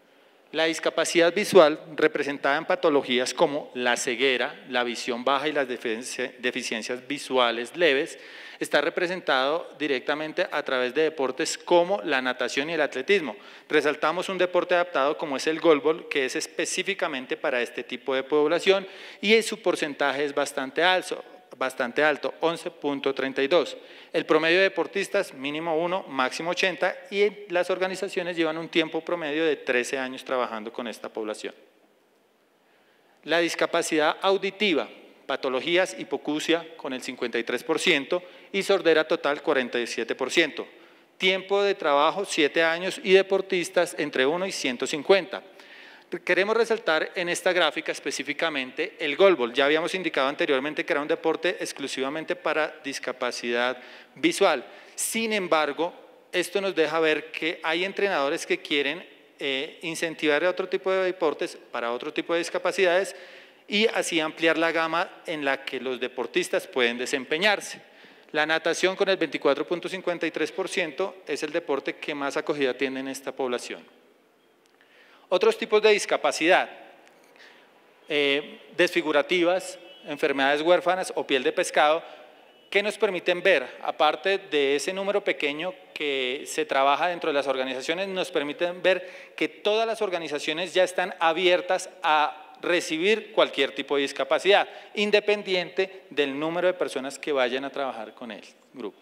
La discapacidad visual, representada en patologías como la ceguera, la visión baja y las deficiencias visuales leves, está representado directamente a través de deportes como la natación y el atletismo. Resaltamos un deporte adaptado como es el goalball, que es específicamente para este tipo de población y su porcentaje es bastante alto, bastante alto, once punto treinta y dos. El promedio de deportistas, mínimo uno, máximo ochenta, y las organizaciones llevan un tiempo promedio de trece años trabajando con esta población. La discapacidad auditiva, patologías hipoacusia con el cincuenta y tres por ciento y sordera total cuarenta y siete por ciento. Tiempo de trabajo siete años y deportistas entre uno y ciento cincuenta. Queremos resaltar en esta gráfica específicamente el goalball. Ya habíamos indicado anteriormente que era un deporte exclusivamente para discapacidad visual. Sin embargo, esto nos deja ver que hay entrenadores que quieren eh, incentivar a otro tipo de deportes para otro tipo de discapacidades y así ampliar la gama en la que los deportistas pueden desempeñarse. La natación con el veinticuatro punto cincuenta y tres por ciento es el deporte que más acogida tiene en esta población. Otros tipos de discapacidad, eh, desfigurativas, enfermedades huérfanas o piel de pescado, que nos permiten ver, aparte de ese número pequeño que se trabaja dentro de las organizaciones, nos permiten ver que todas las organizaciones ya están abiertas a recibir cualquier tipo de discapacidad, independiente del número de personas que vayan a trabajar con el grupo.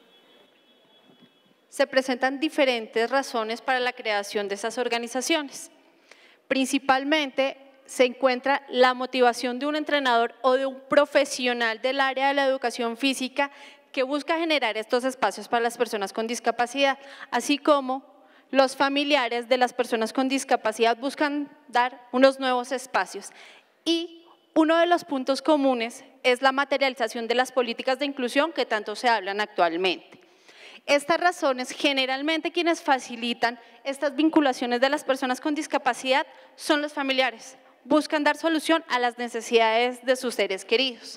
Se presentan diferentes razones para la creación de esas organizaciones. Principalmente se encuentra la motivación de un entrenador o de un profesional del área de la educación física que busca generar estos espacios para las personas con discapacidad, así como los familiares de las personas con discapacidad buscan dar unos nuevos espacios. Y uno de los puntos comunes es la materialización de las políticas de inclusión que tanto se hablan actualmente. Estas razones, generalmente quienes facilitan estas vinculaciones de las personas con discapacidad son los familiares. Buscan dar solución a las necesidades de sus seres queridos.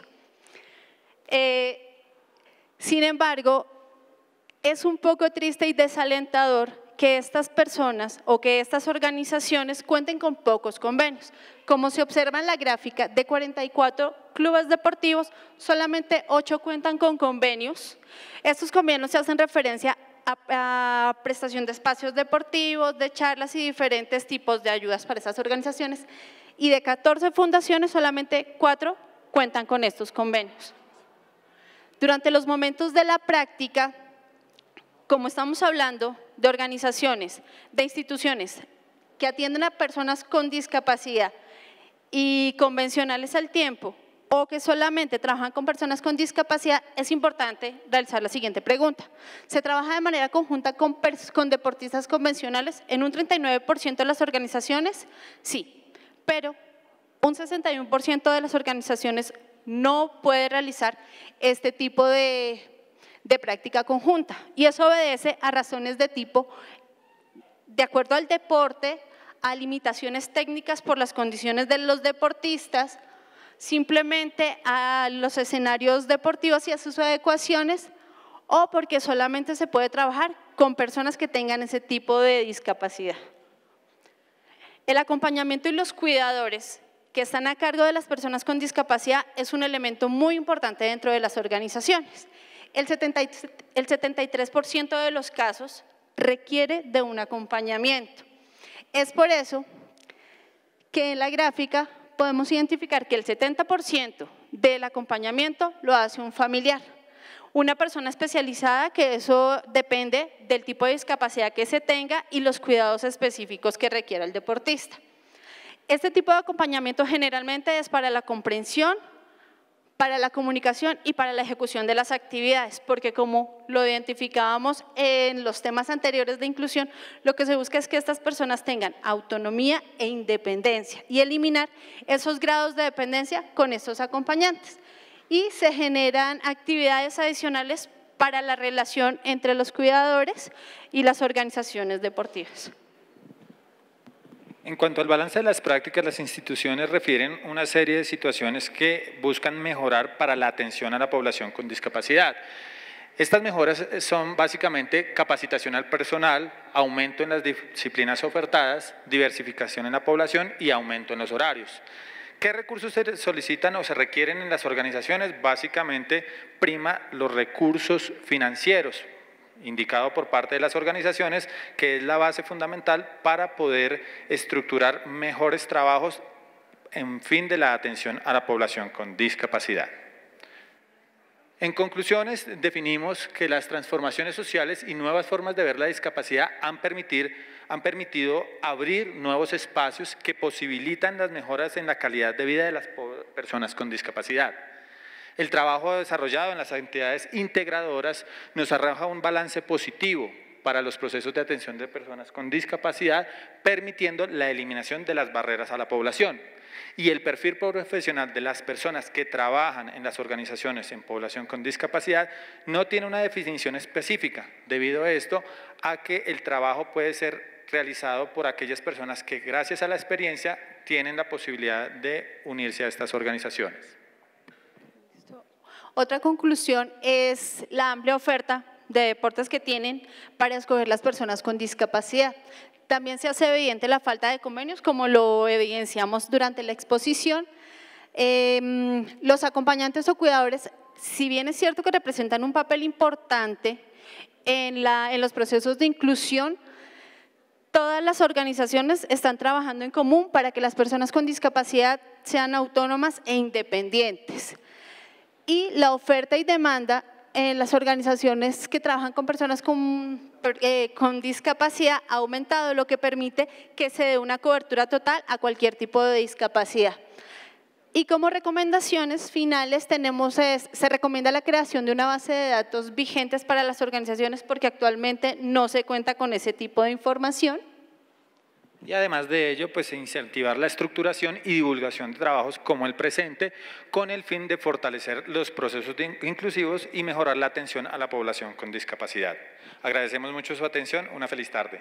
Eh, sin embargo, es un poco triste y desalentador que estas personas o que estas organizaciones cuenten con pocos convenios. Como se observa en la gráfica, de cuarenta y cuatro clubes deportivos, solamente ocho cuentan con convenios. Estos convenios se hacen referencia a, a prestación de espacios deportivos, de charlas y diferentes tipos de ayudas para esas organizaciones. Y de catorce fundaciones, solamente cuatro cuentan con estos convenios. Durante los momentos de la práctica, como estamos hablando de organizaciones, de instituciones que atienden a personas con discapacidad y convencionales al tiempo, o que solamente trabajan con personas con discapacidad, es importante realizar la siguiente pregunta. ¿Se trabaja de manera conjunta con, con deportistas convencionales en un treinta y nueve por ciento de las organizaciones? Sí, pero un sesenta y uno por ciento de las organizaciones no puede realizar este tipo de de práctica conjunta, y eso obedece a razones de tipo, de acuerdo al deporte, a limitaciones técnicas por las condiciones de los deportistas, simplemente a los escenarios deportivos y a sus adecuaciones, o porque solamente se puede trabajar con personas que tengan ese tipo de discapacidad. El acompañamiento y los cuidadores que están a cargo de las personas con discapacidad es un elemento muy importante dentro de las organizaciones. El setenta y tres por ciento de los casos requiere de un acompañamiento. Es por eso que en la gráfica podemos identificar que el setenta por ciento del acompañamiento lo hace un familiar, una persona especializada, que eso depende del tipo de discapacidad que se tenga y los cuidados específicos que requiera el deportista. Este tipo de acompañamiento generalmente es para la comprensión, para la comunicación y para la ejecución de las actividades, porque como lo identificábamos en los temas anteriores de inclusión, lo que se busca es que estas personas tengan autonomía e independencia y eliminar esos grados de dependencia con estos acompañantes. Y se generan actividades adicionales para la relación entre los cuidadores y las organizaciones deportivas. En cuanto al balance de las prácticas, las instituciones refieren una serie de situaciones que buscan mejorar para la atención a la población con discapacidad. Estas mejoras son básicamente capacitación al personal, aumento en las disciplinas ofertadas, diversificación en la población y aumento en los horarios. ¿Qué recursos se solicitan o se requieren en las organizaciones? Básicamente prima los recursos financieros, indicado por parte de las organizaciones, que es la base fundamental para poder estructurar mejores trabajos en fin de la atención a la población con discapacidad. En conclusiones, definimos que las transformaciones sociales y nuevas formas de ver la discapacidad han, permitir, han permitido abrir nuevos espacios que posibilitan las mejoras en la calidad de vida de las personas con discapacidad. El trabajo desarrollado en las entidades integradoras nos arroja un balance positivo para los procesos de atención de personas con discapacidad, permitiendo la eliminación de las barreras a la población. Y el perfil profesional de las personas que trabajan en las organizaciones en población con discapacidad no tiene una definición específica, debido a esto a que el trabajo puede ser realizado por aquellas personas que gracias a la experiencia tienen la posibilidad de unirse a estas organizaciones. Otra conclusión es la amplia oferta de deportes que tienen para escoger las personas con discapacidad. También se hace evidente la falta de convenios, como lo evidenciamos durante la exposición. Eh, los acompañantes o cuidadores, si bien es cierto que representan un papel importante en, la, en los procesos de inclusión, todas las organizaciones están trabajando en común para que las personas con discapacidad sean autónomas e independientes. Y la oferta y demanda en las organizaciones que trabajan con personas con, eh, con discapacidad ha aumentado, lo que permite que se dé una cobertura total a cualquier tipo de discapacidad. Y como recomendaciones finales tenemos, es, se recomienda la creación de una base de datos vigentes para las organizaciones porque actualmente no se cuenta con ese tipo de información. Y además de ello, pues incentivar la estructuración y divulgación de trabajos como el presente, con el fin de fortalecer los procesos de inclusivos y mejorar la atención a la población con discapacidad. Agradecemos mucho su atención, una feliz tarde.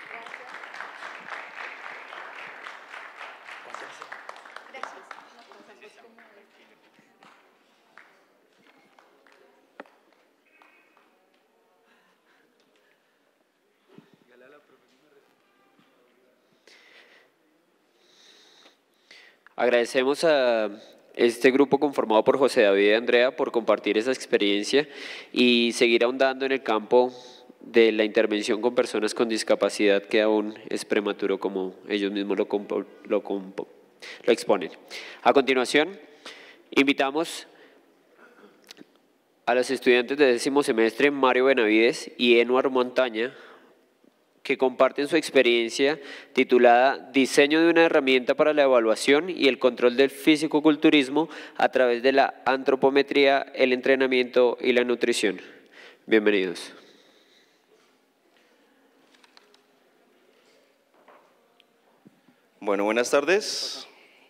Agradecemos a este grupo conformado por José David y Andrea por compartir esa experiencia y seguir ahondando en el campo de la intervención con personas con discapacidad, que aún es prematuro, como ellos mismos lo, lo, lo exponen. A continuación, invitamos a los estudiantes de décimo semestre Mario Benavides y Enuar Montaña, que comparten su experiencia titulada Diseño de una herramienta para la evaluación y el control del fisicoculturismo a través de la antropometría, el entrenamiento y la nutrición. Bienvenidos. Bueno, buenas tardes.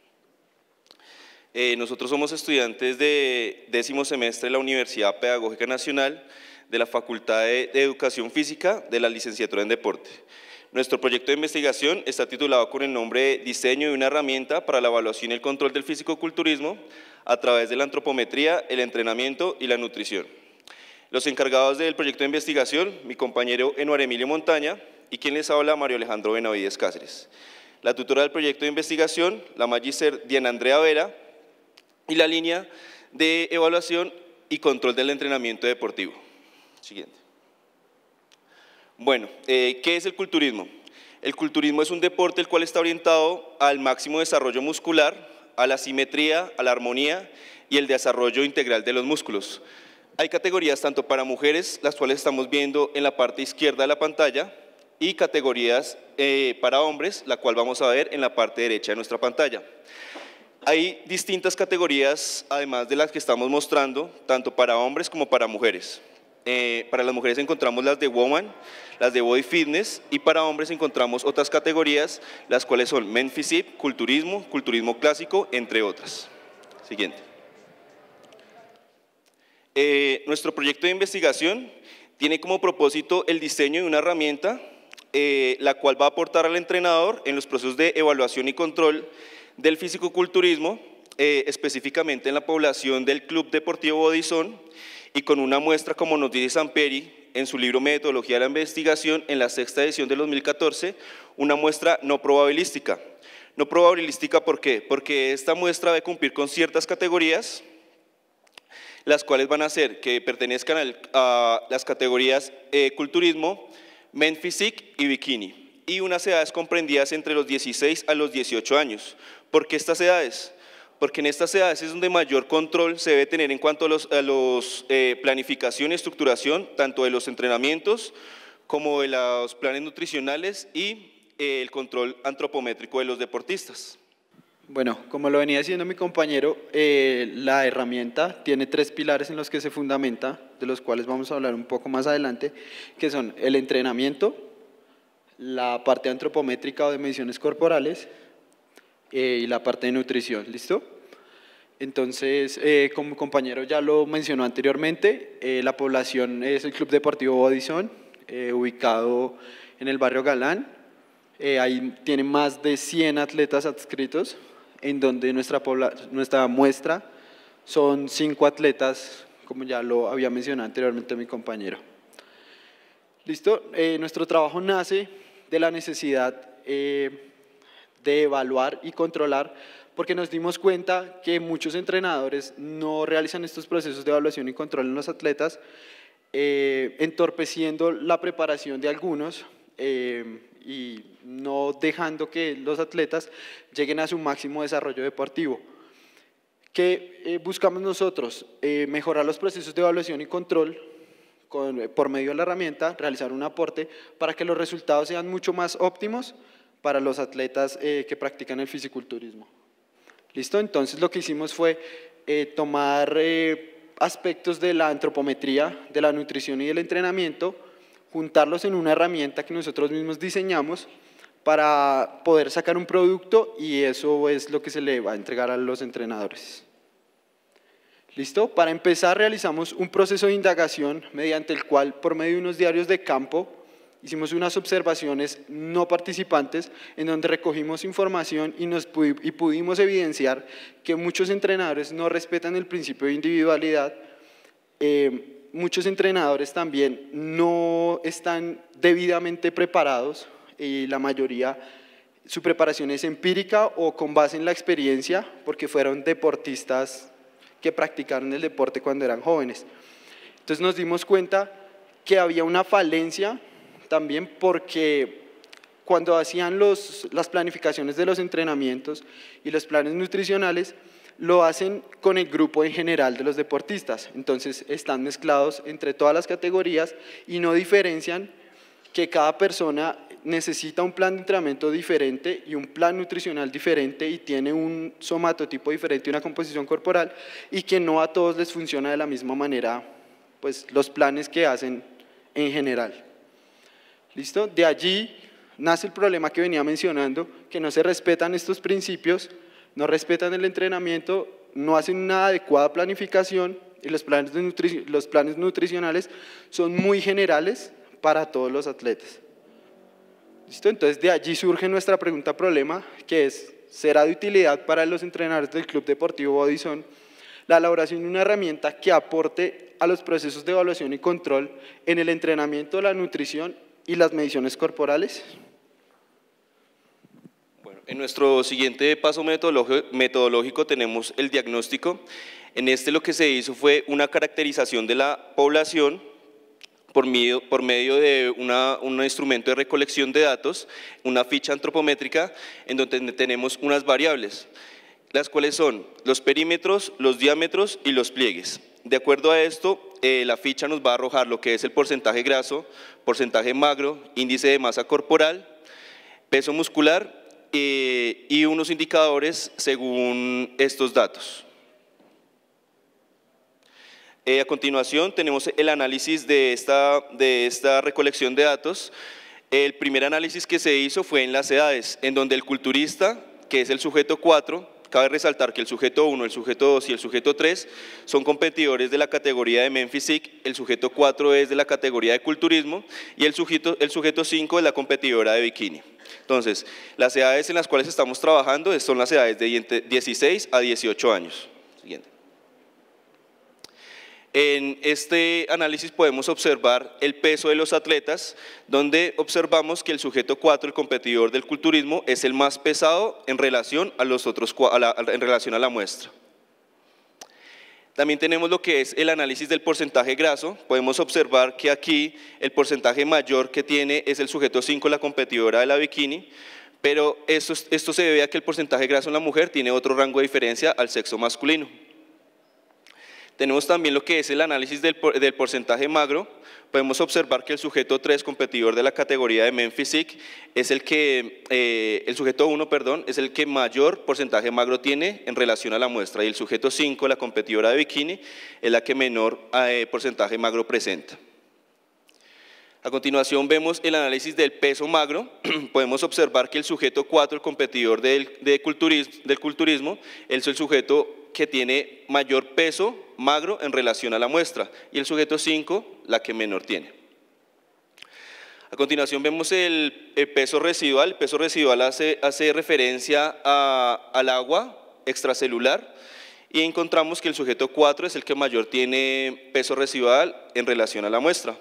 Eh, nosotros somos estudiantes de décimo semestre de la Universidad Pedagógica Nacional, de la Facultad de Educación Física de la Licenciatura en Deporte. Nuestro proyecto de investigación está titulado con el nombre de Diseño de una herramienta para la evaluación y el control del fisicoculturismo a través de la antropometría, el entrenamiento y la nutrición. Los encargados del proyecto de investigación, mi compañero Enuar Emilio Montaña y quien les habla, Mario Alejandro Benavides Cáceres. La tutora del proyecto de investigación, la magíster Diana Andrea Vera, y la línea de evaluación y control del entrenamiento deportivo. Siguiente. Bueno, eh, ¿qué es el culturismo? El culturismo es un deporte el cual está orientado al máximo desarrollo muscular, a la simetría, a la armonía y el desarrollo integral de los músculos. Hay categorías tanto para mujeres, las cuales estamos viendo en la parte izquierda de la pantalla, y categorías eh, para hombres, la cual vamos a ver en la parte derecha de nuestra pantalla. Hay distintas categorías, además de las que estamos mostrando, tanto para hombres como para mujeres. Eh, para las mujeres encontramos las de Woman, las de Body Fitness, y para hombres encontramos otras categorías, las cuales son Men Physique, Culturismo, Culturismo Clásico, entre otras. Siguiente. Eh, nuestro proyecto de investigación tiene como propósito el diseño de una herramienta, eh, la cual va a aportar al entrenador en los procesos de evaluación y control del fisicoculturismo, eh, específicamente en la población del Club Deportivo Bodizón, y con una muestra, como nos dice Samperi en su libro Metodología de la Investigación, en la sexta edición del dos mil catorce, una muestra no probabilística. No probabilística, ¿por qué? Porque esta muestra debe cumplir con ciertas categorías, las cuales van a ser que pertenezcan al, a las categorías eh, culturismo, men physique y bikini, y unas edades comprendidas entre los dieciséis a los dieciocho años. ¿Por qué estas edades? Porque en estas edades es donde mayor control se debe tener en cuanto a los, a los eh, planificación y estructuración, tanto de los entrenamientos como de los planes nutricionales y eh, el control antropométrico de los deportistas. Bueno, como lo venía diciendo mi compañero, eh, la herramienta tiene tres pilares en los que se fundamenta, de los cuales vamos a hablar un poco más adelante, que son el entrenamiento, la parte antropométrica o de mediciones corporales eh, y la parte de nutrición, ¿listo? Entonces, eh, como mi compañero ya lo mencionó anteriormente, eh, la población es el Club Deportivo Bodizón, eh, ubicado en el barrio Galán. Eh, ahí tiene más de cien atletas adscritos, en donde nuestra, nuestra muestra son cinco atletas, como ya lo había mencionado anteriormente mi compañero. ¿Listo? Eh, nuestro trabajo nace de la necesidad eh, de evaluar y controlar, porque nos dimos cuenta que muchos entrenadores no realizan estos procesos de evaluación y control en los atletas, eh, entorpeciendo la preparación de algunos, eh, y no dejando que los atletas lleguen a su máximo desarrollo deportivo. ¿Qué eh, buscamos nosotros? Eh, mejorar los procesos de evaluación y control con, eh, por medio de la herramienta, realizar un aporte para que los resultados sean mucho más óptimos para los atletas eh, que practican el fisiculturismo. ¿Listo? Entonces lo que hicimos fue eh, tomar eh, aspectos de la antropometría, de la nutrición y del entrenamiento, juntarlos en una herramienta que nosotros mismos diseñamos para poder sacar un producto, y eso es lo que se le va a entregar a los entrenadores. ¿Listo? Para empezar realizamos un proceso de indagación mediante el cual, por medio de unos diarios de campo, hicimos unas observaciones no participantes en donde recogimos información y, nos pudi- y pudimos evidenciar que muchos entrenadores no respetan el principio de individualidad. eh, Muchos entrenadores también no están debidamente preparados, y la mayoría, su preparación es empírica o con base en la experiencia, porque fueron deportistas que practicaron el deporte cuando eran jóvenes. Entonces nos dimos cuenta que había una falencia también, porque cuando hacían los, las planificaciones de los entrenamientos y los planes nutricionales, lo hacen con el grupo en general de los deportistas. Entonces están mezclados entre todas las categorías y no diferencian que cada persona necesita un plan de entrenamiento diferente y un plan nutricional diferente, y tiene un somatotipo diferente y una composición corporal, y que no a todos les funciona de la misma manera pues, los planes que hacen en general. ¿Listo? De allí nace el problema que venía mencionando, que no se respetan estos principios, no respetan el entrenamiento, no hacen una adecuada planificación, y los planes, de nutri- los planes nutricionales son muy generales para todos los atletas. ¿Listo? Entonces de allí surge nuestra pregunta problema, que es: ¿será de utilidad para los entrenadores del Club Deportivo Bodizón la elaboración de una herramienta que aporte a los procesos de evaluación y control en el entrenamiento, la nutrición y las mediciones corporales? En nuestro siguiente paso metodológico tenemos el diagnóstico. En este lo que se hizo fue una caracterización de la población por medio, por medio de una, un instrumento de recolección de datos, una ficha antropométrica, en donde tenemos unas variables, las cuales son los perímetros, los diámetros y los pliegues. De acuerdo a esto, eh, la ficha nos va a arrojar lo que es el porcentaje graso, porcentaje magro, índice de masa corporal, peso muscular, Eh, y unos indicadores según estos datos. Eh, a continuación tenemos el análisis de esta, de esta recolección de datos. El primer análisis que se hizo fue en las edades, en donde el culturista, que es el sujeto cuatro, cabe resaltar que el sujeto uno, el sujeto dos y el sujeto tres son competidores de la categoría de men physique, el sujeto cuatro es de la categoría de culturismo y el sujeto, el sujeto cinco es la competidora de bikini. Entonces, las edades en las cuales estamos trabajando son las edades de dieciséis a dieciocho años. Siguiente. En este análisis podemos observar el peso de los atletas, donde observamos que el sujeto cuatro, el competidor del culturismo, es el más pesado en relación a, los otros, a la, en relación a la muestra. También tenemos lo que es el análisis del porcentaje graso. Podemos observar que aquí el porcentaje mayor que tiene es el sujeto cinco, la competidora de la bikini, pero esto, esto se debe a que el porcentaje graso en la mujer tiene otro rango de diferencia al sexo masculino. Tenemos también lo que es el análisis del, del porcentaje magro. Podemos observar que el sujeto tres, competidor de la categoría de Men Physique, es el que, eh, el sujeto uno, perdón, es el que mayor porcentaje magro tiene en relación a la muestra, y el sujeto cinco, la competidora de bikini, es la que menor eh, porcentaje magro presenta. A continuación vemos el análisis del peso magro. Podemos observar que el sujeto cuatro, el competidor del, de culturismo, del culturismo, es el sujeto que tiene mayor peso magro en relación a la muestra, y el sujeto cinco, la que menor tiene. A continuación vemos el, el peso residual. El peso residual hace, hace referencia a, al agua extracelular, y encontramos que el sujeto cuatro es el que mayor tiene peso residual en relación a la muestra.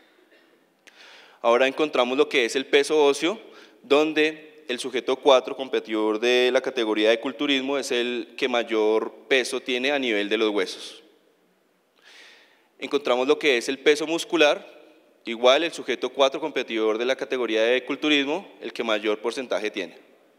Ahora encontramos lo que es el peso óseo, donde el sujeto cuatro, competidor de la categoría de culturismo, es el que mayor peso tiene a nivel de los huesos. Encontramos lo que es el peso muscular, igual el sujeto cuatro, competidor de la categoría de culturismo, el que mayor porcentaje tiene.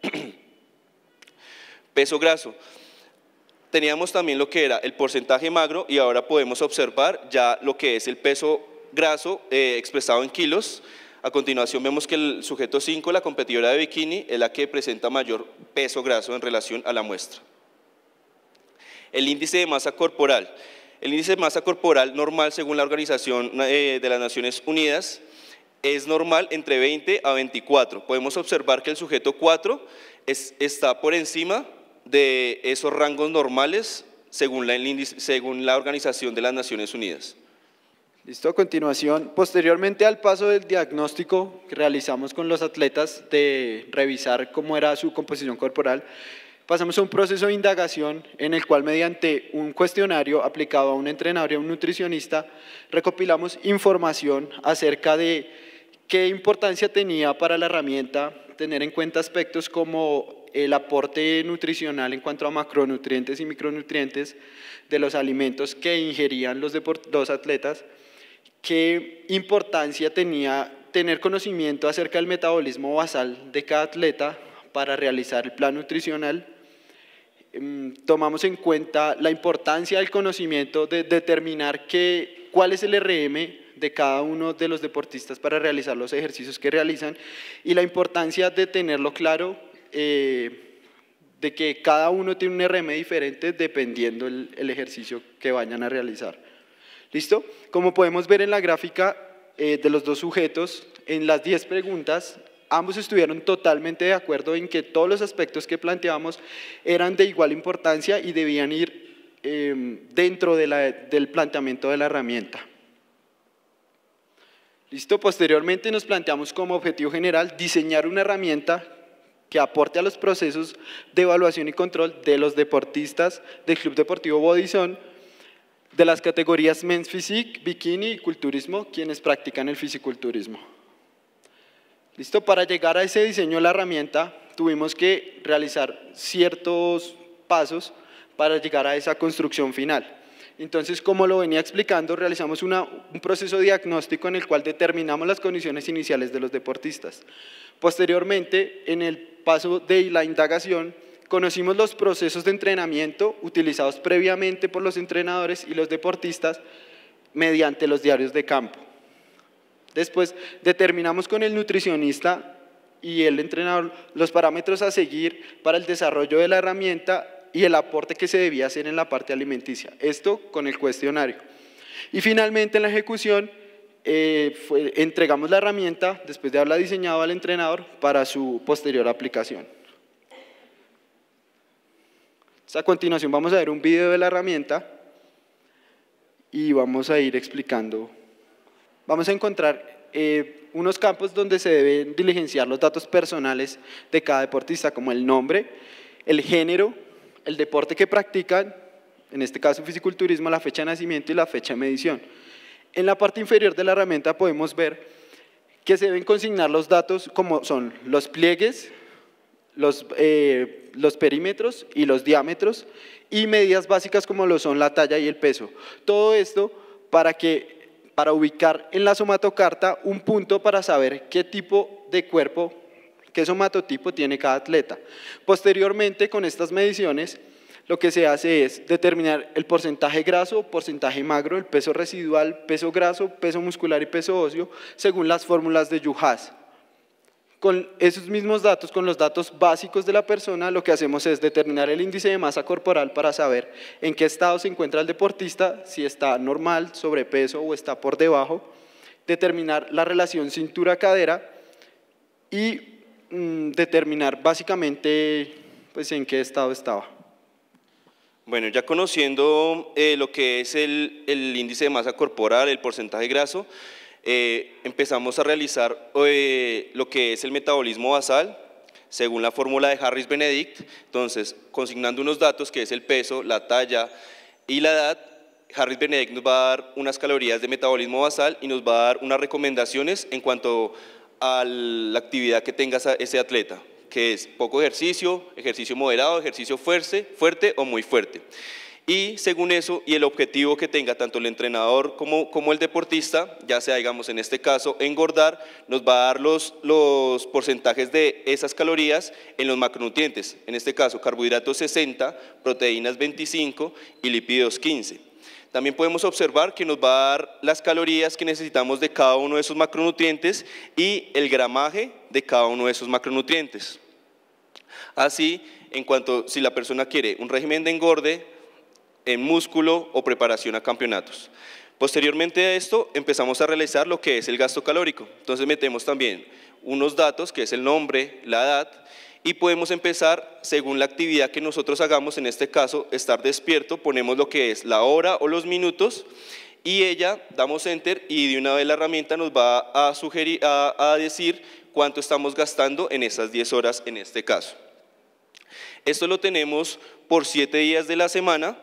Peso graso. Teníamos también lo que era el porcentaje magro, y ahora podemos observar ya lo que es el peso graso eh, expresado en kilos. A continuación vemos que el sujeto cinco, la competidora de bikini, es la que presenta mayor peso graso en relación a la muestra. El índice de masa corporal. El índice de masa corporal normal, según la Organización eh, de las Naciones Unidas, es normal entre veinte a veinticuatro. Podemos observar que el sujeto cuatro es, está por encima de esos rangos normales según la, el índice, según la Organización de las Naciones Unidas. Listo, a continuación, posteriormente al paso del diagnóstico que realizamos con los atletas de revisar cómo era su composición corporal, pasamos a un proceso de indagación en el cual, mediante un cuestionario aplicado a un entrenador y a un nutricionista, recopilamos información acerca de qué importancia tenía para la herramienta tener en cuenta aspectos como el aporte nutricional en cuanto a macronutrientes y micronutrientes de los alimentos que ingerían los, los atletas, qué importancia tenía tener conocimiento acerca del metabolismo basal de cada atleta para realizar el plan nutricional. Tomamos en cuenta la importancia del conocimiento de determinar que, cuál es el R M de cada uno de los deportistas para realizar los ejercicios que realizan, y la importancia de tenerlo claro, eh, de que cada uno tiene un R M diferente dependiendo el, el ejercicio que vayan a realizar. ¿Listo? Como podemos ver en la gráfica eh, de los dos sujetos, en las diez preguntas, ambos estuvieron totalmente de acuerdo en que todos los aspectos que planteamos eran de igual importancia y debían ir eh, dentro de la, del planteamiento de la herramienta. ¿Listo? Posteriormente nos planteamos como objetivo general diseñar una herramienta que aporte a los procesos de evaluación y control de los deportistas del Club Deportivo Bodysón, de las categorías Men's Physique, Bikini y Culturismo, quienes practican el fisiculturismo. ¿Listo? Para llegar a ese diseño de la herramienta, tuvimos que realizar ciertos pasos para llegar a esa construcción final. Entonces, como lo venía explicando, realizamos una, un proceso diagnóstico en el cual determinamos las condiciones iniciales de los deportistas. Posteriormente, en el paso de la indagación, conocimos los procesos de entrenamiento utilizados previamente por los entrenadores y los deportistas mediante los diarios de campo. Después determinamos con el nutricionista y el entrenador los parámetros a seguir para el desarrollo de la herramienta y el aporte que se debía hacer en la parte alimenticia, esto con el cuestionario. Y finalmente en la ejecución eh, fue, entregamos la herramienta después de haberla diseñado al entrenador para su posterior aplicación. A continuación vamos a ver un video de la herramienta y vamos a ir explicando. Vamos a encontrar eh, unos campos donde se deben diligenciar los datos personales de cada deportista, como el nombre, el género, el deporte que practican en este caso fisiculturismo, la fecha de nacimiento y la fecha de medición. En la parte inferior de la herramienta podemos ver que se deben consignar los datos como son los pliegues, los, eh, los perímetros y los diámetros, y medidas básicas como lo son la talla y el peso. Todo esto para, que, para ubicar en la somatocarta un punto para saber qué tipo de cuerpo, qué somatotipo tiene cada atleta. Posteriormente, con estas mediciones, lo que se hace es determinar el porcentaje graso, porcentaje magro, el peso residual, peso graso, peso muscular y peso óseo, según las fórmulas de Juhas. Con esos mismos datos, con los datos básicos de la persona, lo que hacemos es determinar el índice de masa corporal para saber en qué estado se encuentra el deportista, si está normal, sobrepeso o está por debajo, determinar la relación cintura-cadera y mmm, determinar básicamente pues, en qué estado estaba. Bueno, ya conociendo eh, lo que es el, el índice de masa corporal, el porcentaje graso, eh, empezamos a realizar eh, lo que es el metabolismo basal, según la fórmula de Harris-Benedict. Entonces, consignando unos datos que es el peso, la talla y la edad, Harris-Benedict nos va a dar unas calorías de metabolismo basal y nos va a dar unas recomendaciones en cuanto a la actividad que tenga ese atleta, que es poco ejercicio, ejercicio moderado, ejercicio fuerte, fuerte o muy fuerte. Y según eso y el objetivo que tenga tanto el entrenador como, como el deportista, ya sea, digamos, en este caso, engordar, nos va a dar los, los porcentajes de esas calorías en los macronutrientes. En este caso, carbohidratos sesenta, proteínas veinticinco y lípidos quince. También podemos observar que nos va a dar las calorías que necesitamos de cada uno de esos macronutrientes y el gramaje de cada uno de esos macronutrientes. Así, en cuanto si la persona quiere un régimen de engorde, en músculo o preparación a campeonatos. Posteriormente a esto, empezamos a realizar lo que es el gasto calórico. Entonces metemos también unos datos, que es el nombre, la edad, y podemos empezar, según la actividad que nosotros hagamos, en este caso, estar despierto, ponemos lo que es la hora o los minutos, y ella, damos Enter, y de una vez la herramienta nos va a, sugerir, a, a decir cuánto estamos gastando en esas diez horas en este caso. Esto lo tenemos por siete días de la semana.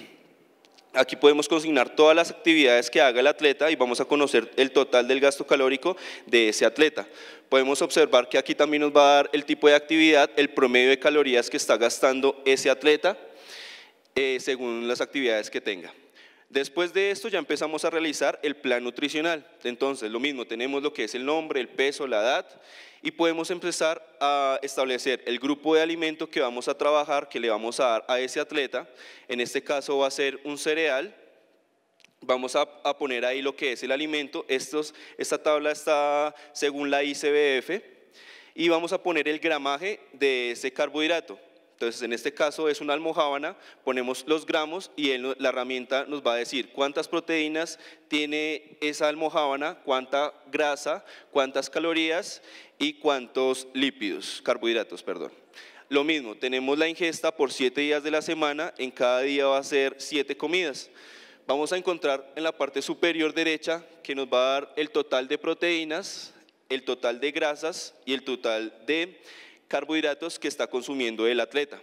Aquí podemos consignar todas las actividades que haga el atleta y vamos a conocer el total del gasto calórico de ese atleta. Podemos observar que aquí también nos va a dar el tipo de actividad, el promedio de calorías que está gastando ese atleta eh, según las actividades que tenga. Después de esto ya empezamos a realizar el plan nutricional. Entonces lo mismo, tenemos lo que es el nombre, el peso, la edad y podemos empezar a establecer el grupo de alimento que vamos a trabajar, que le vamos a dar a ese atleta. En este caso va a ser un cereal. Vamos a, a poner ahí lo que es el alimento. Estos, esta tabla está según la I C B F y vamos a poner el gramaje de ese carbohidrato. Entonces, en este caso es una almojábana, ponemos los gramos y él, la herramienta nos va a decir cuántas proteínas tiene esa almojábana, cuánta grasa, cuántas calorías y cuántos lípidos, carbohidratos, perdón. Lo mismo, tenemos la ingesta por siete días de la semana, en cada día va a ser siete comidas. Vamos a encontrar en la parte superior derecha que nos va a dar el total de proteínas, el total de grasas y el total de carbohidratos que está consumiendo el atleta.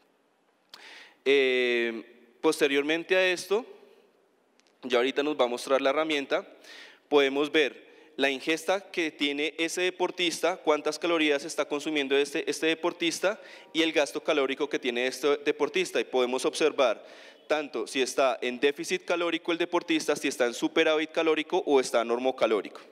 Eh, posteriormente a esto, ya ahorita nos va a mostrar la herramienta, podemos ver la ingesta que tiene ese deportista, cuántas calorías está consumiendo este, este deportista y el gasto calórico que tiene este deportista, y podemos observar tanto si está en déficit calórico el deportista, si está en superávit calórico o está normocalórico.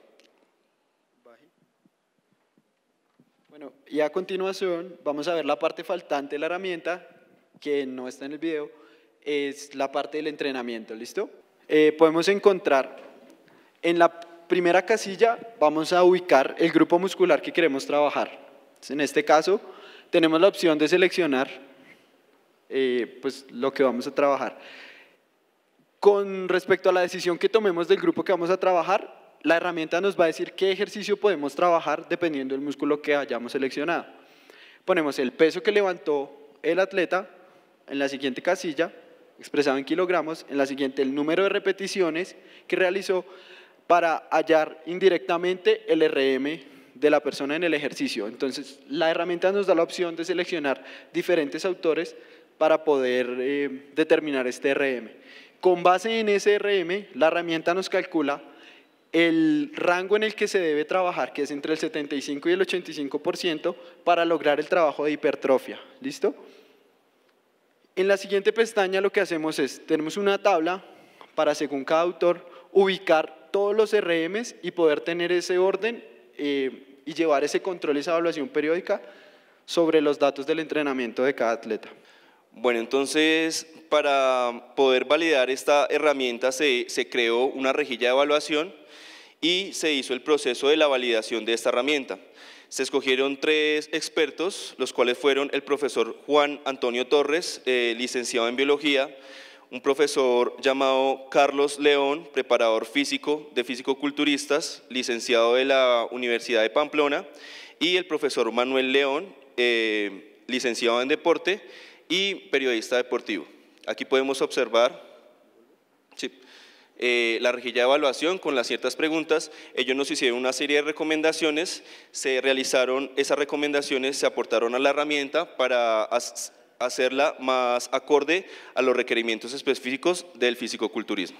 Bueno, y a continuación vamos a ver la parte faltante de la herramienta, que no está en el video, es la parte del entrenamiento, ¿listo? Eh, podemos encontrar en la primera casilla, vamos a ubicar el grupo muscular que queremos trabajar. Entonces, en este caso, tenemos la opción de seleccionar eh, pues, lo que vamos a trabajar. Con respecto a la decisión que tomemos del grupo que vamos a trabajar, la herramienta nos va a decir qué ejercicio podemos trabajar dependiendo del músculo que hayamos seleccionado. Ponemos el peso que levantó el atleta en la siguiente casilla, expresado en kilogramos, en la siguiente el número de repeticiones que realizó para hallar indirectamente el R M de la persona en el ejercicio. Entonces, la herramienta nos da la opción de seleccionar diferentes autores para poder eh, determinar este R M. Con base en ese R M, la herramienta nos calcula el rango en el que se debe trabajar, que es entre el setenta y cinco y el ochenta y cinco por ciento, para lograr el trabajo de hipertrofia. ¿Listo? En la siguiente pestaña lo que hacemos es, tenemos una tabla para, según cada autor, ubicar todos los R Ms y poder tener ese orden eh, y llevar ese control y esa evaluación periódica sobre los datos del entrenamiento de cada atleta. Bueno, entonces, para poder validar esta herramienta se, se creó una rejilla de evaluación y se hizo el proceso de la validación de esta herramienta. Se escogieron tres expertos, los cuales fueron el profesor Juan Antonio Torres, eh, licenciado en Biología, un profesor llamado Carlos León, preparador físico de fisicoculturistas, licenciado de la Universidad de Pamplona, y el profesor Manuel León, eh, licenciado en Deporte y periodista deportivo. Aquí podemos observar sí, eh, la rejilla de evaluación con las ciertas preguntas. Ellos nos hicieron una serie de recomendaciones, se realizaron esas recomendaciones, se aportaron a la herramienta para hacerla más acorde a los requerimientos específicos del fisicoculturismo.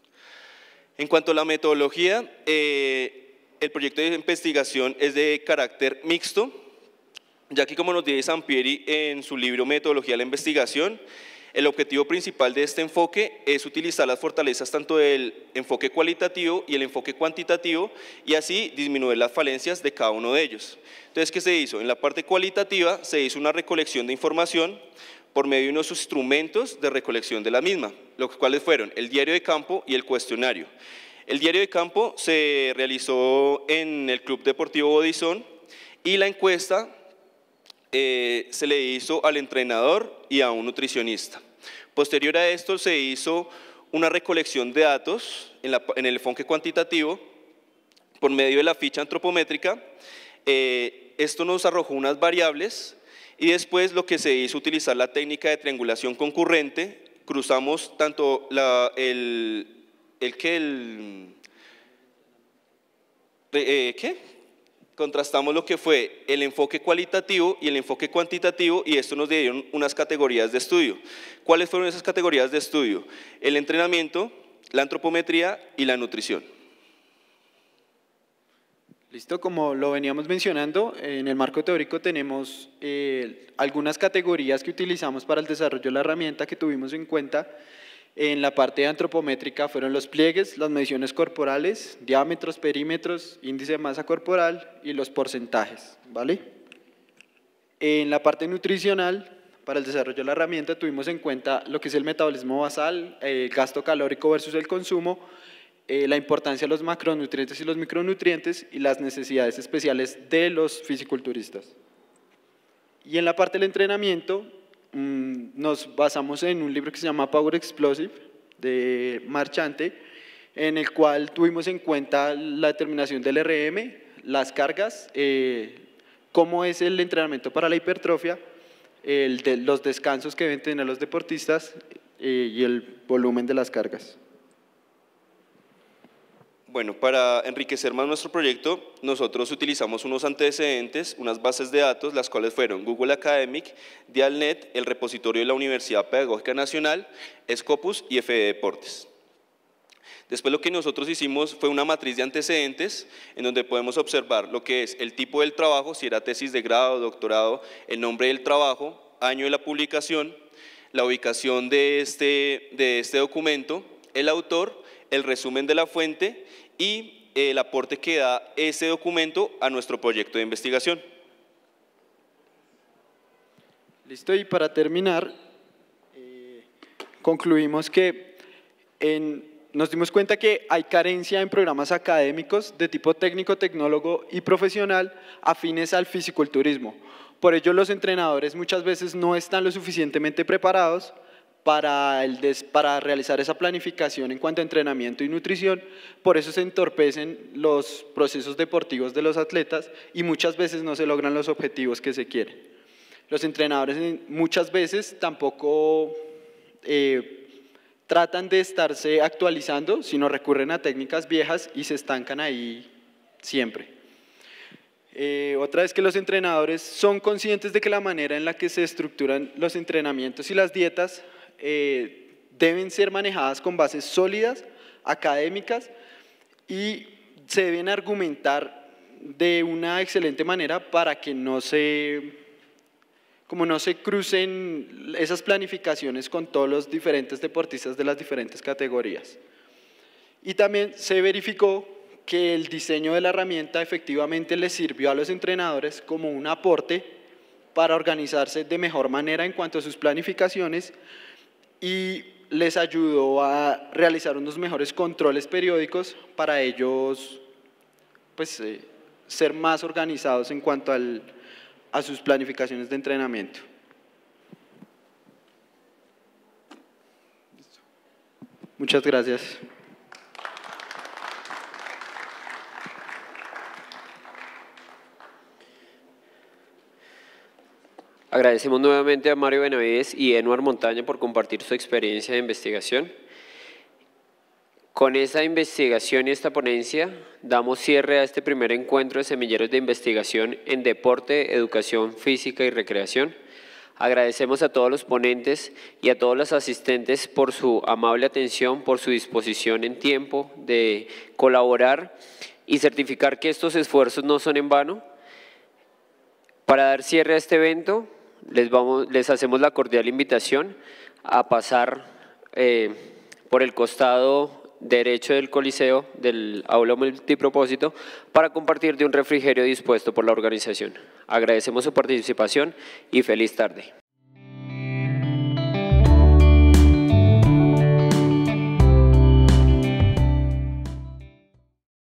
En cuanto a la metodología, eh, el proyecto de investigación es de carácter mixto, ya que, como nos dice Sampieri en su libro Metodología de la Investigación, el objetivo principal de este enfoque es utilizar las fortalezas tanto del enfoque cualitativo y el enfoque cuantitativo y así disminuir las falencias de cada uno de ellos. Entonces, ¿qué se hizo? En la parte cualitativa se hizo una recolección de información por medio de unos instrumentos de recolección de la misma, los cuales fueron el diario de campo y el cuestionario. El diario de campo se realizó en el Club Deportivo Bodizón y la encuesta Eh, se le hizo al entrenador y a un nutricionista. Posterior a esto se hizo una recolección de datos en, la, en el enfoque cuantitativo por medio de la ficha antropométrica. Eh, esto nos arrojó unas variables y después lo que se hizo utilizar la técnica de triangulación concurrente. Cruzamos tanto la, el, el, ¿qué? El, eh, ¿qué? Contrastamos lo que fue el enfoque cualitativo y el enfoque cuantitativo y esto nos dieron unas categorías de estudio. ¿Cuáles fueron esas categorías de estudio? El entrenamiento, la antropometría y la nutrición. Listo, como lo veníamos mencionando, en el marco teórico tenemos eh, algunas categorías que utilizamos para el desarrollo de la herramienta que tuvimos en cuenta. En la parte antropométrica fueron los pliegues, las mediciones corporales, diámetros, perímetros, índice de masa corporal y los porcentajes, ¿vale? En la parte nutricional, para el desarrollo de la herramienta, tuvimos en cuenta lo que es el metabolismo basal, el gasto calórico versus el consumo, eh, la importancia de los macronutrientes y los micronutrientes y las necesidades especiales de los fisiculturistas. Y en la parte del entrenamiento, nos basamos en un libro que se llama Power Explosive de Marchante, en el cual tuvimos en cuenta la determinación del R M, las cargas, eh, cómo es el entrenamiento para la hipertrofia, el de, los descansos que deben tener los deportistas eh, y el volumen de las cargas. Bueno, para enriquecer más nuestro proyecto, nosotros utilizamos unos antecedentes, unas bases de datos, las cuales fueron Google Academic, Dialnet, el repositorio de la Universidad Pedagógica Nacional, Scopus y F D Deportes. Después lo que nosotros hicimos fue una matriz de antecedentes en donde podemos observar lo que es el tipo del trabajo, si era tesis de grado, doctorado, el nombre del trabajo, año de la publicación, la ubicación de este, de este documento, el autor, el resumen de la fuente y el aporte que da ese documento a nuestro proyecto de investigación. Listo, y para terminar, eh, concluimos que en, nos dimos cuenta que hay carencia en programas académicos de tipo técnico, tecnólogo y profesional afines al fisiculturismo. Por ello, los entrenadores muchas veces no están lo suficientemente preparados Para, el des, para realizar esa planificación en cuanto a entrenamiento y nutrición. Por eso se entorpecen los procesos deportivos de los atletas y muchas veces no se logran los objetivos que se quieren. Los entrenadores muchas veces tampoco eh, tratan de estarse actualizando, sino recurren a técnicas viejas y se estancan ahí siempre. Eh, otra es que los entrenadores son conscientes de que la manera en la que se estructuran los entrenamientos y las dietas eh, deben ser manejadas con bases sólidas, académicas, y se deben argumentar de una excelente manera para que no se, como no se crucen esas planificaciones con todos los diferentes deportistas de las diferentes categorías. Y también se verificó que el diseño de la herramienta efectivamente les sirvió a los entrenadores como un aporte para organizarse de mejor manera en cuanto a sus planificaciones y les ayudó a realizar unos mejores controles periódicos para ellos pues, eh, ser más organizados en cuanto al, a sus planificaciones de entrenamiento. Muchas gracias. Agradecemos nuevamente a Mario Benavides y Enuar Montaña por compartir su experiencia de investigación. Con esa investigación y esta ponencia damos cierre a este primer encuentro de semilleros de investigación en deporte, educación física y recreación. Agradecemos a todos los ponentes y a todos los asistentes por su amable atención, por su disposición en tiempo de colaborar y certificar que estos esfuerzos no son en vano. Para dar cierre a este evento, les, vamos, les hacemos la cordial invitación a pasar eh, por el costado derecho del Coliseo, del aula multipropósito, para compartir de un refrigerio dispuesto por la organización. Agradecemos su participación y feliz tarde.